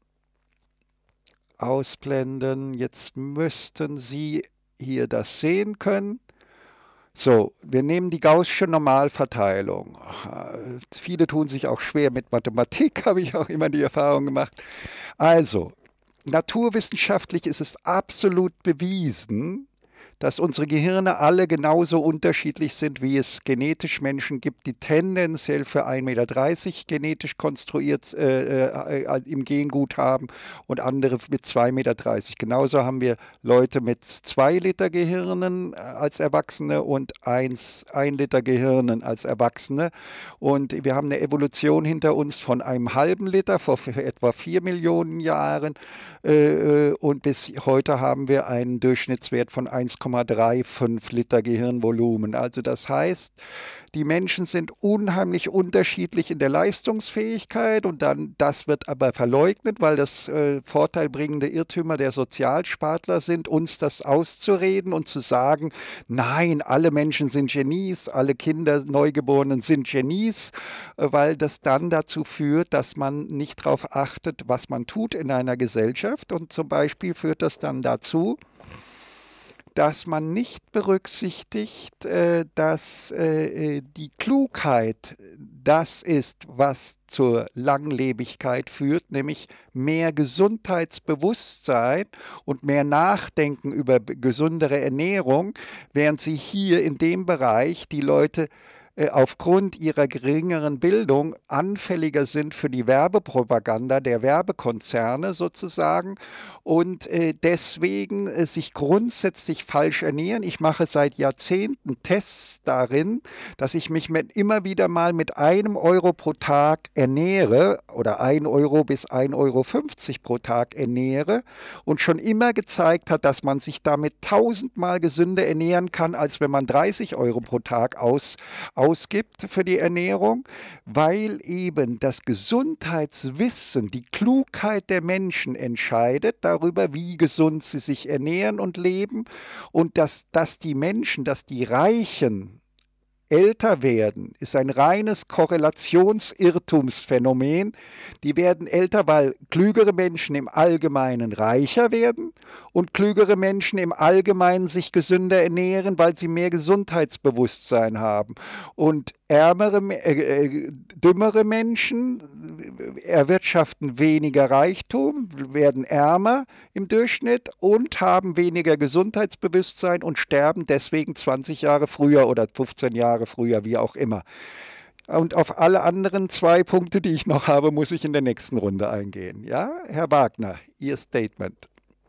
ausblenden. Jetzt müssten Sie hier das sehen können. So, wir nehmen die gaußsche Normalverteilung. Viele tun sich auch schwer mit Mathematik, habe ich auch immer die Erfahrung gemacht. Also, naturwissenschaftlich ist es absolut bewiesen, dass unsere Gehirne alle genauso unterschiedlich sind, wie es genetisch Menschen gibt, die tendenziell für ein Meter dreißig genetisch konstruiert äh, äh, im Gengut haben und andere mit zwei Meter dreißig. Genauso haben wir Leute mit zwei Liter Gehirnen als Erwachsene und eins, ein Liter Gehirnen als Erwachsene. Und wir haben eine Evolution hinter uns von einem halben Liter vor etwa vier Millionen Jahren. Äh, und bis heute haben wir einen Durchschnittswert von eins Komma fünfunddreißig Liter Gehirnvolumen. Also das heißt, die Menschen sind unheimlich unterschiedlich in der Leistungsfähigkeit und dann, das wird aber verleugnet, weil das äh, vorteilbringende Irrtümer der Sozialspartler sind, uns das auszureden und zu sagen, nein, alle Menschen sind Genies, alle Kinder, Neugeborenen sind Genies, äh, weil das dann dazu führt, dass man nicht darauf achtet, was man tut in einer Gesellschaft und zum Beispiel führt das dann dazu, dass man nicht berücksichtigt, äh, dass äh, die Klugheit das ist, was zur Langlebigkeit führt, nämlich mehr Gesundheitsbewusstsein und mehr Nachdenken über gesundere Ernährung, während sie hier in dem Bereich die Leute aufgrund ihrer geringeren Bildung anfälliger sind für die Werbepropaganda der Werbekonzerne sozusagen und äh, deswegen äh, sich grundsätzlich falsch ernähren. Ich mache seit Jahrzehnten Tests darin, dass ich mich mit, immer wieder mal mit einem Euro pro Tag ernähre oder ein Euro bis ein Euro fünfzig pro Tag ernähre und schon immer gezeigt hat, dass man sich damit tausendmal gesünder ernähren kann, als wenn man dreißig Euro pro Tag aus ausgibt für die Ernährung, weil eben das Gesundheitswissen, die Klugheit der Menschen entscheidet darüber, wie gesund sie sich ernähren und leben und dass, dass die Menschen, dass die Reichen älter werden, ist ein reines Korrelationsirrtumsphänomen. Die werden älter, weil klügere Menschen im Allgemeinen reicher werden und klügere Menschen im Allgemeinen sich gesünder ernähren, weil sie mehr Gesundheitsbewusstsein haben. Und ärmere, äh, dümmere Menschen erwirtschaften weniger Reichtum, werden ärmer im Durchschnitt und haben weniger Gesundheitsbewusstsein und sterben deswegen zwanzig Jahre früher oder fünfzehn Jahre früher, wie auch immer. Und auf alle anderen zwei Punkte, die ich noch habe, muss ich in der nächsten Runde eingehen. Ja, Herr Wagner, Ihr Statement.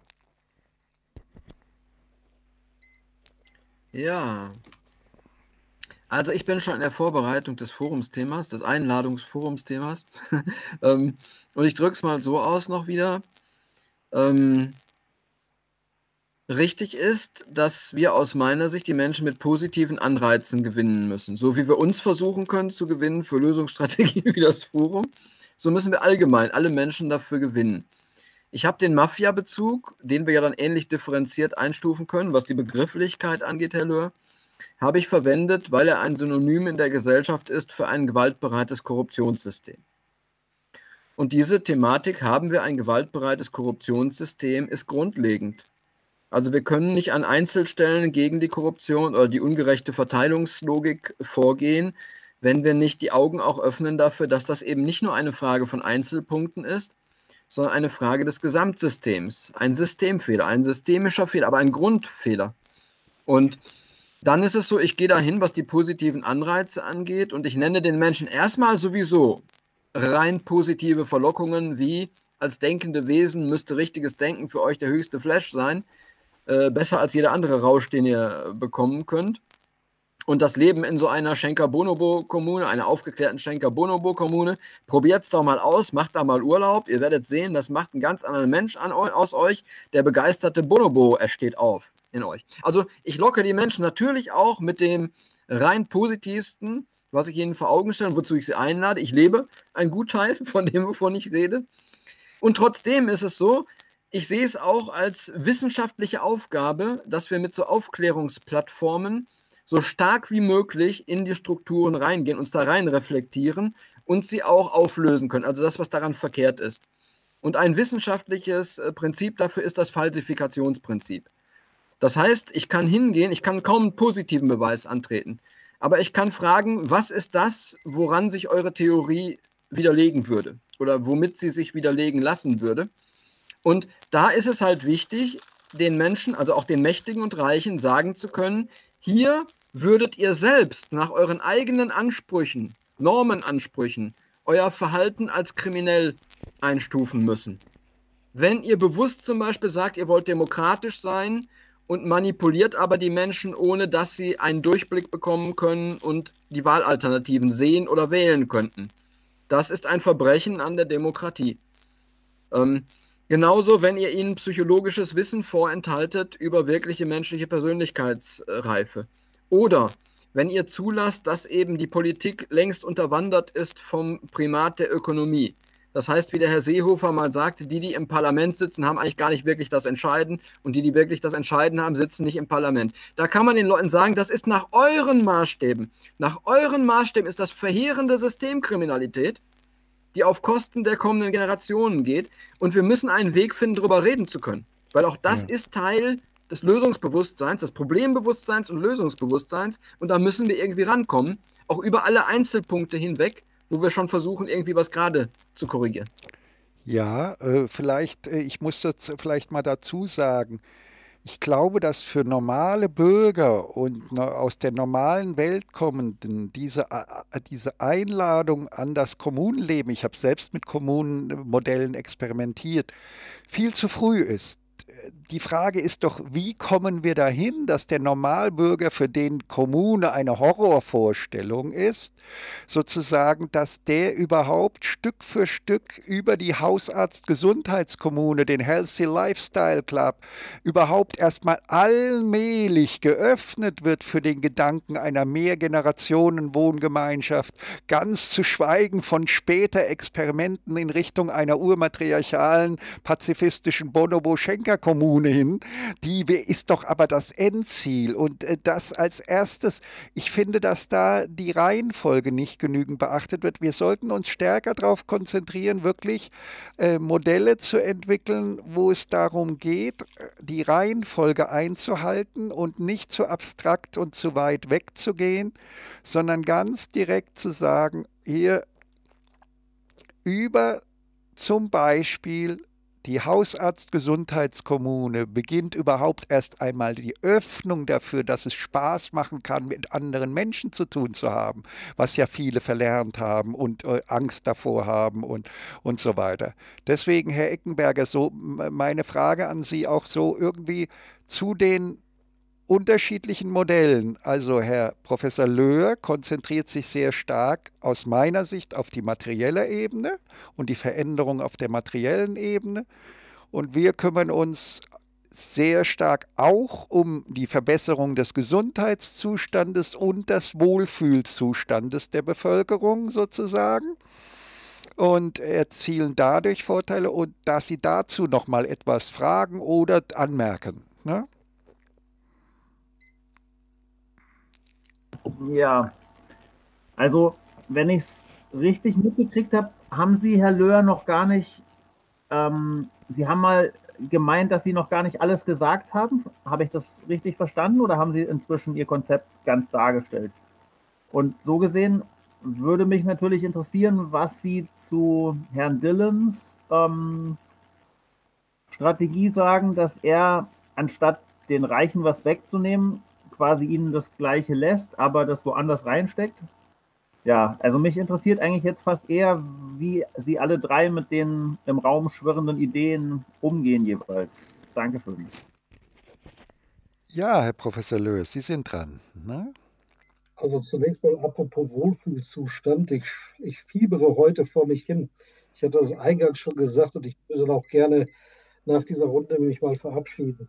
Ja, also ich bin schon in der Vorbereitung des Forumsthemas, des Einladungsforumsthemas. ähm, und ich drücke es mal so aus noch wieder. Ähm, richtig ist, dass wir aus meiner Sicht die Menschen mit positiven Anreizen gewinnen müssen. So wie wir uns versuchen können zu gewinnen für Lösungsstrategien wie das Forum, so müssen wir allgemein alle Menschen dafür gewinnen. Ich habe den Mafia-Bezug, den wir ja dann ähnlich differenziert einstufen können, was die Begrifflichkeit angeht, Herr Löhr, habe ich verwendet, weil er ein Synonym in der Gesellschaft ist für ein gewaltbereites Korruptionssystem. Und diese Thematik, haben wir ein gewaltbereites Korruptionssystem, ist grundlegend. Also wir können nicht an Einzelstellen gegen die Korruption oder die ungerechte Verteilungslogik vorgehen, wenn wir nicht die Augen auch öffnen dafür, dass das eben nicht nur eine Frage von Einzelpunkten ist, sondern eine Frage des Gesamtsystems. Ein Systemfehler, ein systemischer Fehler, aber ein Grundfehler. Und dann ist es so, ich gehe dahin, was die positiven Anreize angeht und ich nenne den Menschen erstmal sowieso rein positive Verlockungen wie als denkende Wesen müsste richtiges Denken für euch der höchste Flash sein, äh, besser als jeder andere Rausch, den ihr bekommen könnt. Und das Leben in so einer Schenker-Bonobo-Kommune, einer aufgeklärten Schenker-Bonobo-Kommune, probiert es doch mal aus, macht da mal Urlaub. Ihr werdet sehen, das macht einen ganz anderen Mensch an, aus euch. Der begeisterte Bonobo, er steht auf in euch. Also ich locke die Menschen natürlich auch mit dem rein positivsten was ich Ihnen vor Augen stelle, wozu ich Sie einlade. Ich lebe einen Gutteil von dem, wovon ich rede. Und trotzdem ist es so, ich sehe es auch als wissenschaftliche Aufgabe, dass wir mit so Aufklärungsplattformen so stark wie möglich in die Strukturen reingehen, uns da rein reflektieren und sie auch auflösen können. Also das, was daran verkehrt ist. Und ein wissenschaftliches Prinzip dafür ist das Falsifikationsprinzip. Das heißt, ich kann hingehen, ich kann kaum einen positiven Beweis antreten, aber ich kann fragen, was ist das, woran sich eure Theorie widerlegen würde oder womit sie sich widerlegen lassen würde. Und da ist es halt wichtig, den Menschen, also auch den Mächtigen und Reichen, sagen zu können, hier würdet ihr selbst nach euren eigenen Ansprüchen, Normenansprüchen, euer Verhalten als kriminell einstufen müssen. Wenn ihr bewusst zum Beispiel sagt, ihr wollt demokratisch sein und manipuliert aber die Menschen, ohne dass sie einen Durchblick bekommen können und die Wahlalternativen sehen oder wählen könnten. Das ist ein Verbrechen an der Demokratie. Ähm, genauso, wenn ihr ihnen psychologisches Wissen vorenthaltet über wirkliche menschliche Persönlichkeitsreife. Oder wenn ihr zulasst, dass eben die Politik längst unterwandert ist vom Primat der Ökonomie. Das heißt, wie der Herr Seehofer mal sagte, die, die im Parlament sitzen, haben eigentlich gar nicht wirklich das Entscheiden und die, die wirklich das Entscheiden haben, sitzen nicht im Parlament. Da kann man den Leuten sagen, das ist nach euren Maßstäben. Nach euren Maßstäben ist das verheerende Systemkriminalität, die auf Kosten der kommenden Generationen geht und wir müssen einen Weg finden, darüber reden zu können. Weil auch das ja. ist Teil des Lösungsbewusstseins, des Problembewusstseins und Lösungsbewusstseins und da müssen wir irgendwie rankommen, auch über alle Einzelpunkte hinweg, wo wir schon versuchen, irgendwie was gerade zu korrigieren. Ja, äh, vielleicht, äh, ich muss das vielleicht mal dazu sagen, ich glaube, dass für normale Bürger und no- aus der normalen Welt kommenden diese, äh, diese Einladung an das Kommunenleben, ich habe selbst mit Kommunenmodellen experimentiert, viel zu früh ist. Die Frage ist doch, wie kommen wir dahin, dass der Normalbürger, für den Kommune eine Horrorvorstellung ist, sozusagen, dass der überhaupt Stück für Stück über die Hausarzt-Gesundheitskommune, den Healthy Lifestyle Club, überhaupt erstmal allmählich geöffnet wird für den Gedanken einer Mehrgenerationen-Wohngemeinschaft, ganz zu schweigen von später Experimenten in Richtung einer urmatriarchalen, pazifistischen Bonobo-Schenker-Kommune hin, die ist doch aber das Endziel. Und äh, das als erstes, ich finde, dass da die Reihenfolge nicht genügend beachtet wird. Wir sollten uns stärker darauf konzentrieren, wirklich äh, Modelle zu entwickeln, wo es darum geht, die Reihenfolge einzuhalten und nicht zu abstrakt und zu weit wegzugehen, sondern ganz direkt zu sagen, hier über zum Beispiel die Hausarzt-Gesundheitskommune beginnt überhaupt erst einmal die Öffnung dafür, dass es Spaß machen kann, mit anderen Menschen zu tun zu haben, was ja viele verlernt haben und äh, Angst davor haben und, und so weiter. Deswegen, Herr Eckenberger, so meine Frage an Sie auch so irgendwie zu den unterschiedlichen Modellen. Also Herr Professor Löhr konzentriert sich sehr stark aus meiner Sicht auf die materielle Ebene und die Veränderung auf der materiellen Ebene. Und wir kümmern uns sehr stark auch um die Verbesserung des Gesundheitszustandes und des Wohlfühlzustandes der Bevölkerung sozusagen und erzielen dadurch Vorteile und dass Sie dazu noch mal etwas fragen oder anmerken. Ne? Ja, also wenn ich es richtig mitgekriegt habe, haben Sie, Herr Löhr, noch gar nicht, ähm, Sie haben mal gemeint, dass Sie noch gar nicht alles gesagt haben. Habe ich das richtig verstanden oder haben Sie inzwischen Ihr Konzept ganz dargestellt? Und so gesehen würde mich natürlich interessieren, was Sie zu Herrn Dillons ähm, Strategie sagen, dass er anstatt den Reichen was wegzunehmen, quasi ihnen das Gleiche lässt, aber das woanders reinsteckt. Ja, also mich interessiert eigentlich jetzt fast eher, wie Sie alle drei mit den im Raum schwirrenden Ideen umgehen jeweils. Dankeschön. Ja, Herr Professor Löhr, Sie sind dran. Ne? Also zunächst mal apropos Wohlfühlzustand. Ich, ich fiebere heute vor mich hin. Ich hatte das eingangs schon gesagt und ich würde dann auch gerne nach dieser Runde mich mal verabschieden.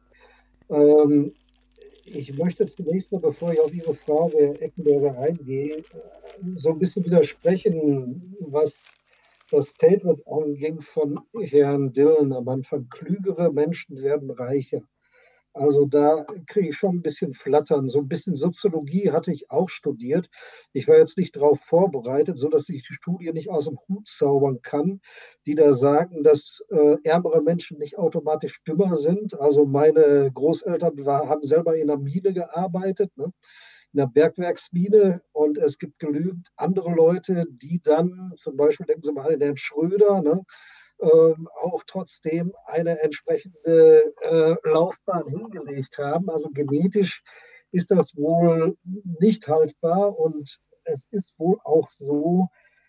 Ähm, Ich möchte zunächst mal, bevor ich auf Ihre Frage, Herr Eckenberger, eingehe, so ein bisschen widersprechen, was das Statement anging von Herrn Dillon am Anfang. Klügere Menschen werden reicher. Also da kriege ich schon ein bisschen Flattern. So ein bisschen Soziologie hatte ich auch studiert. Ich war jetzt nicht darauf vorbereitet, sodass ich die Studie nicht aus dem Hut zaubern kann, die da sagen, dass äh, ärmere Menschen nicht automatisch dümmer sind. Also meine Großeltern war, haben selber in einer Mine gearbeitet, ne? In der Bergwerksmine, und es gibt genügend andere Leute, die dann, zum Beispiel denken Sie mal an Herrn Schröder, ne, ähm, auch trotzdem eine entsprechende äh, Laufbahn hingelegt haben. Also genetisch ist das wohl nicht haltbar, und es ist wohl auch so,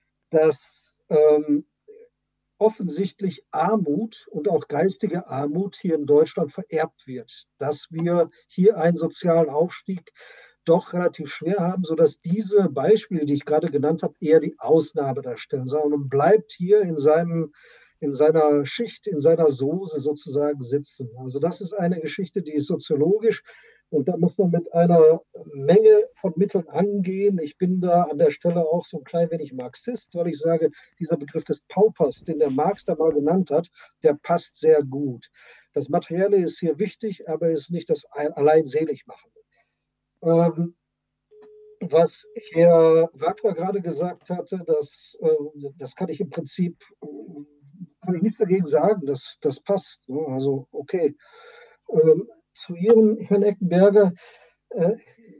dass ähm, offensichtlich Armut und auch geistige Armut hier in Deutschland vererbt wird, dass wir hier einen sozialen Aufstieg doch relativ schwer haben, sodass diese Beispiele, die ich gerade genannt habe, eher die Ausnahme darstellen, sondern man bleibt hier in seinem, in seiner Schicht, in seiner Soße sozusagen sitzen. Also das ist eine Geschichte, die ist soziologisch, und da muss man mit einer Menge von Mitteln angehen. Ich bin da an der Stelle auch so ein klein wenig Marxist, weil ich sage, dieser Begriff des Paupers, den der Marx da mal genannt hat, der passt sehr gut. Das Materielle ist hier wichtig, aber ist nicht das allein Seligmachende. Ähm, was Herr Wagner gerade gesagt hatte, das, äh, das kann ich im Prinzip kann ich nichts dagegen sagen, das, das passt. Ne? Also okay. Ähm, zu Ihrem, Herrn Eckenberger, äh,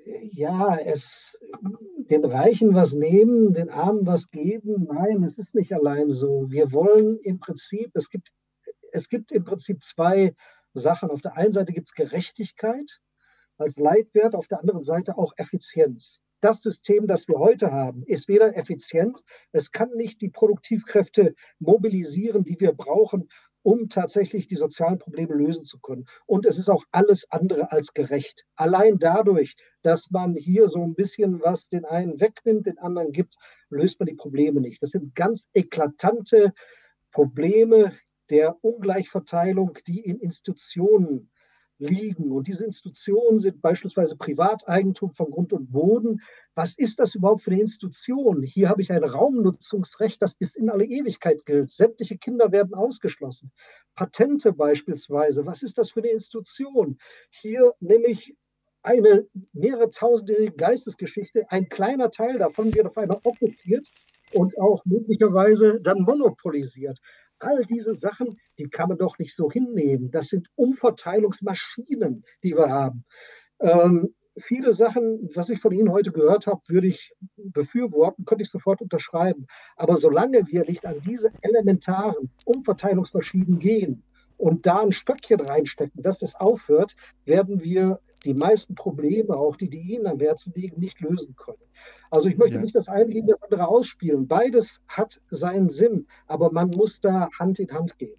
ja, es den Reichen was nehmen, den Armen was geben. Nein, es ist nicht allein so. Wir wollen im Prinzip, es gibt, es gibt im Prinzip zwei Sachen. Auf der einen Seite gibt es Gerechtigkeit als Leitwert, auf der anderen Seite auch Effizienz. Das System, das wir heute haben, ist weder effizient, es kann nicht die Produktivkräfte mobilisieren, die wir brauchen, um tatsächlich die sozialen Probleme lösen zu können. Und es ist auch alles andere als gerecht. Allein dadurch, dass man hier so ein bisschen was den einen wegnimmt, den anderen gibt, löst man die Probleme nicht. Das sind ganz eklatante Probleme der Ungleichverteilung, die in Institutionen liegen. Und diese Institutionen sind beispielsweise Privateigentum von Grund und Boden. Was ist das überhaupt für eine Institution? Hier habe ich ein Raumnutzungsrecht, das bis in alle Ewigkeit gilt. Sämtliche Kinder werden ausgeschlossen. Patente beispielsweise, was ist das für eine Institution? Hier nehme ich eine mehrere tausendjährige Geistesgeschichte. Ein kleiner Teil davon wird auf einmal okkupiert und auch möglicherweise dann monopolisiert. All diese Sachen, die kann man doch nicht so hinnehmen. Das sind Umverteilungsmaschinen, die wir haben. Ähm, viele Sachen, was ich von Ihnen heute gehört habe, würde ich befürworten, könnte ich sofort unterschreiben. Aber solange wir nicht an diese elementaren Umverteilungsmaschinen gehen und da ein Stöckchen reinstecken, dass das aufhört, werden wir die meisten Probleme, auch die, die Ihnen am Herzen liegen, nicht lösen können. Also ich möchte ja. nicht das eine gegen das andere ausspielen. Beides hat seinen Sinn, aber man muss da Hand in Hand gehen.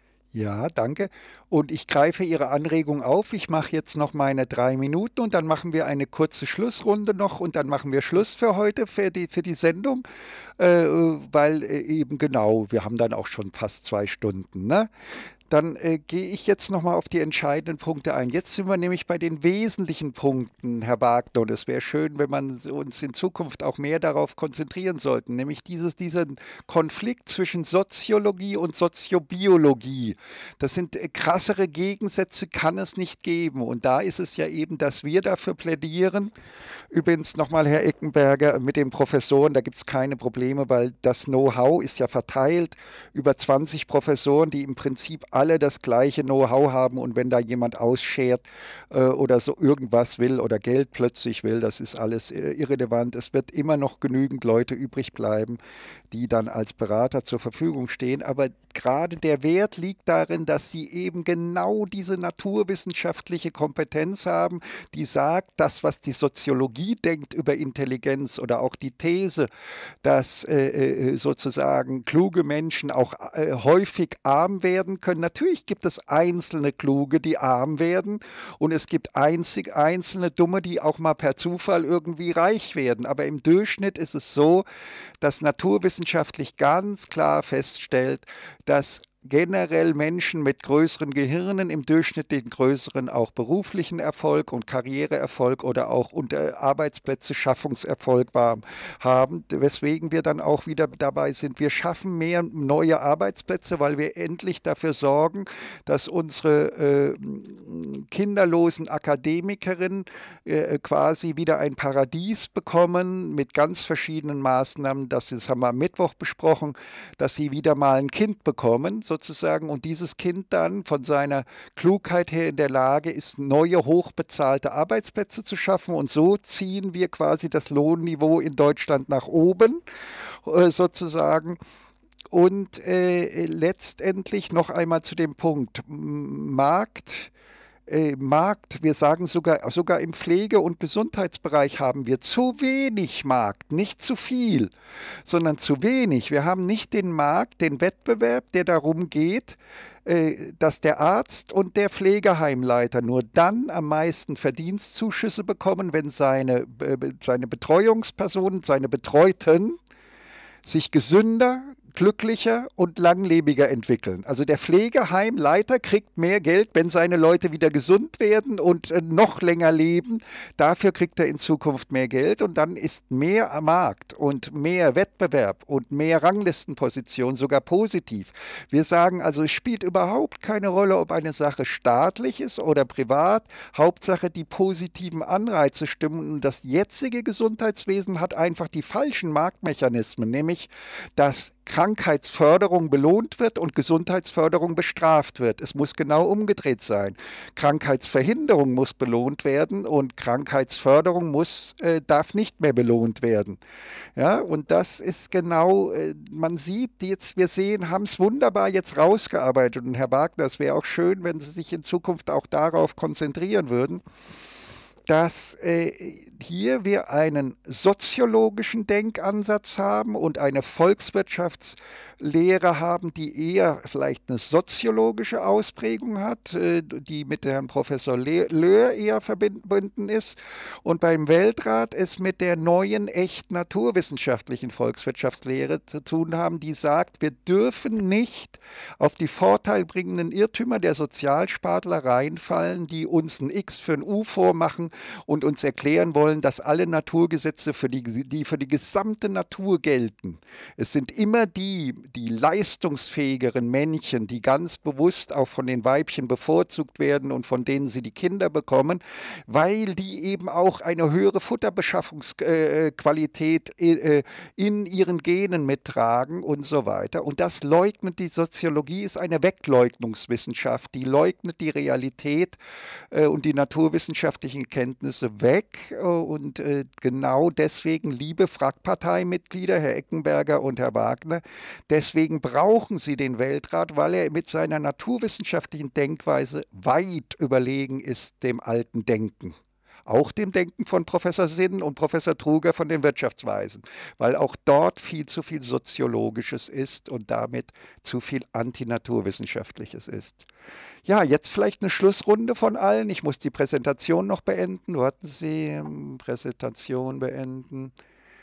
Ja, danke. Und ich greife Ihre Anregung auf. Ich mache jetzt noch meine drei Minuten und dann machen wir eine kurze Schlussrunde noch und dann machen wir Schluss für heute, für die, für die Sendung, äh, weil äh, eben genau, wir haben dann auch schon fast zwei Stunden, ne? Dann äh, gehe ich jetzt nochmal auf die entscheidenden Punkte ein. Jetzt sind wir nämlich bei den wesentlichen Punkten, Herr Wagner. Und es wäre schön, wenn man uns in Zukunft auch mehr darauf konzentrieren sollte, nämlich dieses, diesen Konflikt zwischen Soziologie und Soziobiologie. Das sind äh, krassere Gegensätze, kann es nicht geben. Und da ist es ja eben, dass wir dafür plädieren. Übrigens nochmal, Herr Eckenberger, mit den Professoren, da gibt es keine Probleme, weil das Know-how ist ja verteilt über zwanzig Professoren, die im Prinzip alle das gleiche Know-how haben, und wenn da jemand ausschert äh, oder so irgendwas will oder Geld plötzlich will, das ist alles äh, irrelevant. Es wird immer noch genügend Leute übrig bleiben, die dann als Berater zur Verfügung stehen. Aber gerade der Wert liegt darin, dass sie eben genau diese naturwissenschaftliche Kompetenz haben, die sagt, das, was die Soziologie denkt über Intelligenz, oder auch die These, dass äh, sozusagen kluge Menschen auch äh, häufig arm werden können. Natürlich gibt es einzelne Kluge, die arm werden, und es gibt einzig einzelne Dumme, die auch mal per Zufall irgendwie reich werden. Aber im Durchschnitt ist es so, dass naturwissenschaftlich ganz klar feststellt, dass generell Menschen mit größeren Gehirnen im Durchschnitt den größeren auch beruflichen Erfolg und Karriereerfolg oder auch unter Arbeitsplätze Schaffungserfolg haben, weswegen wir dann auch wieder dabei sind. Wir schaffen mehr neue Arbeitsplätze, weil wir endlich dafür sorgen, dass unsere äh, kinderlosen Akademikerinnen äh, quasi wieder ein Paradies bekommen mit ganz verschiedenen Maßnahmen. Das, das haben wir am Mittwoch besprochen, dass sie wieder mal ein Kind bekommen, sozusagen, und dieses Kind dann von seiner Klugheit her in der Lage ist, neue, hochbezahlte Arbeitsplätze zu schaffen. Und so ziehen wir quasi das Lohnniveau in Deutschland nach oben, äh, sozusagen. Und äh, letztendlich noch einmal zu dem Punkt Markt. Äh, Markt, wir sagen sogar, sogar im Pflege- und Gesundheitsbereich haben wir zu wenig Markt, nicht zu viel, sondern zu wenig. Wir haben nicht den Markt, den Wettbewerb, der darum geht, äh, dass der Arzt und der Pflegeheimleiter nur dann am meisten Verdienstzuschüsse bekommen, wenn seine, äh, seine Betreuungspersonen, seine Betreuten sich gesünder, glücklicher und langlebiger entwickeln. Also der Pflegeheimleiter kriegt mehr Geld, wenn seine Leute wieder gesund werden und äh, noch länger leben. Dafür kriegt er in Zukunft mehr Geld und dann ist mehr am Markt und mehr Wettbewerb und mehr Ranglistenposition sogar positiv. Wir sagen also, es spielt überhaupt keine Rolle, ob eine Sache staatlich ist oder privat. Hauptsache, die positiven Anreize stimmen. Und das jetzige Gesundheitswesen hat einfach die falschen Marktmechanismen, nämlich dass Krankheitsförderung belohnt wird und Gesundheitsförderung bestraft wird. Es muss genau umgedreht sein. Krankheitsverhinderung muss belohnt werden und Krankheitsförderung muss, äh, darf nicht mehr belohnt werden. Ja, und das ist genau, äh, man sieht jetzt, wir sehen, haben es wunderbar jetzt rausgearbeitet. Und Herr Wagner, es wäre auch schön, wenn Sie sich in Zukunft auch darauf konzentrieren würden, dass äh, hier wir einen soziologischen Denkansatz haben und eine Volkswirtschaftslehre haben, die eher vielleicht eine soziologische Ausprägung hat, äh, die mit Herrn Professor Löhr eher verbunden ist. Und beim Weltrat es mit der neuen, echt naturwissenschaftlichen Volkswirtschaftslehre zu tun haben, die sagt, wir dürfen nicht auf die vorteilbringenden Irrtümer der Sozialspartler reinfallen, die uns ein X für ein U vormachen und uns erklären wollen, dass alle Naturgesetze für die, die für die gesamte Natur gelten. Es sind immer die, die leistungsfähigeren Männchen, die ganz bewusst auch von den Weibchen bevorzugt werden und von denen sie die Kinder bekommen, weil die eben auch eine höhere Futterbeschaffungsqualität in ihren Genen mittragen und so weiter. Und das leugnet die Soziologie, ist eine Wegleugnungswissenschaft, die leugnet die Realität und die naturwissenschaftlichen Kenntnisse weg. Und genau deswegen, liebe Frack-Parteimitglieder, Herr Eckenberger und Herr Wagner, deswegen brauchen Sie den Weltrat, weil er mit seiner naturwissenschaftlichen Denkweise weit überlegen ist dem alten Denken. Auch dem Denken von Professor Sinn und Professor Truger von den Wirtschaftsweisen, weil auch dort viel zu viel Soziologisches ist und damit zu viel Antinaturwissenschaftliches ist. Ja, jetzt vielleicht eine Schlussrunde von allen. Ich muss die Präsentation noch beenden. Warten Sie, Präsentation beenden.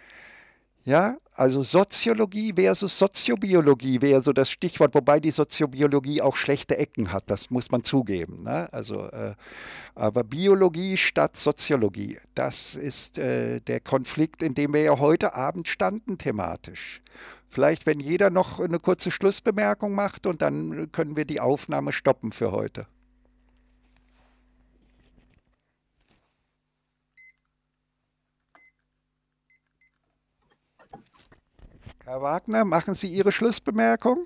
Ja, also Soziologie versus Soziobiologie wäre so das Stichwort, wobei die Soziobiologie auch schlechte Ecken hat, das muss man zugeben. Ne? Also, äh, aber Biologie statt Soziologie, das ist äh, der Konflikt, in dem wir ja heute Abend standen thematisch. Vielleicht, wenn jeder noch eine kurze Schlussbemerkung macht und dann können wir die Aufnahme stoppen für heute. Herr Wagner, machen Sie Ihre Schlussbemerkung?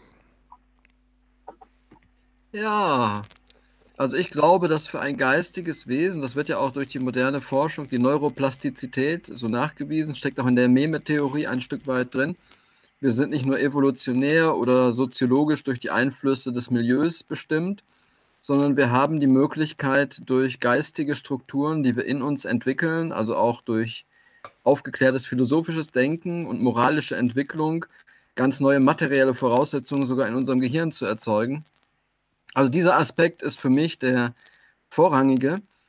Ja, also ich glaube, dass für ein geistiges Wesen, das wird ja auch durch die moderne Forschung, die Neuroplastizität so nachgewiesen, steckt auch in der Meme-Theorie ein Stück weit drin. Wir sind nicht nur evolutionär oder soziologisch durch die Einflüsse des Milieus bestimmt, sondern wir haben die Möglichkeit, durch geistige Strukturen, die wir in uns entwickeln, also auch durch aufgeklärtes philosophisches Denken und moralische Entwicklung, ganz neue materielle Voraussetzungen sogar in unserem Gehirn zu erzeugen. Also dieser Aspekt ist für mich der vorrangige.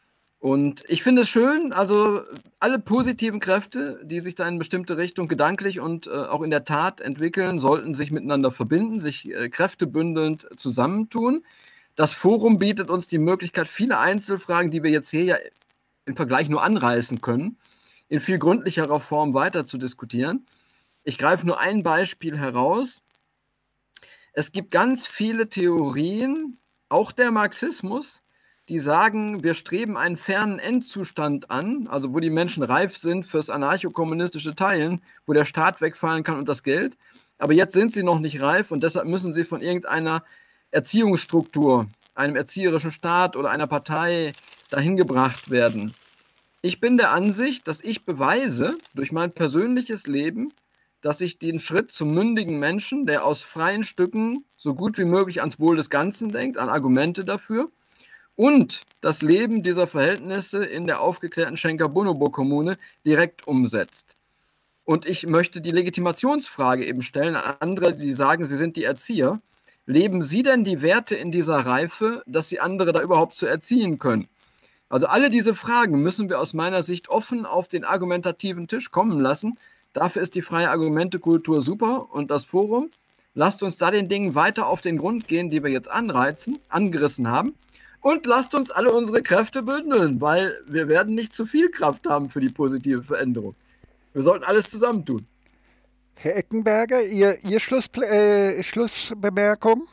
Und ich finde es schön, also alle positiven Kräfte, die sich da in bestimmte Richtung gedanklich und äh, auch in der Tat entwickeln, sollten sich miteinander verbinden, sich äh, kräftebündelnd zusammentun. Das Forum bietet uns die Möglichkeit, viele Einzelfragen, die wir jetzt hier ja im Vergleich nur anreißen können, in viel gründlicherer Form weiter zu diskutieren. Ich greife nur ein Beispiel heraus. Es gibt ganz viele Theorien, auch der Marxismus, die sagen, wir streben einen fernen Endzustand an, also wo die Menschen reif sind fürs anarchokommunistische Teilen, wo der Staat wegfallen kann und das Geld. Aber jetzt sind sie noch nicht reif und deshalb müssen sie von irgendeiner Erziehungsstruktur, einem erzieherischen Staat oder einer Partei dahin gebracht werden. Ich bin der Ansicht, dass ich beweise durch mein persönliches Leben, dass ich den Schritt zum mündigen Menschen, der aus freien Stücken so gut wie möglich ans Wohl des Ganzen denkt, an Argumente dafür, und das Leben dieser Verhältnisse in der aufgeklärten Schenker-Bonobo-Kommune direkt umsetzt. Und ich möchte die Legitimationsfrage eben stellen an andere, die sagen, sie sind die Erzieher. Leben Sie denn die Werte in dieser Reife, dass Sie andere da überhaupt zu erziehen können? Also alle diese Fragen müssen wir aus meiner Sicht offen auf den argumentativen Tisch kommen lassen. Dafür ist die freie Argumentekultur super und das Forum. Lasst uns da den Dingen weiter auf den Grund gehen, die wir jetzt anreizen, angerissen haben. Und lasst uns alle unsere Kräfte bündeln, weil wir werden nicht zu viel Kraft haben für die positive Veränderung. Wir sollten alles zusammentun. Herr Eckenberger, Ihr, Ihr Schluss, äh, Schlussbemerkung?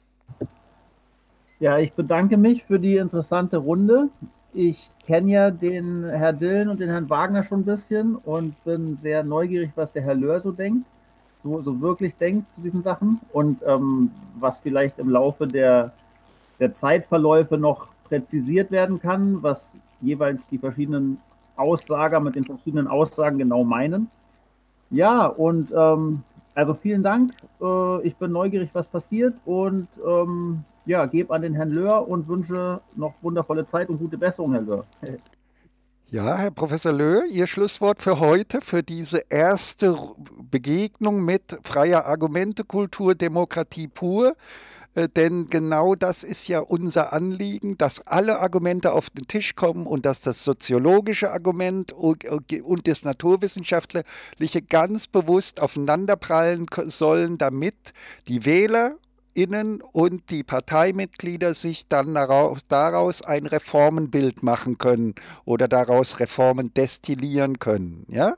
Ja, ich bedanke mich für die interessante Runde. Ich kenne ja den Herrn Dillen und den Herrn Wagner schon ein bisschen und bin sehr neugierig, was der Herr Löhr so denkt, so, so wirklich denkt zu diesen Sachen und ähm, was vielleicht im Laufe der der Zeitverläufe noch präzisiert werden kann, was jeweils die verschiedenen Aussager mit den verschiedenen Aussagen genau meinen. Ja, und ähm, also vielen Dank. Äh, ich bin neugierig, was passiert und ähm, ja, gebe an den Herrn Löhr und wünsche noch wundervolle Zeit und gute Besserung, Herr Löhr. Ja, Herr Professor Löhr, Ihr Schlusswort für heute, für diese erste Begegnung mit freier Argumentekultur, Demokratie pur. Denn genau das ist ja unser Anliegen, dass alle Argumente auf den Tisch kommen und dass das soziologische Argument und das naturwissenschaftliche ganz bewusst aufeinanderprallen sollen, damit die WählerInnen und die Parteimitglieder sich dann daraus ein Reformenbild machen können oder daraus Reformen destillieren können. Ja?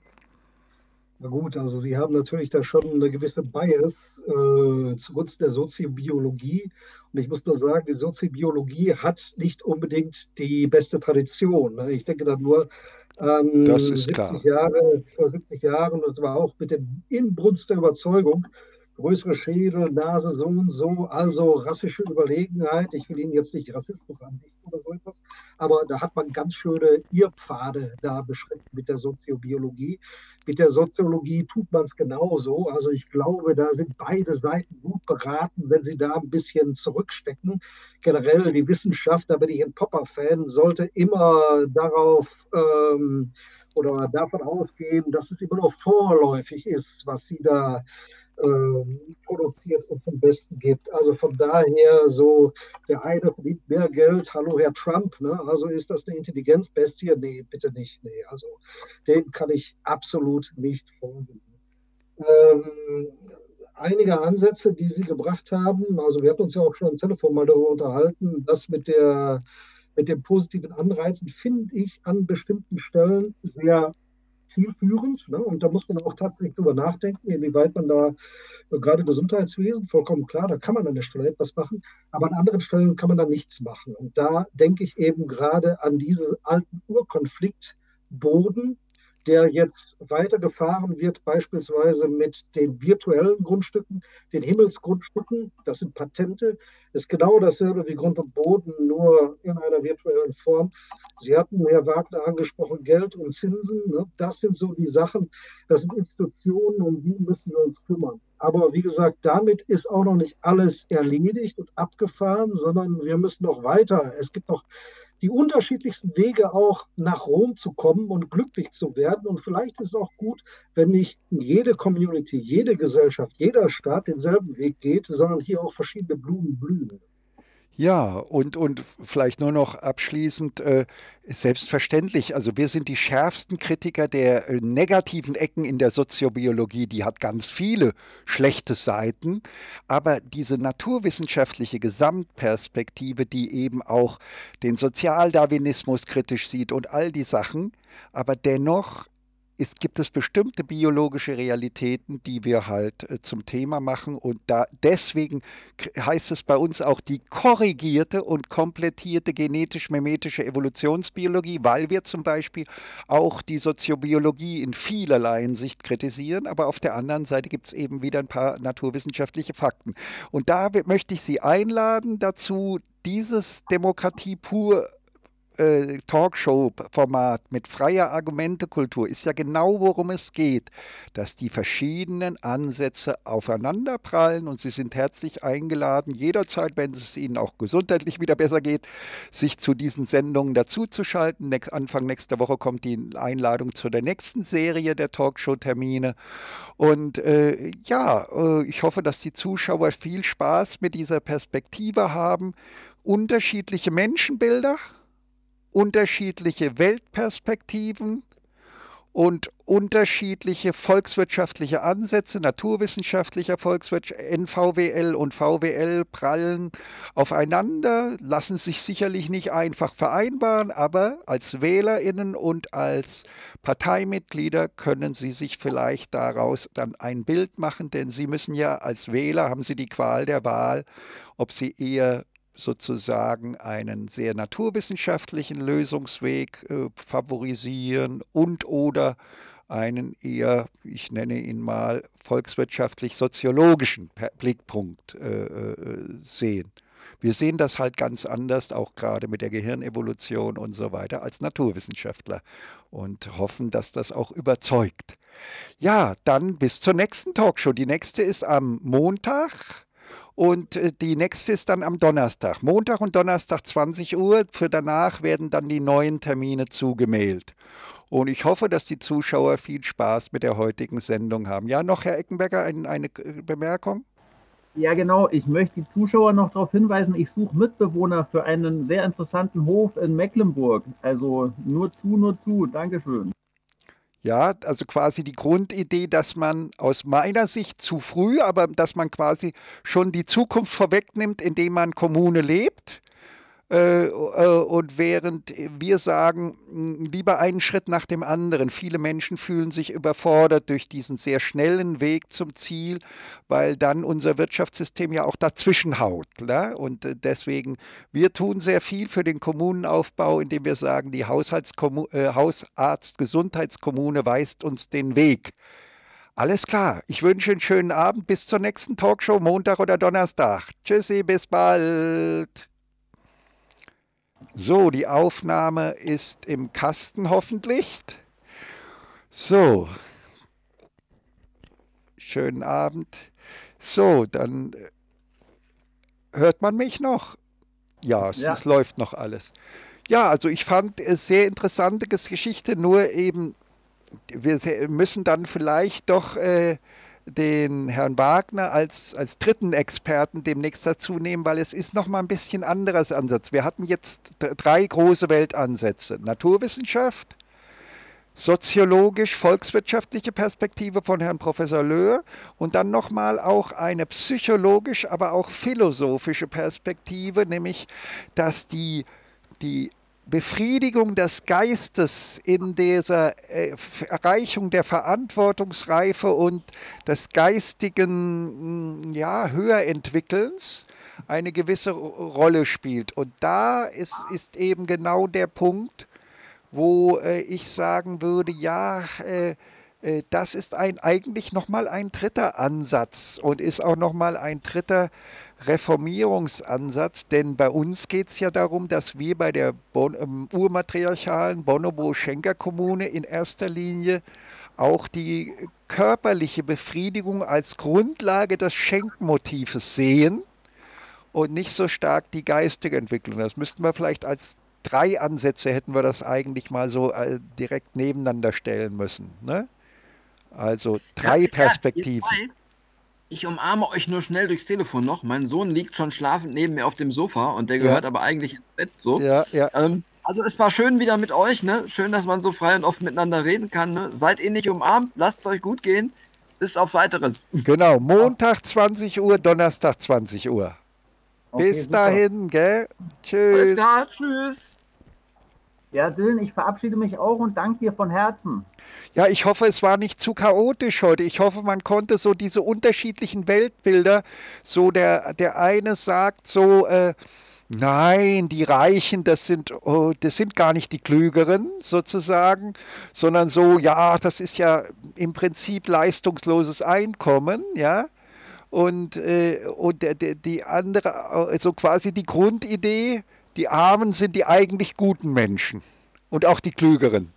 Na gut, also Sie haben natürlich da schon eine gewisse Bias äh, zugunsten der Soziobiologie. Und ich muss nur sagen, die Soziobiologie hat nicht unbedingt die beste Tradition. Ne? Ich denke da nur an Das ist klar. siebzig Jahre, vor siebzig Jahren, und das war auch mit der Inbrunst der Überzeugung, größere Schädel, Nase so und so, also rassische Überlegenheit. Ich will Ihnen jetzt nicht Rassismus andichten oder so etwas, aber da hat man ganz schöne Irrpfade da beschritten mit der Soziobiologie. Mit der Soziologie tut man es genauso. Also ich glaube, da sind beide Seiten gut beraten, wenn sie da ein bisschen zurückstecken. Generell die Wissenschaft, da bin ich ein Popper-Fan, sollte immer darauf ähm, oder davon ausgehen, dass es immer noch vorläufig ist, was sie da ähm, produziert und zum Besten gibt. Also von daher so, der eine verdient mehr Geld, hallo Herr Trump, ne? Also ist das eine Intelligenzbestie? Nee, bitte nicht. Nee, also dem kann ich absolut nicht folgen. Ähm, einige Ansätze, die Sie gebracht haben, also wir hatten uns ja auch schon am Telefon mal darüber unterhalten, das mit der mit den positiven Anreizen finde ich an bestimmten Stellen sehr zielführend. Ne? Und da muss man auch tatsächlich drüber nachdenken, inwieweit man da, äh, gerade Gesundheitswesen, vollkommen klar, da kann man an der Stelle etwas machen, aber an anderen Stellen kann man da nichts machen. Und da denke ich eben gerade an diesen alten Urkonflikt Boden, der jetzt weitergefahren wird, beispielsweise mit den virtuellen Grundstücken, den Himmelsgrundstücken, das sind Patente, ist genau dasselbe wie Grund und Boden, nur in einer virtuellen Form. Sie hatten, Herr Wagner, angesprochen, Geld und Zinsen, ne? Das sind so die Sachen, das sind Institutionen, um die müssen wir uns kümmern. Aber wie gesagt, damit ist auch noch nicht alles erledigt und abgefahren, sondern wir müssen noch weiter. Es gibt noch die unterschiedlichsten Wege auch nach Rom zu kommen und glücklich zu werden. Und vielleicht ist es auch gut, wenn nicht jede Community, jede Gesellschaft, jeder Staat denselben Weg geht, sondern hier auch verschiedene Blumen blühen. Ja, und, und vielleicht nur noch abschließend, äh, selbstverständlich, also wir sind die schärfsten Kritiker der äh, negativen Ecken in der Soziobiologie, die hat ganz viele schlechte Seiten, aber diese naturwissenschaftliche Gesamtperspektive, die eben auch den Sozialdarwinismus kritisch sieht und all die Sachen, aber dennoch es gibt es bestimmte biologische Realitäten, die wir halt äh, zum Thema machen und da deswegen k- heißt es bei uns auch die korrigierte und komplettierte genetisch-memetische Evolutionsbiologie, weil wir zum Beispiel auch die Soziobiologie in vielerlei Hinsicht kritisieren, aber auf der anderen Seite gibt es eben wieder ein paar naturwissenschaftliche Fakten. Und da w- möchte ich Sie einladen dazu, dieses Demokratie pur äh, Talkshow-Format mit freier Argumentekultur ist ja genau, worum es geht, dass die verschiedenen Ansätze aufeinanderprallen und Sie sind herzlich eingeladen, jederzeit, wenn es Ihnen auch gesundheitlich wieder besser geht, sich zu diesen Sendungen dazuzuschalten. Nächst, Anfang nächster Woche kommt die Einladung zu der nächsten Serie der Talkshow-Termine und äh, ja, äh, ich hoffe, dass die Zuschauer viel Spaß mit dieser Perspektive haben. Unterschiedliche Menschenbilder, unterschiedliche Weltperspektiven und unterschiedliche volkswirtschaftliche Ansätze, naturwissenschaftlicher Volkswirtschaft, N V W L und V W L prallen aufeinander, lassen sich sicherlich nicht einfach vereinbaren, aber als WählerInnen und als Parteimitglieder können Sie sich vielleicht daraus dann ein Bild machen, denn Sie müssen ja als Wähler, haben Sie die Qual der Wahl, ob Sie eher sozusagen einen sehr naturwissenschaftlichen Lösungsweg äh, favorisieren und oder einen eher, ich nenne ihn mal, volkswirtschaftlich-soziologischen Blickpunkt äh, äh, sehen. Wir sehen das halt ganz anders, auch gerade mit der Gehirnevolution und so weiter, als Naturwissenschaftler und hoffen, dass das auch überzeugt. Ja, dann bis zur nächsten Talkshow. Die nächste ist am Montag. Und äh, die nächste ist dann am Donnerstag. Montag und Donnerstag zwanzig Uhr. Für danach werden dann die neuen Termine zugemailt. Und ich hoffe, dass die Zuschauer viel Spaß mit der heutigen Sendung haben. Ja, noch, Herr Eckenberger, ein, eine äh, Bemerkung? Ja, genau. Ich möchte die Zuschauer noch darauf hinweisen, ich suche Mitbewohner für einen sehr interessanten Hof in Mecklenburg. Also nur zu, nur zu. Dankeschön. Ja, also quasi die Grundidee, dass man aus meiner Sicht zu früh, aber dass man quasi schon die Zukunft vorwegnimmt, indem man Kommune lebt. Äh, äh, und während wir sagen, mh, lieber einen Schritt nach dem anderen. Viele Menschen fühlen sich überfordert durch diesen sehr schnellen Weg zum Ziel, weil dann unser Wirtschaftssystem ja auch dazwischen haut. Ne? Und äh, deswegen, wir tun sehr viel für den Kommunenaufbau, indem wir sagen, die Haushaltskommu äh, Hausarzt-Gesundheitskommune weist uns den Weg. Alles klar, ich wünsche einen schönen Abend, bis zur nächsten Talkshow, Montag oder Donnerstag. Tschüssi, bis bald. So, die Aufnahme ist im Kasten hoffentlich. So, schönen Abend. So, dann äh, hört man mich noch? Ja, es, Ja, es läuft noch alles. Ja, also ich fand es sehr interessante Geschichte, nur eben, wir se- müssen dann vielleicht doch äh, den Herrn Wagner als, als dritten Experten demnächst dazu nehmen, weil es ist noch mal ein bisschen anderes Ansatz. Wir hatten jetzt d- drei große Weltansätze. Naturwissenschaft, soziologisch-volkswirtschaftliche Perspektive von Herrn Professor Löhr und dann nochmal auch eine psychologisch, aber auch philosophische Perspektive, nämlich dass die, die Befriedigung des Geistes in dieser äh, Erreichung der Verantwortungsreife und des geistigen, mh, ja, Höherentwickelns eine gewisse Rolle spielt. Und da ist, ist eben genau der Punkt, wo äh, ich sagen würde, ja, äh, äh, das ist ein, eigentlich nochmal ein dritter Ansatz und ist auch nochmal ein dritter Reformierungsansatz, denn bei uns geht es ja darum, dass wir bei der bon ähm, urmatriarchalen Bonobo-Schenker-Kommune in erster Linie auch die körperliche Befriedigung als Grundlage des Schenkmotives sehen und nicht so stark die geistige Entwicklung. Das müssten wir vielleicht als drei Ansätze hätten wir das eigentlich mal so äh, direkt nebeneinander stellen müssen. Ne? Also Ja, drei ja, ihr Perspektiven. zwei, Ich umarme euch nur schnell durchs Telefon noch. Mein Sohn liegt schon schlafend neben mir auf dem Sofa und der Ja. gehört aber eigentlich ins Bett. So. Ja, ja. Ähm, also es war schön wieder mit euch. Ne? Schön, dass man so frei und offen miteinander reden kann. Ne? Seid ihr nicht umarmt, lasst es euch gut gehen. Bis auf Weiteres. Genau, Montag zwanzig Uhr, Donnerstag zwanzig Uhr. Okay, Bis super. dahin, gell? Alles Tschüss. klar, tschüss. Ja, Dylan, ich verabschiede mich auch und danke dir von Herzen. Ja, ich hoffe, es war nicht zu chaotisch heute. Ich hoffe, man konnte so diese unterschiedlichen Weltbilder, so der, der eine sagt so, äh, nein, die Reichen, das sind, oh, das sind gar nicht die Klügeren sozusagen, sondern so, ja, das ist ja im Prinzip leistungsloses Einkommen, ja. Und, äh, und der, der, die andere, also quasi die Grundidee, die Armen sind die eigentlich guten Menschen und auch die Klügeren.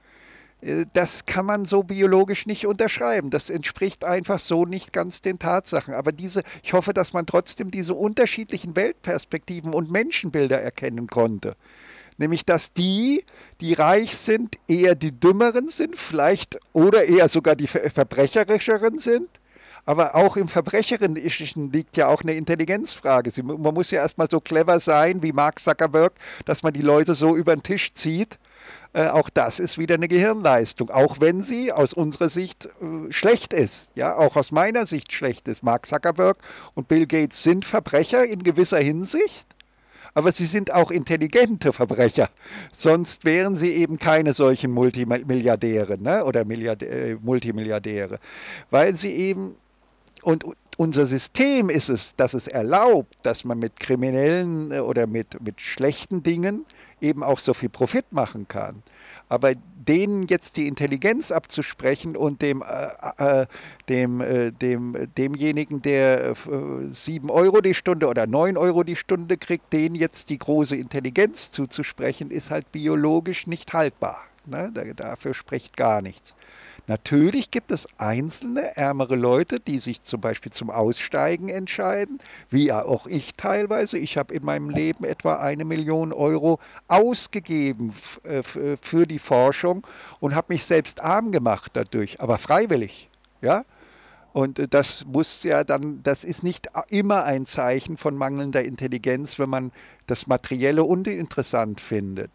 Äh, Das kann man so biologisch nicht unterschreiben. Das entspricht einfach so nicht ganz den Tatsachen. Aber diese, ich hoffe, dass man trotzdem diese unterschiedlichen Weltperspektiven und Menschenbilder erkennen konnte. Nämlich, dass die, die reich sind, eher die Dümmeren sind, vielleicht oder eher sogar die ver- verbrecherischeren sind. Aber auch im Verbrecherischen liegt ja auch eine Intelligenzfrage. Sie, man muss ja erstmal so clever sein wie Mark Zuckerberg, dass man die Leute so über den Tisch zieht. Äh, auch das ist wieder eine Gehirnleistung, auch wenn sie aus unserer Sicht äh, schlecht ist. Ja, auch aus meiner Sicht schlecht ist. Mark Zuckerberg und Bill Gates sind Verbrecher in gewisser Hinsicht. Aber sie sind auch intelligente Verbrecher. Sonst wären sie eben keine solchen Multimilliardäre, ne? Oder Milliardä äh, Multimilliardäre. Weil sie eben, und unser System ist es, dass es erlaubt, dass man mit kriminellen äh, oder mit, mit schlechten Dingen eben auch so viel Profit machen kann. Aber denen jetzt die Intelligenz abzusprechen und dem, äh, äh, dem, äh, dem, demjenigen, der äh, sieben Euro die Stunde oder neun Euro die Stunde kriegt, denen jetzt die große Intelligenz zuzusprechen, ist halt biologisch nicht haltbar. Ne? Da, dafür spricht gar nichts. Natürlich gibt es einzelne ärmere Leute, die sich zum Beispiel zum Aussteigen entscheiden, wie ja auch ich teilweise. Ich habe in meinem Leben etwa eine Million Euro ausgegeben f- äh, f- äh, für die Forschung und habe mich selbst arm gemacht dadurch, aber freiwillig. Ja? Und äh, das muss ja dann, das ist nicht a- immer ein Zeichen von mangelnder Intelligenz, wenn man das Materielle uninteressant findet.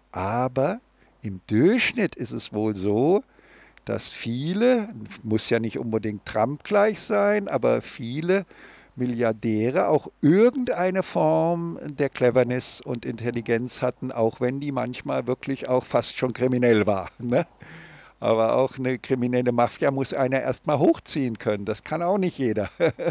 Aber im Durchschnitt ist es wohl so, dass viele, muss ja nicht unbedingt Trump gleich sein, aber viele Milliardäre auch irgendeine Form der Cleverness und Intelligenz hatten, auch wenn die manchmal wirklich auch fast schon kriminell war. Ne? Aber auch eine kriminelle Mafia muss einer erstmal hochziehen können. Das kann auch nicht jeder.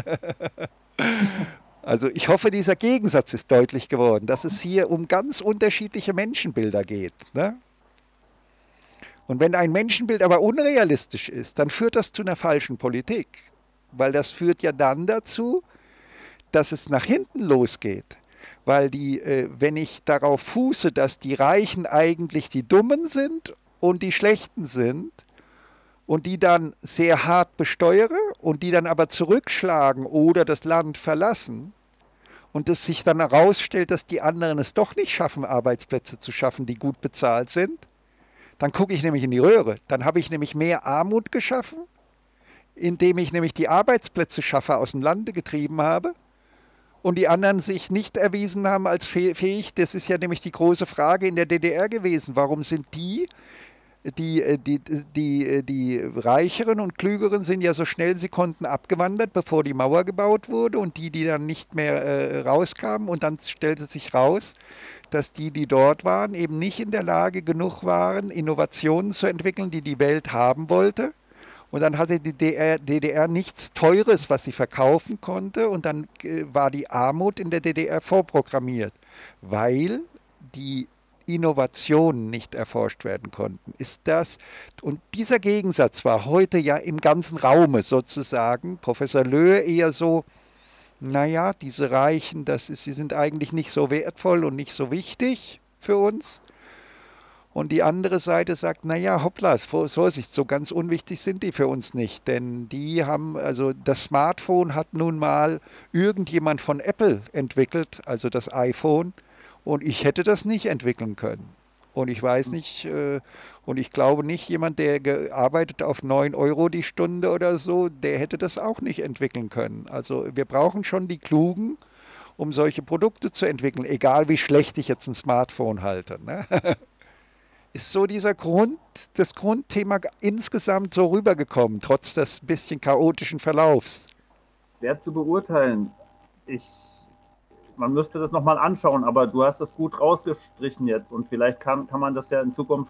Also ich hoffe, dieser Gegensatz ist deutlich geworden, dass es hier um ganz unterschiedliche Menschenbilder geht. Ne? Und wenn ein Menschenbild aber unrealistisch ist, dann führt das zu einer falschen Politik. Weil das führt ja dann dazu, dass es nach hinten losgeht. Weil die, äh, wenn ich darauf fuße, dass die Reichen eigentlich die Dummen sind und die Schlechten sind und die dann sehr hart besteuere und die dann aber zurückschlagen oder das Land verlassen und es sich dann herausstellt, dass die anderen es doch nicht schaffen, Arbeitsplätze zu schaffen, die gut bezahlt sind, dann gucke ich nämlich in die Röhre. Dann habe ich nämlich mehr Armut geschaffen, indem ich nämlich die Arbeitsplätze schaffe, aus dem Lande getrieben habe und die anderen sich nicht erwiesen haben als fähig. Das ist ja nämlich die große Frage in der D D R gewesen. Warum sind die, die, die, die, die Reicheren und Klügeren sind ja so schnell sie konnten abgewandert, bevor die Mauer gebaut wurde und die, die dann nicht mehr äh, rauskamen und dann stellte sich raus, dass die, die dort waren, eben nicht in der Lage genug waren, Innovationen zu entwickeln, die die Welt haben wollte. Und dann hatte die D D R nichts Teures, was sie verkaufen konnte. Und dann äh, war die Armut in der D D R vorprogrammiert, weil die Innovationen nicht erforscht werden konnten. Ist das, und dieser Gegensatz war heute ja im ganzen Raume sozusagen. Professor Löhe eher so, naja, diese Reichen, das ist, sie sind eigentlich nicht so wertvoll und nicht so wichtig für uns. Und die andere Seite sagt, naja, hoppla, Vorsicht, so ganz unwichtig sind die für uns nicht. Denn die haben, also das Smartphone hat nun mal irgendjemand von Apple entwickelt, also das iPhone. Und ich hätte das nicht entwickeln können. Und ich weiß nicht, äh, und ich glaube nicht, jemand, der gearbeitet auf neun Euro die Stunde oder so, der hätte das auch nicht entwickeln können. Also wir brauchen schon die Klugen, um solche Produkte zu entwickeln, egal wie schlecht ich jetzt ein Smartphone halte. Ne? Ist so dieser Grund, das Grundthema insgesamt so rübergekommen, trotz des bisschen chaotischen Verlaufs? Schwer zu beurteilen. Ich, man müsste das nochmal anschauen, aber du hast das gut rausgestrichen jetzt und vielleicht kann, kann man das ja in Zukunft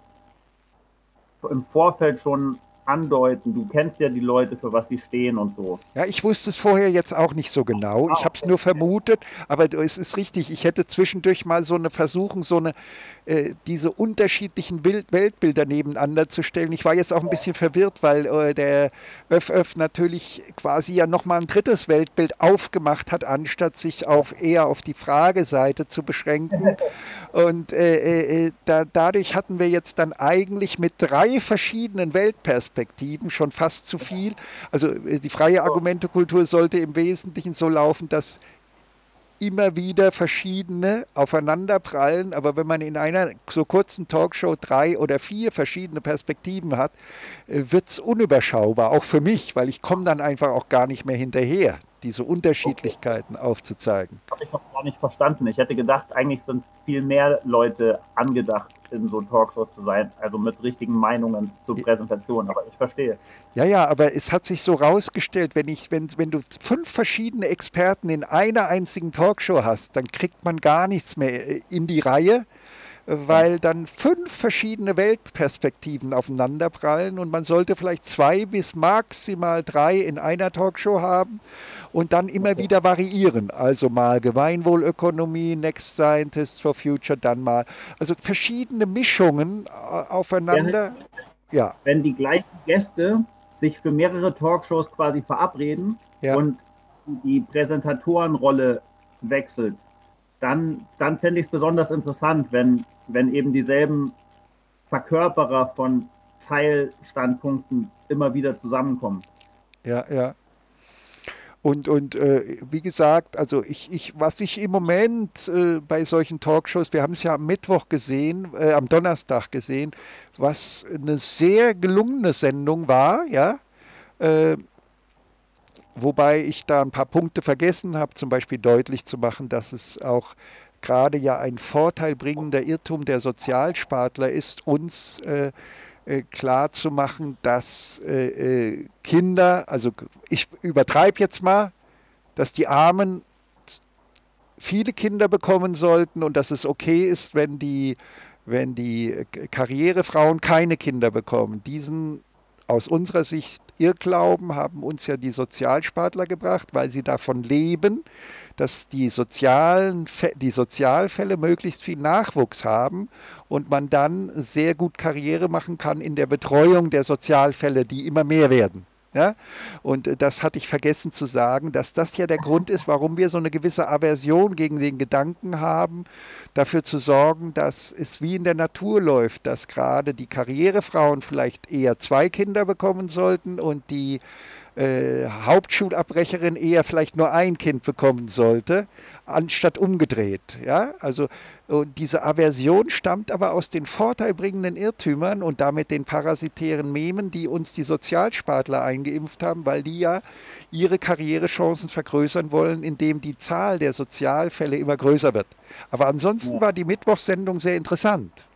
im Vorfeld schon andeuten. Du kennst ja die Leute, für was sie stehen und so. Ja, ich wusste es vorher jetzt auch nicht so genau. Ich habe es nur vermutet, aber es ist richtig. Ich hätte zwischendurch mal so eine versuchen, so eine äh, diese unterschiedlichen Bild Weltbilder nebeneinander zu stellen. Ich war jetzt auch ein bisschen verwirrt, weil äh, der ÖffÖff natürlich quasi ja nochmal ein drittes Weltbild aufgemacht hat, anstatt sich auf eher auf die Frageseite zu beschränken. Und äh, äh, da, dadurch hatten wir jetzt dann eigentlich mit drei verschiedenen Weltperspektiven schon fast zu viel. Also äh, die freie Argumentekultur sollte im Wesentlichen so laufen, dass immer wieder verschiedene aufeinanderprallen, aber wenn man in einer so kurzen Talkshow drei oder vier verschiedene Perspektiven hat, wird es unüberschaubar, auch für mich, weil ich komme dann einfach auch gar nicht mehr hinterher, diese Unterschiedlichkeiten okay. aufzuzeigen. Habe ich noch gar nicht verstanden. Ich hätte gedacht, eigentlich sind viel mehr Leute angedacht, in so Talkshows zu sein, also mit richtigen Meinungen zur Präsentation, aber ich verstehe. Ja, ja, aber es hat sich so rausgestellt, wenn, ich, wenn, wenn du fünf verschiedene Experten in einer einzigen Talkshow hast, dann kriegt man gar nichts mehr in die Reihe, weil dann fünf verschiedene Weltperspektiven aufeinanderprallen und man sollte vielleicht zwei bis maximal drei in einer Talkshow haben und dann immer wieder variieren. Also mal Gemeinwohlökonomie, Next Scientists for Future, dann mal. Also verschiedene Mischungen aufeinander. Ja. Wenn die gleichen Gäste sich für mehrere Talkshows quasi verabreden ja. und die Präsentatorenrolle wechselt, dann, dann fände ich es besonders interessant, wenn, wenn eben dieselben Verkörperer von Teilstandpunkten immer wieder zusammenkommen. Ja, ja. Und, und äh, wie gesagt, also ich, ich, was ich im Moment äh, bei solchen Talkshows, wir haben es ja am Mittwoch gesehen, äh, am Donnerstag gesehen, was eine sehr gelungene Sendung war, ja, äh, wobei ich da ein paar Punkte vergessen habe, zum Beispiel deutlich zu machen, dass es auch gerade ja ein vorteilbringender Irrtum der Sozialspartler ist, uns äh, äh, klar zu machen, dass äh, Kinder, also ich übertreibe jetzt mal, dass die Armen viele Kinder bekommen sollten und dass es okay ist, wenn die, wenn die Karrierefrauen keine Kinder bekommen. Diesen aus unserer Sicht Irrglauben haben uns ja die Sozialspartler gebracht, weil sie davon leben, dass die, sozialen, die Sozialfälle möglichst viel Nachwuchs haben und man dann sehr gut Karriere machen kann in der Betreuung der Sozialfälle, die immer mehr werden. Ja? Und das hatte ich vergessen zu sagen, dass das ja der Grund ist, warum wir so eine gewisse Aversion gegen den Gedanken haben, dafür zu sorgen, dass es wie in der Natur läuft, dass gerade die Karrierefrauen vielleicht eher zwei Kinder bekommen sollten und die äh, Hauptschulabbrecherinnen eher vielleicht nur ein Kind bekommen sollte, anstatt umgedreht. Ja? Also, und diese Aversion stammt aber aus den vorteilbringenden Irrtümern und damit den parasitären Memen, die uns die Sozialspartler eingeimpft haben, weil die ja ihre Karrierechancen vergrößern wollen, indem die Zahl der Sozialfälle immer größer wird. Aber ansonsten war die Mittwochssendung sehr interessant.